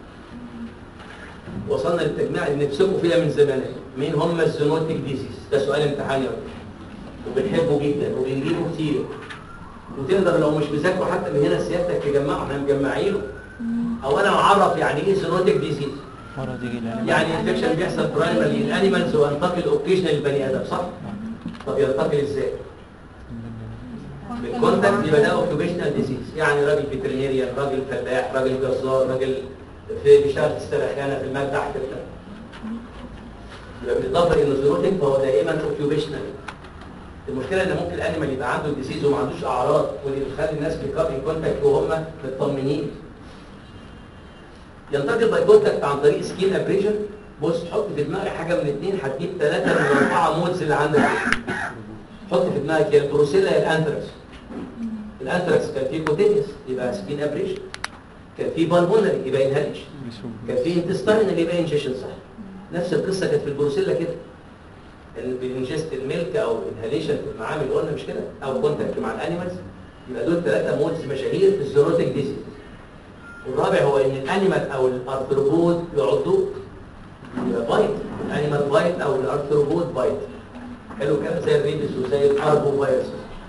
S1: وصلنا للتجميع اللي نفسكم فيها من زمان. مين هم الزونوتيك ديزيز؟ ده سؤال امتحاني وبنحبه جدا وبنجيبه كتير، وتقدر لو مش مذاكره حتى من هنا سيادتك تجمعه، احنا مجمعينه. او انا اعرف يعني ايه زونوتيك ديزيز. يعني انفكشن بيحصل برايمري للانيمالز وينتقل اوكيشنال للبني ادم صح؟ طب ينتقل ازاي؟ بالكونتاكت. يبقى ده اوكيوبيشنال ديزيز، يعني راجل فيترينيريان، راجل فلاح، راجل جزار، راجل في بيشتغل في السلخانه في المذبح كده. يبقى بالاضافه الى الزونوتيك فهو دائما اوكيوبيشنال. المشكله ان ممكن الانيمال يبقى عنده ديزيز وما عندوش اعراض، ودي بتخلي الناس بيكابي كونتاكت وهم مطمنين. ينتقل باي كونتاكت عن طريق سكين ابريشن. بص حط في دماغك حاجه من الاثنين، هتجيب ثلاثه من الاربعه مودز اللي عندك. حط في دماغك يا البروسيلا يا الانتراكس. الانتراكس كان فيه كوتينيوس يبقى سكين ابريشن، كان فيه بالمونري يبقى انهاليشن، كان فيه انتستاينال يبقى انجيشن. صح، نفس القصه كانت في البروسيلا كده، بالانجست الميلك او انهاليشن في المعامل قلنا مش كده، او كونتاكت مع الانيمالز. يبقى دول ثلاثه مودز مشاهير في الزيروتيك ديزيز. والرابع هو ان الانيمال او الارثروبود يعضوك يبقى بايت، الانيمال بايت او الارثروبود بايت. حلو كده، زي الريبس وزي الاربو فيروس.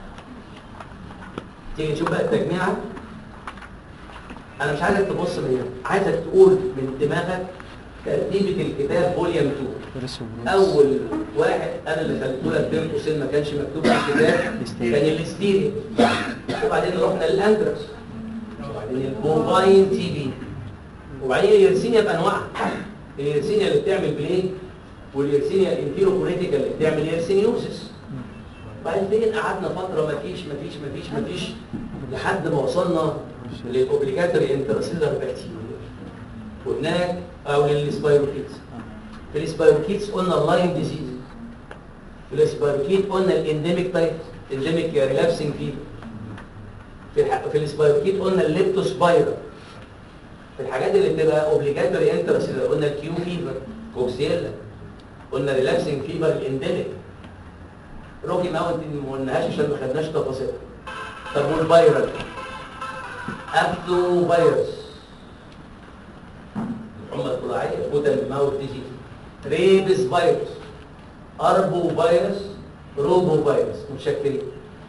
S1: تيجي نشوف بقى التجميعه. انا مش عايزك تبص من هنا، عايزك تقول من دماغك ترتيبه الكتاب فوليوم اتنين. اول واحد انا اللي خليته لك بين قوسين ما كانش مكتوب في الكتاب كان الاستيريا، وبعدين رحنا للاندركس، وبعدين البوفاين تي بي، وبعدين اليرسينيا بانواعها. اليرسينيا اللي بتعمل بليد، واليرسينيا الانتيروكوريتيكا اللي بتعمل يرسينيوسس. بعدين قعدنا فتره مفيش مفيش مفيش مفيش لحد ما وصلنا للاوبليجاتوري انتراسيلر بكتيريا، وهناك او للسبايروكيتس. في السبايروكيتس قلنا اللاين ديزيز، في السبايروكيت قلنا الانديميك تايب، انديميك ريلابسنج فيفر. في الح... في السبايروكيت قلنا الليبتوسبايرا. في الحاجات اللي بتبقى اوبليجاتوري انتراسيلر قلنا الكيو فيفر، كوكسيلا، قلنا ريلابسنج فيفر الانديميك. روكي ماونتن ما قلناهاش عشان ما خدناش تفاصيلها. طب والفيرال؟ ابدو فيروس، الحمى الطليعيه، فوت اند ماوث ديزيز، ريبس فيروس، اربو فيروس، روبو فيروس. متشكرين.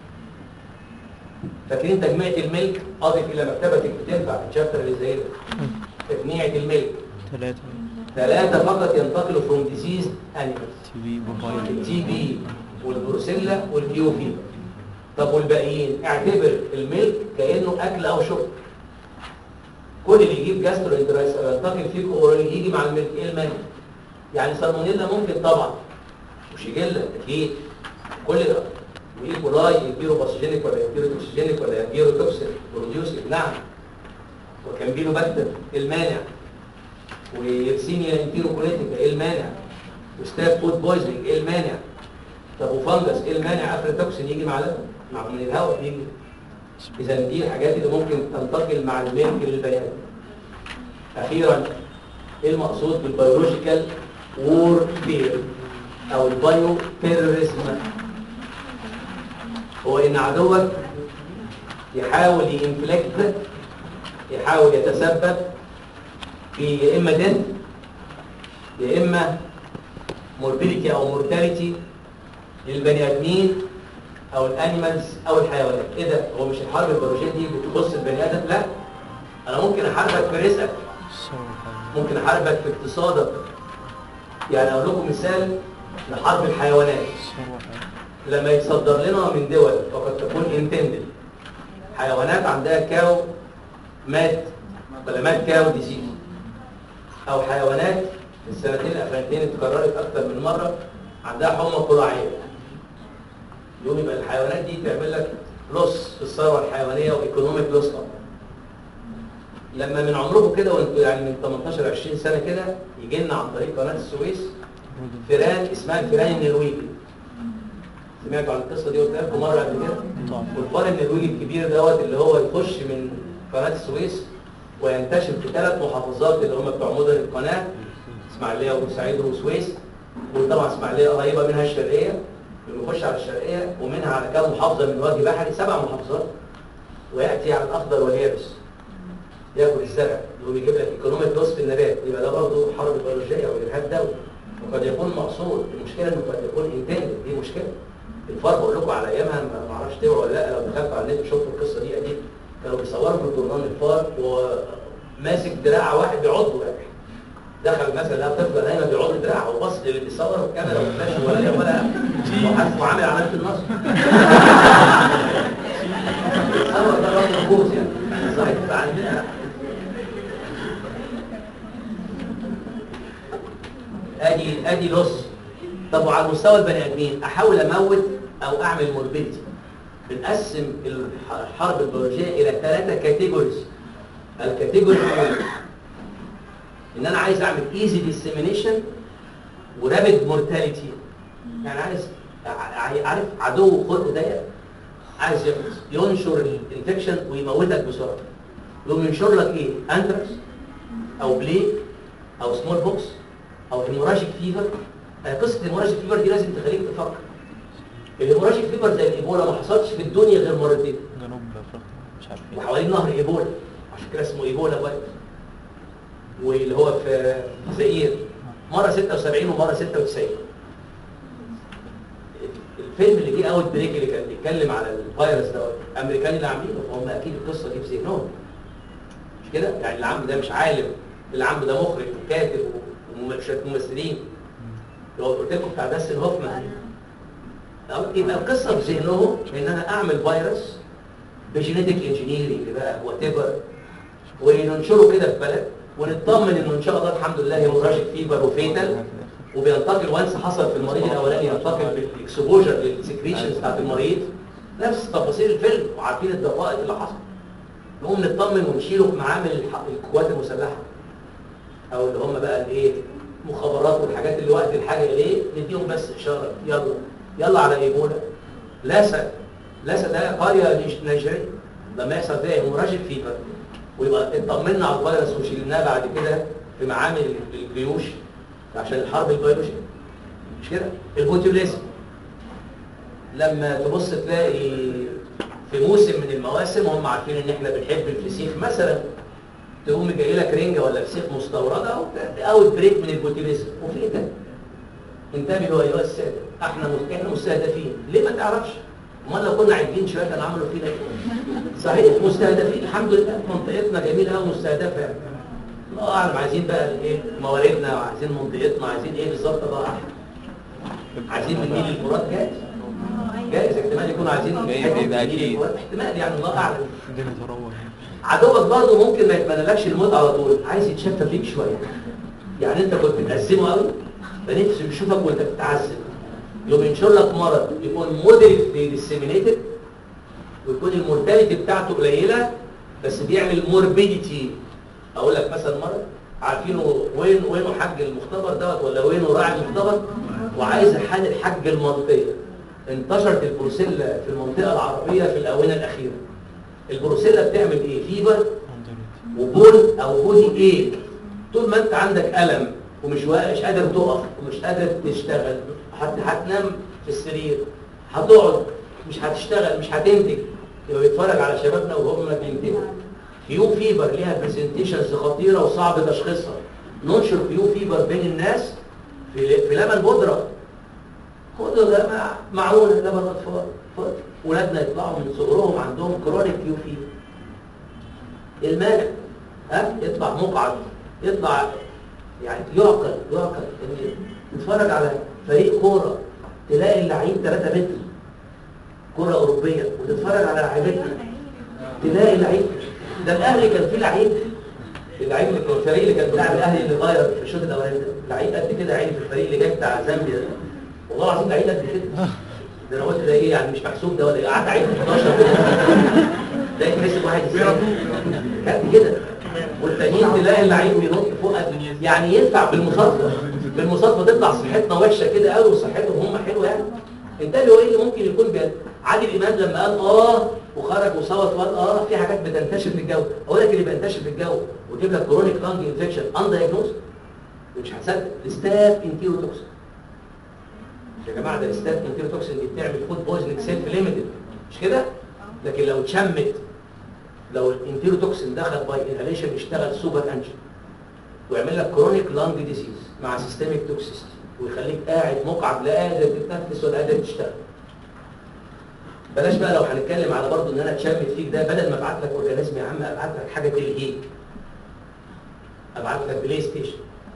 S1: فاكرين تجميعة الملك؟ اضف الى مكتبتك بتنفع في الشابتر اللي زي ده. تجميعة الملك
S3: ثلاثة
S1: ثلاثة فقط ينتقلوا فروم ديزيز انيمالز،
S3: تي بي بوفاين.
S1: التي بي والبروسيلا والكيو فيفر. طب والباقيين؟ اعتبر الملك كانه اكل او شرب. كل اللي يجيب جاسترو انترايتس او ينتقل فيكو اورالي يجي مع الملك. ايه المانع؟ يعني سالمونيلا ممكن طبعا، وشيجيلا اكيد، كل ده. وايكولاي يديرو باسجينيك ولا يديرو توكسيجينيك ولا يديرو توكسين بروديوسيف. نعم. وكامبيلو باكتر. ايه المانع؟ ويرسينيا انتيروكوليتيكا. ايه المانع؟ وستاف فود بويزنينج. ايه المانع؟ طب وفنجس ايه المانع؟ افريتوكسين يجي مع مع من الهواء يجي. اذا دي الحاجات اللي ممكن تنتقل مع الملك للبني ادم. اخيرا ايه المقصود بالبيولوجيكال وور فير او البايو تيروريزم؟ هو ان عدوك يحاول ينفلكت، يحاول يتسبب في يا اما ديث يا اما موربيليتي او مورتاليتي للبني ادمين او الانيمالز او الحيوانات. ايه ده؟ هو مش الحرب البيولوجيه دي بتخص البني ادم؟ لا، انا ممكن احاربك في رزقك، ممكن احاربك في اقتصادك. يعني اقول لكم مثال لحرب الحيوانات. لما يتصدر لنا من دول وقد تكون انتندد حيوانات عندها كاو مات ولا مات كاو ديزيز، او حيوانات في السنتين الاخرانيتين اتكررت اكثر من مره عندها حمى طليعيه، يوم يبقى الحيوانات دي تعمل لك لص في الثروه الحيوانيه وايكونوميك لص. لما من عمركم كده وانتوا يعني من ثمانية عشر عشرين سنه كده يجي لنا عن طريق قناه السويس فيران اسمها الفيران النرويجي. سمعتوا عن القصه دي قلت لكم مره قبل كده؟ والفار النرويجي الكبير دوت اللي هو يخش من قناه السويس وينتشر في ثلاث محافظات اللي هم بتوع مدن القناه، اسماعيليه وبورسعيد وسويس، وطبعا اسماعيليه قريبه منها الشرقيه، بيخش على الشرقيه ومنها على كام محافظه من وجه بحري، سبع محافظات، وياتي على الاخضر واليابس ياكل الزرع، يقوم يجيب لك ايكونوميك لوس في النبات. يبقى ده برضه حرب بيولوجيه او ارهاب دولي، وقد يكون مقصود. المشكله انه قد يكون انتندد، دي مشكله. الفار بقول لكم على ايامها ما اعرفش تبعوا ولا لا، لو دخلتوا على النت وشفتوا القصه دي قديم كانوا بيصوروا في الجورنال الفار وماسك دراع واحد بيعضه. يعني دخل مثلا لقى طفله نايمه بيعض دراعها وبص اللي بيصور الكاميرا وفلاش ولا ولا وحاسس وعامل علامه النصر. بيصور ده برضه ركوز يعني صحيح. فعندنا ادي ادي لص. طب وعلى مستوى البني ادمين احاول اموت او اعمل موربيديتي. بنقسم الحرب البيولوجيه الى ثلاثه كاتيجوريز. الكاتيجوري ان انا عايز اعمل ايزي ديسيمينيشن ورابيد مورتاليتي. يعني عايز ع- عارف عدو خلقه ضيق عايز يخلص ينشر الانفكشن ويموتك بسرعه. يقوم ينشر لك ايه؟ انتراكس او بليك او سمول بوكس او هيموراجيك فيفر. قصه الهيموراجيك فيفر دي لازم تخليك تفكر. الهيموراجيك فيفر زي الايبولا ما حصلش في الدنيا غير مرتين،
S3: جنوب افريقيا مش عارف ايه.
S1: وحوالين نهر ايبولا عشان كده اسمه ايبولا فيروس. واللي هو في زئير مره ستة وسبعين ومره ستة وتسعين. الفيلم اللي جه اوت بريك اللي كان بيتكلم على الفيروس دوت الامريكان اللي عاملينه، فهم اكيد القصه دي في ذهنهم مش كده؟ يعني اللي عامله ده مش عالم، اللي عامله ده مخرج وكاتب وشويه ممثلين. لو قلت لكم بتاع داستن هوفمان يبقى القصه في ذهنهم ان انا اعمل فيروس بجينيتك انجينيرنج بقى وات ايفر وننشره كده في بلد ونطمن انه ان شاء الله الحمد لله هيموراجيك فيفر وفيتال، وبينتقل وانس حصل في المريض الاولاني ينتقل بالاكسبوجر للسكريشنز بتاعت المريض نفس تفاصيل الفيلم وعارفين الدقائق اللي حصل. نقوم نطمن ونشيله في معامل الح- القوات المسلحه او اللي هم بقى الايه مخابرات والحاجات اللي وقت الحاجه اليه نديهم بس اشاره يلا يلا على ايبولا. لاسا لاسا ده قريه نيج- نيجيريه لما يحصل فيها هيموراجيك فيفر ويبقى اطمنا على الفيروس وشيلناه بعد كده في معامل الجيوش عشان الحرب البيولوجيه مش كده؟ البوتيوليزم لما تبص تلاقي في موسم من المواسم هم عارفين ان احنا بنحب الفسيخ مثلا، تقوم جاي لك رنجه ولا فسيخ مستورده او اوت بريك من البوتيوليزم وفي ده انتبهوا ايها الساده احنا مس- احنا مستهدفين. ليه ما تعرفش؟ امال لو كنا عايزين شويه كانوا عملوا فينا ايه؟ صحيح مستهدفين الحمد لله منطقتنا جميله قوي مستهدفه يعني. الله اعلم عايزين بقى ايه مواردنا وعايزين منطقتنا وعايزين ايه بالظبط الله اعلم. عايزين من نيل المراد جاهز جاهز احتمال يكونوا عايزين
S3: جاي
S1: حتة
S3: بيبقى
S1: من نيل
S3: أكيد.
S1: المراد، احتمال يعني الله اعلم.
S3: الدنيا تروح.
S1: عدوك برضه ممكن ما يتمنلكش الموت على طول، عايز يتشفى فيك شويه. يعني انت كنت مقسمه قوي فنفسه يشوفك وانت بتتعذب، يوم ينشر لك مرض يكون مودريتلي ديسيمينيتد ويكون المورتاليتي بتاعته قليله بس بيعمل موربيديتي. اقول لك مثلا مرض عارفينه وين وينه حج المختبر دوت ولا وينه راعي المختبر وعايز حل حج المنطقه. انتشرت البروسيلا في المنطقه العربيه في الاونه الاخيره. البروسيلا بتعمل ايه؟ فيبر وبول او بودي ايه. طول ما انت عندك الم ومش وا- مش قادر تقف ومش قادر تشتغل حت هتنام في السرير هتقعد مش هتشتغل مش هتنتج. يبقى بيتفرج على شبابنا وهم بينتجوا. فيو فيبر ليها برزنتيشنز خطيره وصعب تشخيصها. ننشر فيو فيبر بين الناس في في لبن بودره. خدوا ده مع معونه لبن اطفال فاضي. ولادنا يطلعوا من صغرهم عندهم كرونيك فيو فيبر. المانع ها يطلع مقعد يطلع يعني يعقل يعقل تتفرج على فريق كوره تلاقي اللعيب ثلاثة متر كوره اوروبيه وتتفرج على لعيبتنا تلاقي لعيب. ده الاهلي كان فيه لعيب اللعيب اللي كان الفريق اللي كان بتاع الاهلي اللي غير في الشوط الاولاني ده لعيب قد كده عيني في الفريق اللي جاي بتاع زامبيا ده والله العظيم لعيب قد كده. ده انا قلت ده ايه يعني مش محسوب ده ولا ايه؟ قعدت عيد احداشر كده ده يتحسب واحد ازاي قد كده. والتانيين تلاقي اللعيب بينط فوق قد- يعني ينفع بالمصادفه بالمصادفه تطلع صحتنا وحشه كده قوي وصحتهم هم حلوه يعني. انتبهوا ايه اللي ممكن يكون بيد عادل امام لما قال اه وخرج وصوت وقال اه في حاجات بتنتشر في الجو. اقول لك اللي بينتشر في الجو ويجيب لك كرونيك لانج انفكشن ان دايجنوز مش هتصدق. الستاف انتيروتوكسين يا جماعه ده الستاف انتيروتوكسين دي بتعمل فود بويزنج سيلف ليميتد مش كده؟ لكن لو اتشمت لو الانتيروتوكسين دخل باي انهاليشن يشتغل سوبر انجن ويعمل لك كرونيك لانج ديزيز مع سيستميك توكسيستي ويخليك قاعد مقعد لا قادر تتنفس ولا قادر تشتغل. بلاش بقى لو هنتكلم على برضه ان انا اتشمت فيك ده بدل ما ابعت لك اورجانيزم يا عم ابعت لك حاجه تلهيك. ابعت لك بلاي ستيشن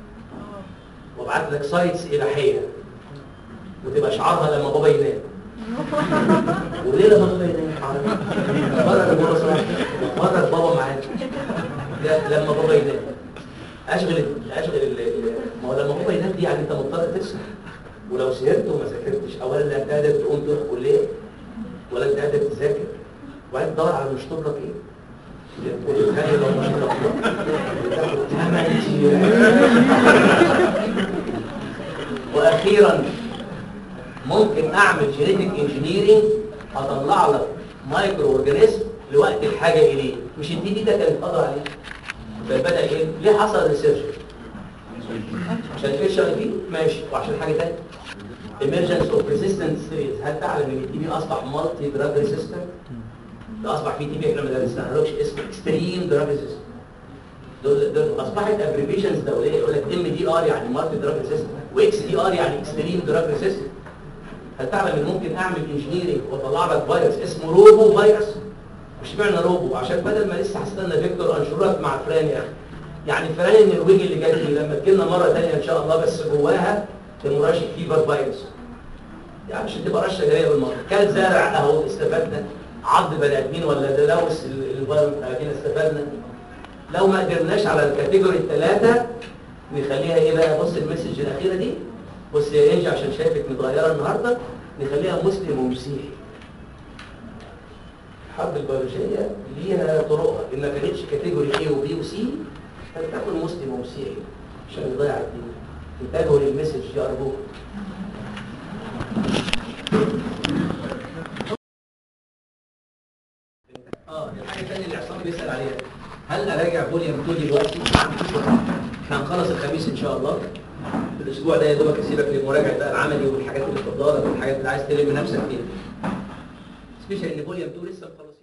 S1: وابعت لك سايتس اباحيه وتبقى شعارها لما بابا ينام. وليه لما بابا ينام؟ فرق بابا صراحه فرق بابا معاك ده لما بابا ينام. اشغل اشغل ال- ال- ما هو لما بابا ينام دي يعني انت مضطر تسهر ولو سهرت وما ذاكرتش اولا لا انت قادر تقوم تروح كليه ولا انت قادر تذاكر وبعدين تدور على مشطوب لك ايه؟ تخيل لو مشطوب لك بتاخد ثمان ايام اخيرا ممكن اعمل جينيتك انجينيرنج اطلع لك مايكرو اورجانيزم لوقت الحاجه اليه. مش الدي دي ده كان قضى عليه، فبدا ايه؟ ليه حصل ريسيرش؟ عشان الاتش اي في ماشي، وعشان حاجه ثانيه emergence of resistant strains. هل تعلم ان التي بي اصبح مالتي دراج ريسيستنت؟ ده اصبح في تي بي احنا ما درسناهوش اسمه اكستريم دراج ريسيستنت. دول دول اصبحت ابريفيشنز دوليه، يقول لك ام دي ار يعني مالتي دراج ريسيستنت، واكس دي ار يعني اكستريم دراج ريسيستنت. هل تعلم ان ممكن اعمل انجينيرنج واطلع لك فيروس اسمه روبو فيروس؟ مش معنى روبو عشان بدل ما لسه هستنى فيكتور انشورك مع فران يعني يعني فران النرويجي اللي جات لي لما تجي لنا مره ثانيه ان شاء الله بس جواها هيموراجيك فيفر فيروس، يعني مش هتبقى رشه جايه بالمره. كانت زارع اهو استفدنا، عض بني ادمين ولا تلوث الفيروس ادينا استفدنا. لو ما قدرناش على الكاتيجوري الثلاثه نخليها ايه بقى؟ بص المسج الاخيره دي، بص يا انجي عشان شايفك متغيره النهارده، نخليها مسلم ومسيحي. الحرب البيولوجيه ليها طرقها، ان ما كانتش كاتيجوري A وبي وسي هتاكل مسلم ومسيحي عشان يضيع الدين. انتبهوا للمسج يا ارجوكم. اه الحاجه الثانيه اللي عصام بيسال عليها، هل اراجع فوليوم اتنين دلوقتي؟ احنا هنخلص الخميس ان شاء الله. الاسبوع ده يا دوبك اسيبك للمراجعه بقى العملي والحاجات اللي في الدار والحاجات اللي عايز تلم نفسك فيها. سبيشال ان فوليوم اتنين لسه مخلص